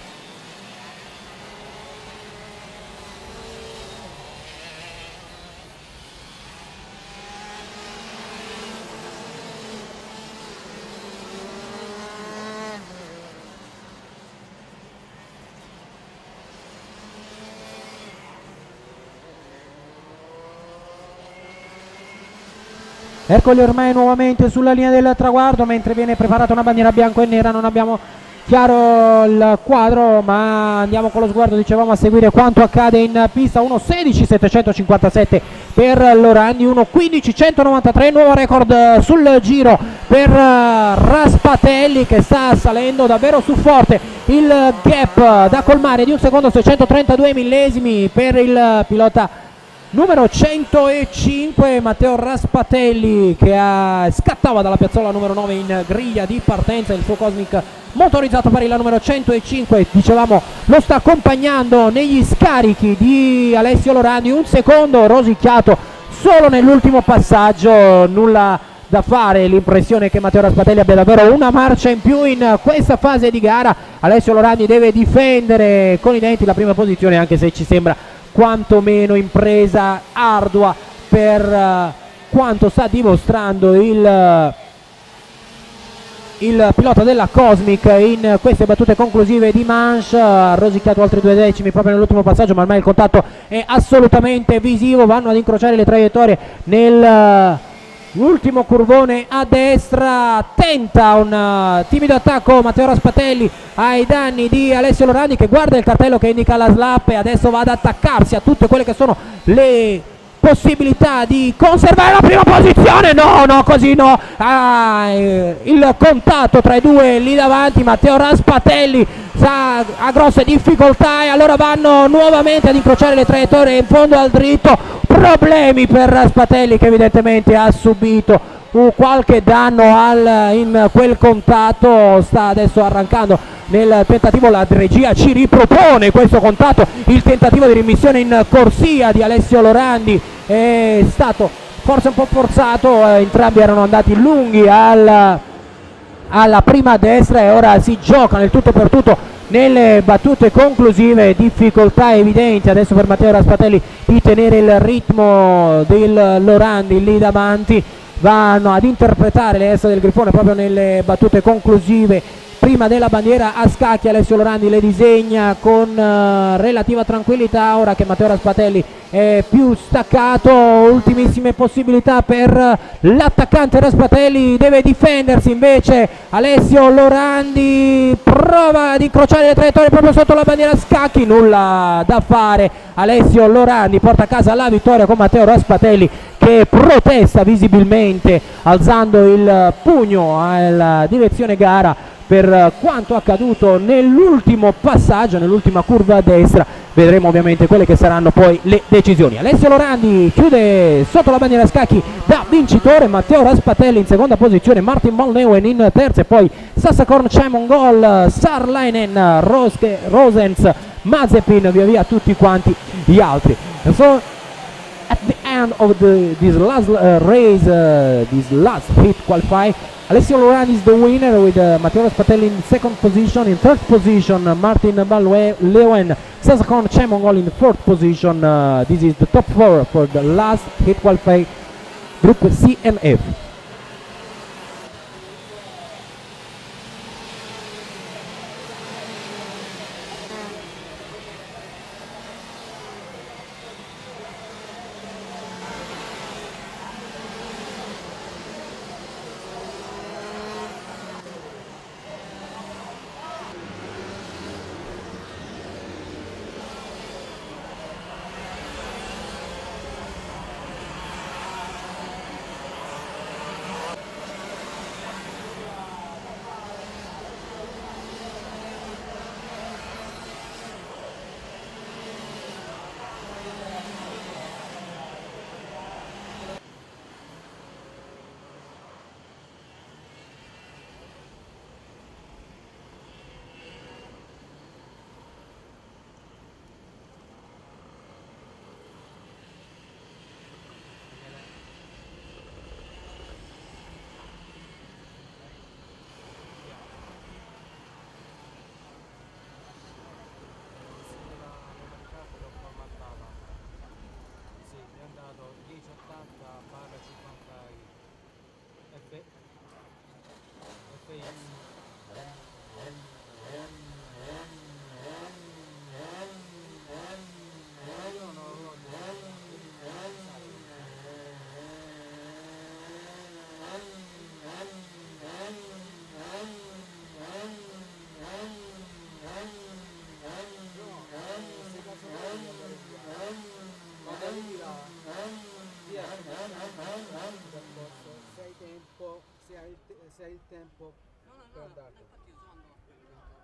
Eccoli ormai nuovamente sulla linea del traguardo, mentre viene preparata una bandiera bianco e nera. Non abbiamo chiaro il quadro, ma andiamo con lo sguardo, dicevamo, a seguire quanto accade in pista. uno sedici settecentocinquantasette per Lorandi, uno quindici centonovantatré, nuovo record sul giro per Raspatelli, che sta salendo davvero su forte. Il gap da colmare di un secondo seicentotrentadue millesimi per il pilota numero centocinque Matteo Raspatelli, che ha, scattava dalla piazzola numero nove in griglia di partenza. Il suo Cosmic motorizzato per il numero centocinque, dicevamo, lo sta accompagnando negli scarichi di Alessio Lorandi. Un secondo rosicchiato solo nell'ultimo passaggio, nulla da fare, l'impressione che Matteo Raspatelli abbia davvero una marcia in più in questa fase di gara. Alessio Lorandi deve difendere con i denti la prima posizione, anche se ci sembra quantomeno impresa ardua per uh, quanto sta dimostrando il, uh, il pilota della Cosmic in queste battute conclusive di manche. Ha rosicchiato altri due decimi proprio nell'ultimo passaggio, ma ormai il contatto è assolutamente visivo. Vanno ad incrociare le traiettorie nel uh, ultimo curvone a destra. Tenta un uh, timido attacco Matteo Raspatelli ai danni di Alessio Lorandi, che guarda il cartello che indica la slap e adesso va ad attaccarsi a tutte quelle che sono le possibilità di conservare la prima posizione. No, no, così no. Ah, eh, il contatto tra i due lì davanti. Matteo Raspatelli sa, ha grosse difficoltà, e allora vanno nuovamente ad incrociare le traiettorie in fondo al dritto. Problemi per Raspatelli, che evidentemente ha subito uh, qualche danno al, in quel contatto. Sta adesso arrancando nel tentativo, la regia ci ripropone questo contatto, il tentativo di rimissione in corsia di Alessio Lorandi è stato forse un po' forzato, eh, entrambi erano andati lunghi al, alla prima destra, e ora si gioca nel tutto per tutto nelle battute conclusive. Difficoltà evidenti adesso per Matteo Raspatelli di tenere il ritmo del Lorandi lì davanti. vanno ad interpretare le S del Grifone proprio nelle battute conclusive. Prima della bandiera a scacchi Alessio Lorandi le disegna con uh, relativa tranquillità, ora che Matteo Raspatelli è più staccato, ultimissime possibilità per uh, l'attaccante Raspatelli, deve difendersi invece Alessio Lorandi, prova ad incrociare le traiettorie proprio sotto la bandiera a scacchi, nulla da fare, Alessio Lorandi porta a casa la vittoria con Matteo Raspatelli che protesta visibilmente alzando il pugno alla direzione gara per quanto accaduto nell'ultimo passaggio, nell'ultima curva a destra. Vedremo ovviamente quelle che saranno poi le decisioni. Alessio Lorandi chiude sotto la bandiera a scacchi da vincitore, Matteo Raspatelli in seconda posizione, Martin Molneuen in terza e poi Sassakorn, Chaemongol, Sarlainen, Roske, Rosens, Mazepin, via via tutti quanti gli altri. So, at the end of the, this last uh, race, uh, this last heat qualify, Alessio Lorandi is the winner with uh, Matteo Raspatelli in second position. In third position, uh, Martin Balleuen, Sassakorn, Chaemongol in fourth position. Uh, this is the top four for the last heat qualify group C and F. Se hai il tempo no, no, per no, andartene. infatti io sono andato a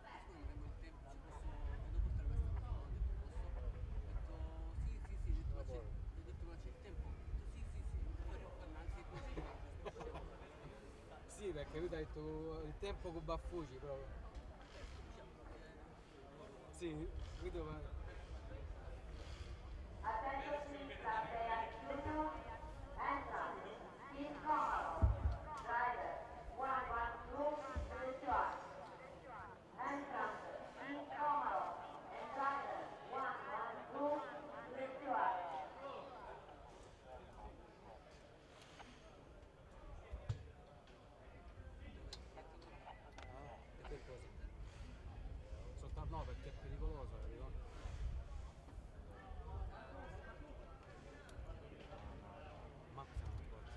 siccome avremo il tempo, ci posso, vedo portare questa cosa, ho detto, sì, sì, sì, ho detto, ma c'è, ho detto, ma c'è il tempo? Ho detto, sì, sì, sì, poi devo parlarsi così, Sì, perché tu hai detto il tempo con Baffuci proprio. Sì, vedo ma... No, perché è pericoloso, capito? Mazza un po'.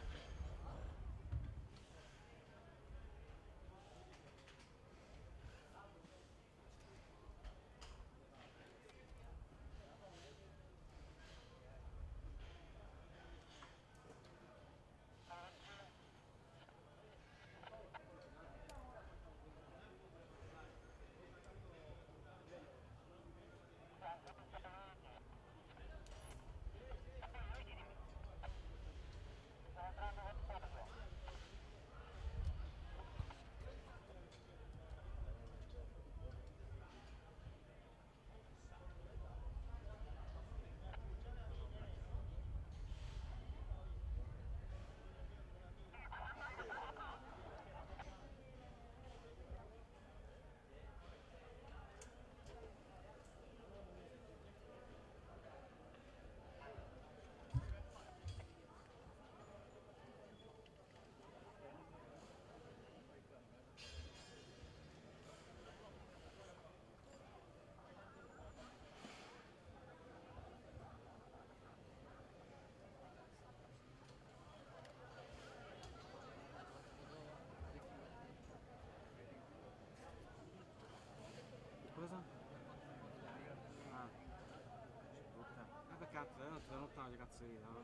cazzo di no?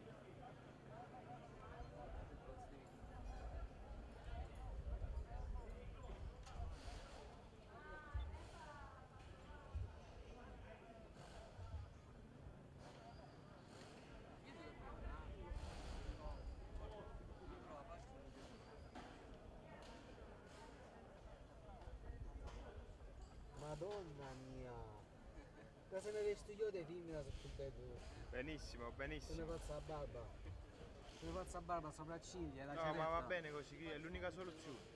Madonna mia! Cosa ne vesti io dei film da sul bello? Benissimo, Se ne benissimo. pazza la barba. Se ne pazza la barba, sopracciglia, la No, ceretta. ma va bene così, è l'unica soluzione.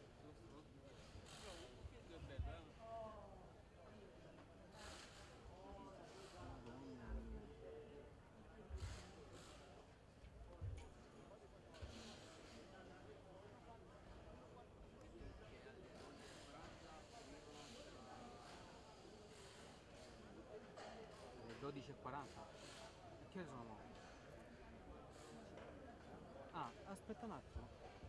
Le dodici e quaranta. Che ore sono? Ah, aspetta un attimo.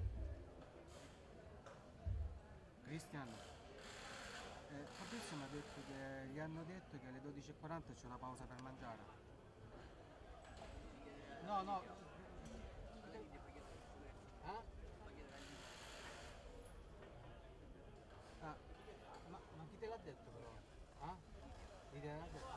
Cristian, eh, Fabrizio mi ha detto che gli hanno detto che alle dodici e quaranta c'è una pausa per mangiare. No, no. Ah? Ah, ma, ma chi te l'ha detto però? Ah? Chi te l'ha detto?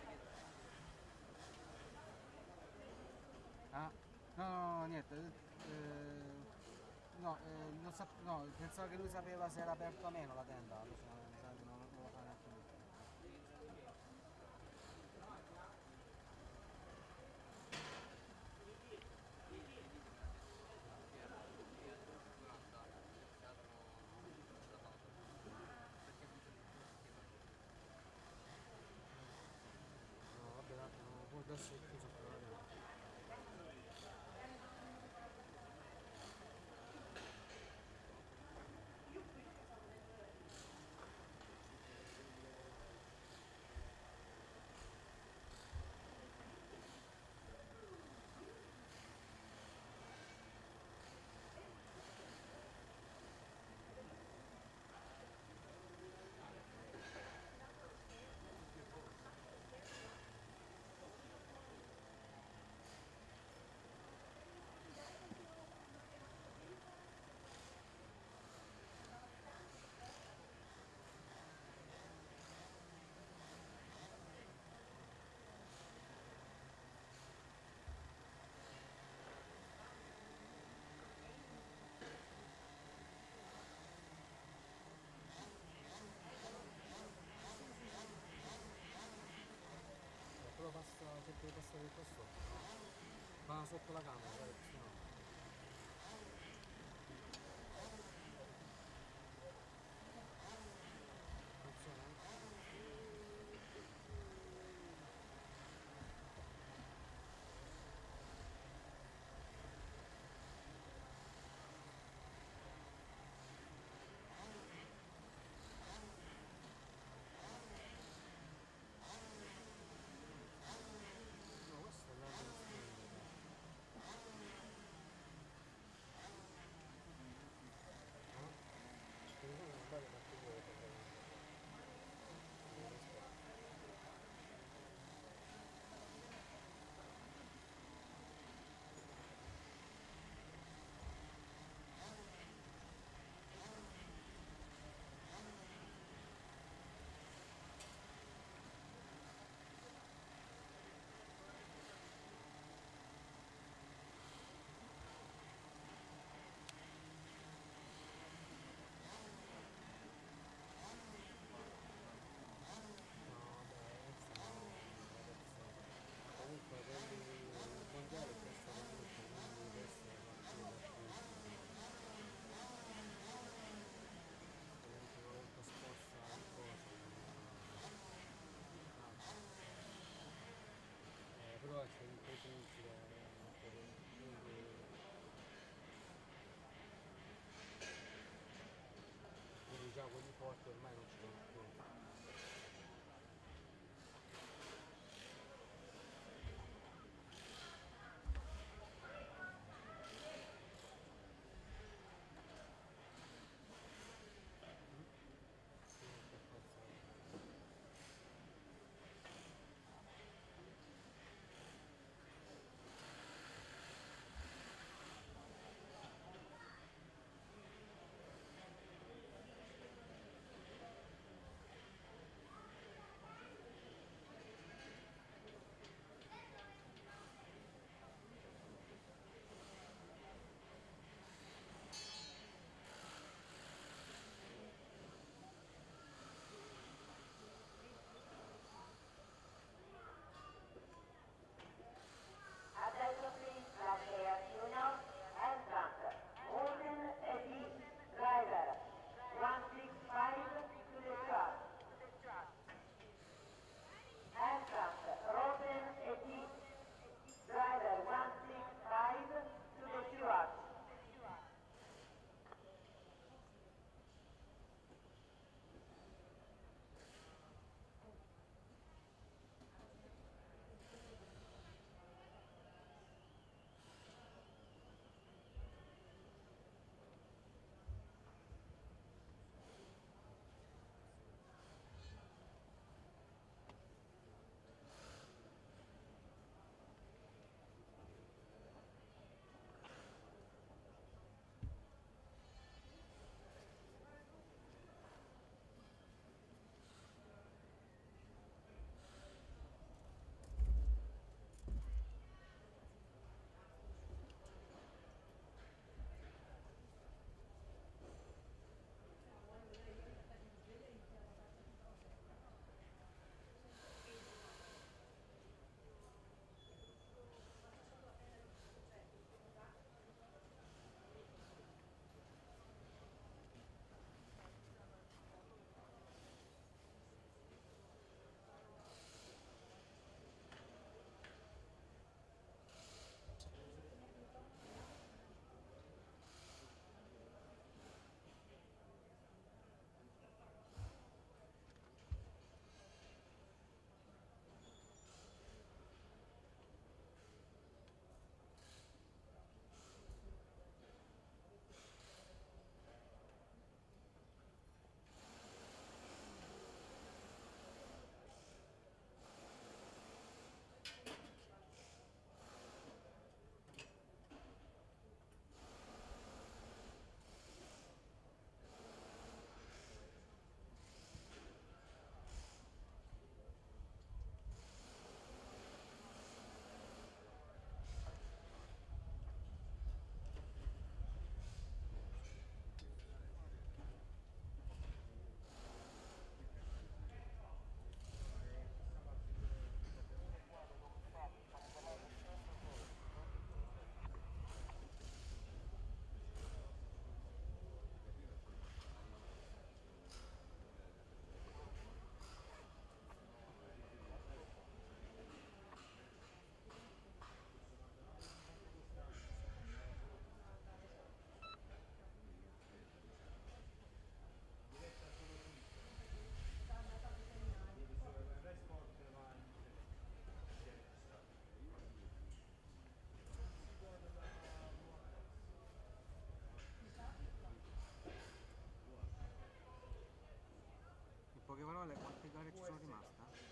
Ah? No, no, no, niente. eh, no, eh, non sap- no, pensavo che lui sapeva se era aperto o meno la tenda. Lo so, mi sa che non, non lo sa neanche lui. No, vabbè, un attimo, poi adesso è chiuso per la tenda. Però passa, cerca di passare qua sotto. Va sotto la camera, dai, questo no. Funziona? No, questo è l'altro stile. No? Che mi sono sbagliato a che vuoi per comunque quelli il mondiale è stato molto, quindi questo è partito da comunque una volta sposta il coso eh, però c'è un po' di punti da mettere quindi quindi già quelli forti ormai non ci sono più. Sì, per forza. poche parole, quante gare ci sono rimaste?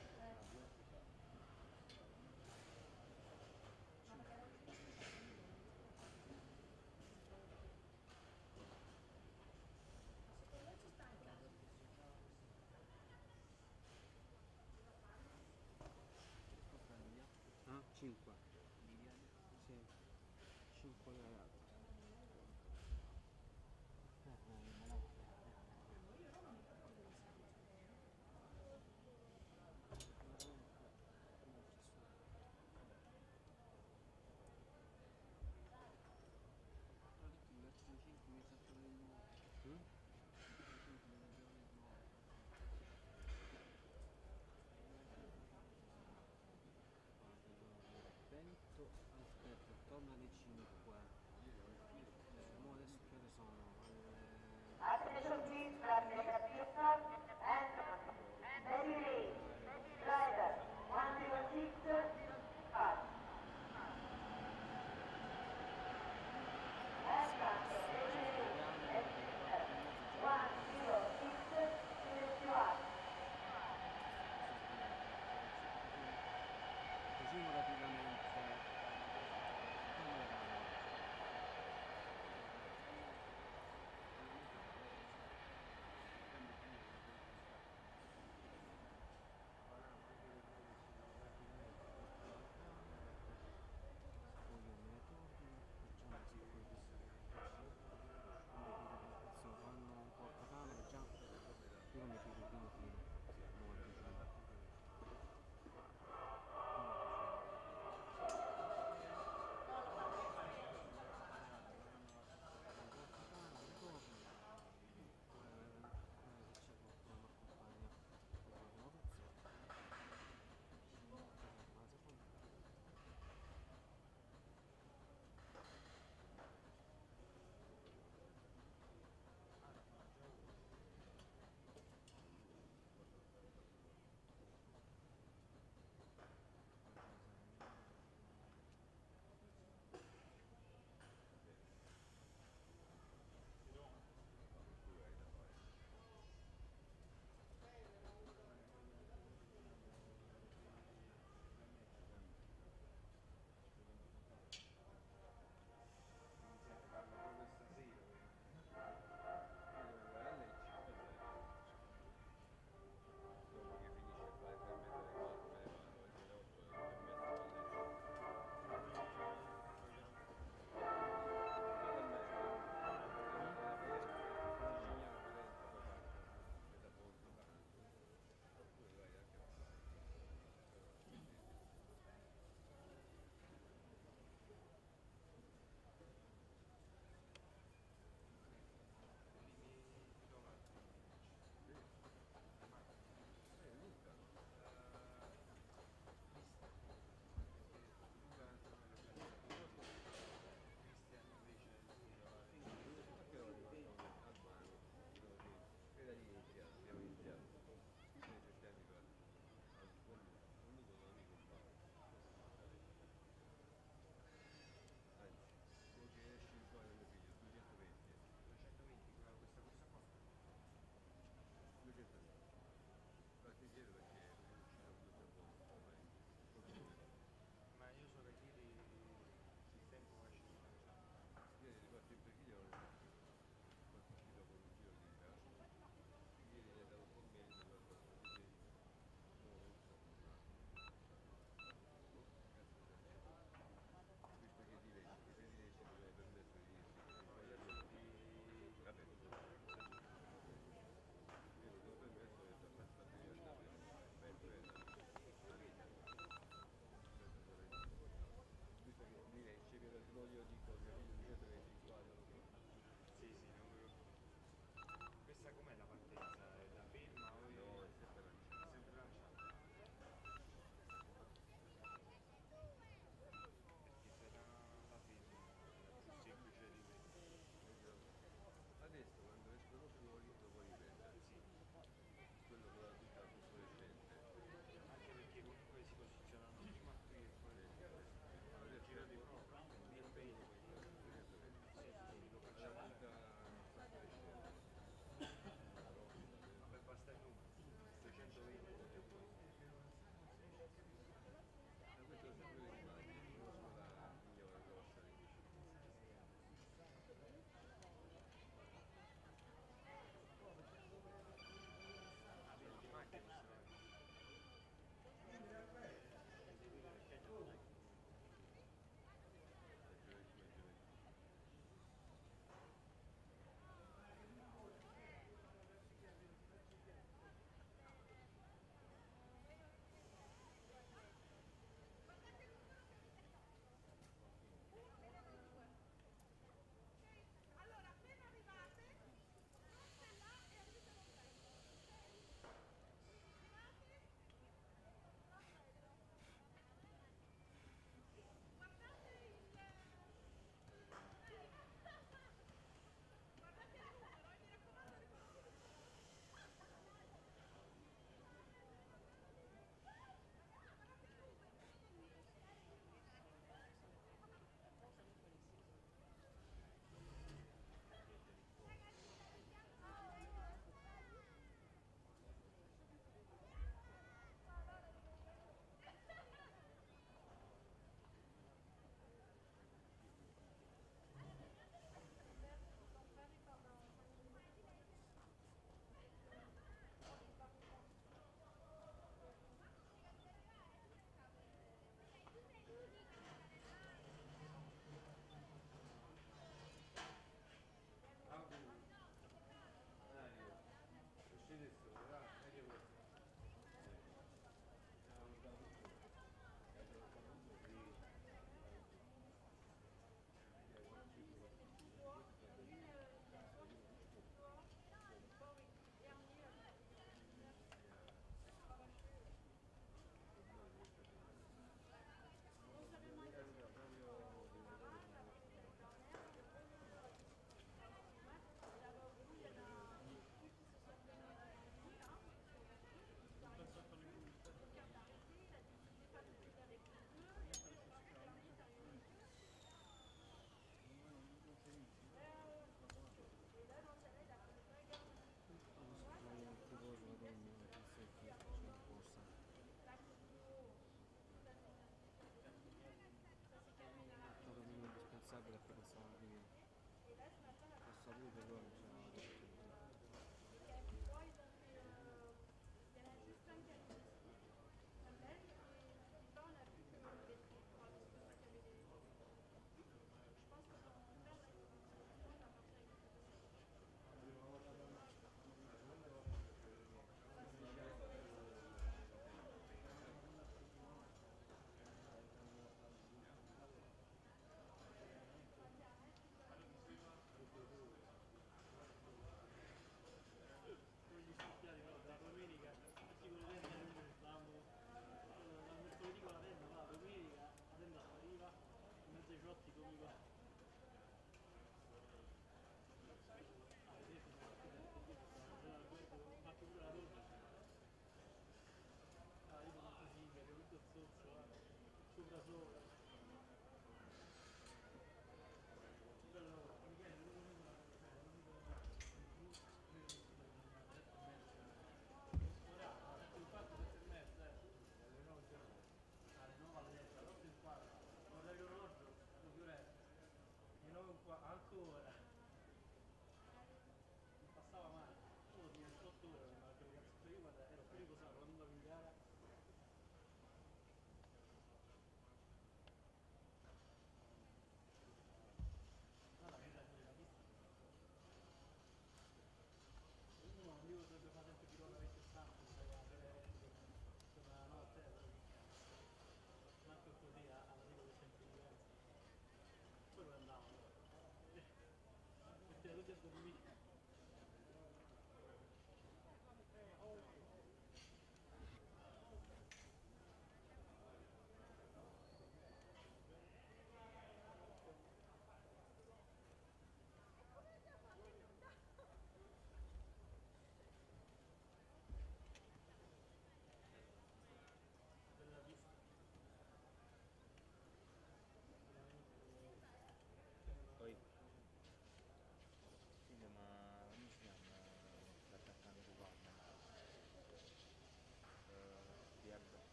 Ah, cinque. Sì, cinque ragazzi. Vento, aspetta, torna alle cinque.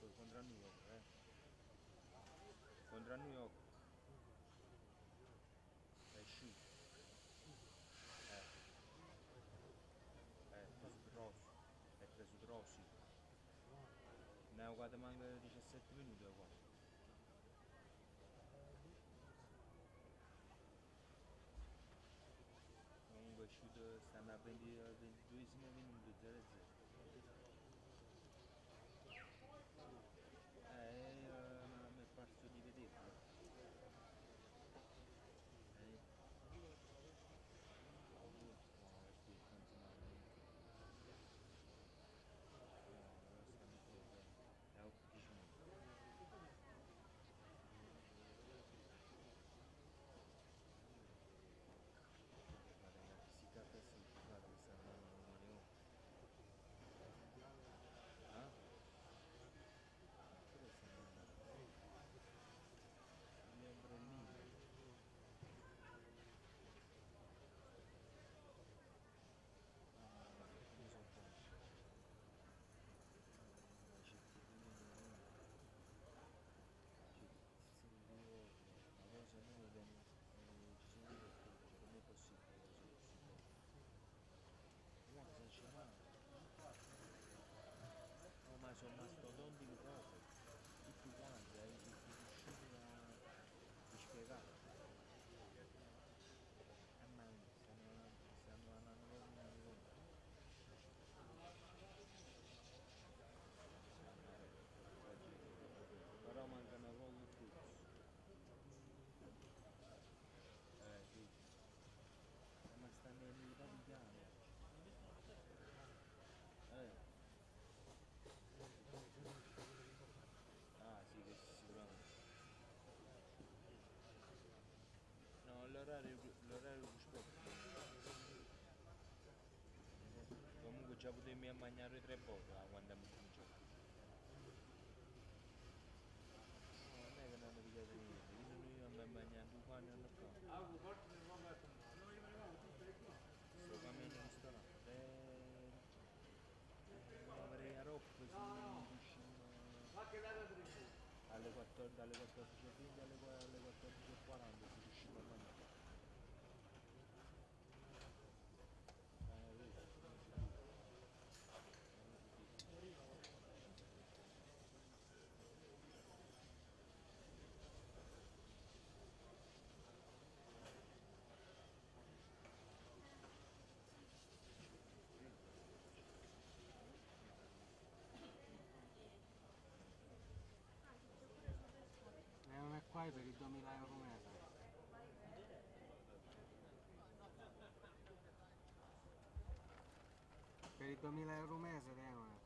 contro New York, eh. Contro New York. È uscito. Eh. Eh, è preso Rossi. È preso Rossi. Ne ho guardato manca diciassette minuti qua. Comunque è uscito, stanno a venti, ventiduesimo minuto zero zero. Eh, eh, mi è parso di vederlo. Eh. Oh, no, sì, continuamente. No, non stanno proprio. È otto dieci minuti. Guarda, la fisica così, guarda che stanno andando le ore. Ah? Dove stanno andando? Le ombrelline. Ah, come sono tanti. La cittadina di Roma. Cittadina. Ma cosa noi abbiamo, eh, ci sono delle cose, com'è possibile che così si può? Guarda, se c'è male. No, ma sono mastodonti proprio, tutti quanti, è difficile da spiegare. Eh, ma stanno, stanno andando proprio. Però mancano poco tutti. Eh, sì. Eh, ma stanno in Vaticano. Eh. Ah, sì, che sicuramente. No, l'orario l'orario più sport. Comunque già potremmo mangiare tre volte da quando abbiamo cominciato. No, non è che non hanno pigliato niente, io noi abbiamo mangiato due panni al campo. Sto camminando in ristorante. Eh, eh, avrei a roba così riusciamo alle quattordici, dalle quattordici e venti alle qua- alle quattordici e quaranta si riusciva a mangiare. Eh, vedi, non si dice. Non si dice. E non è qua per i duemila euro mese. Per i duemila euro mese devono.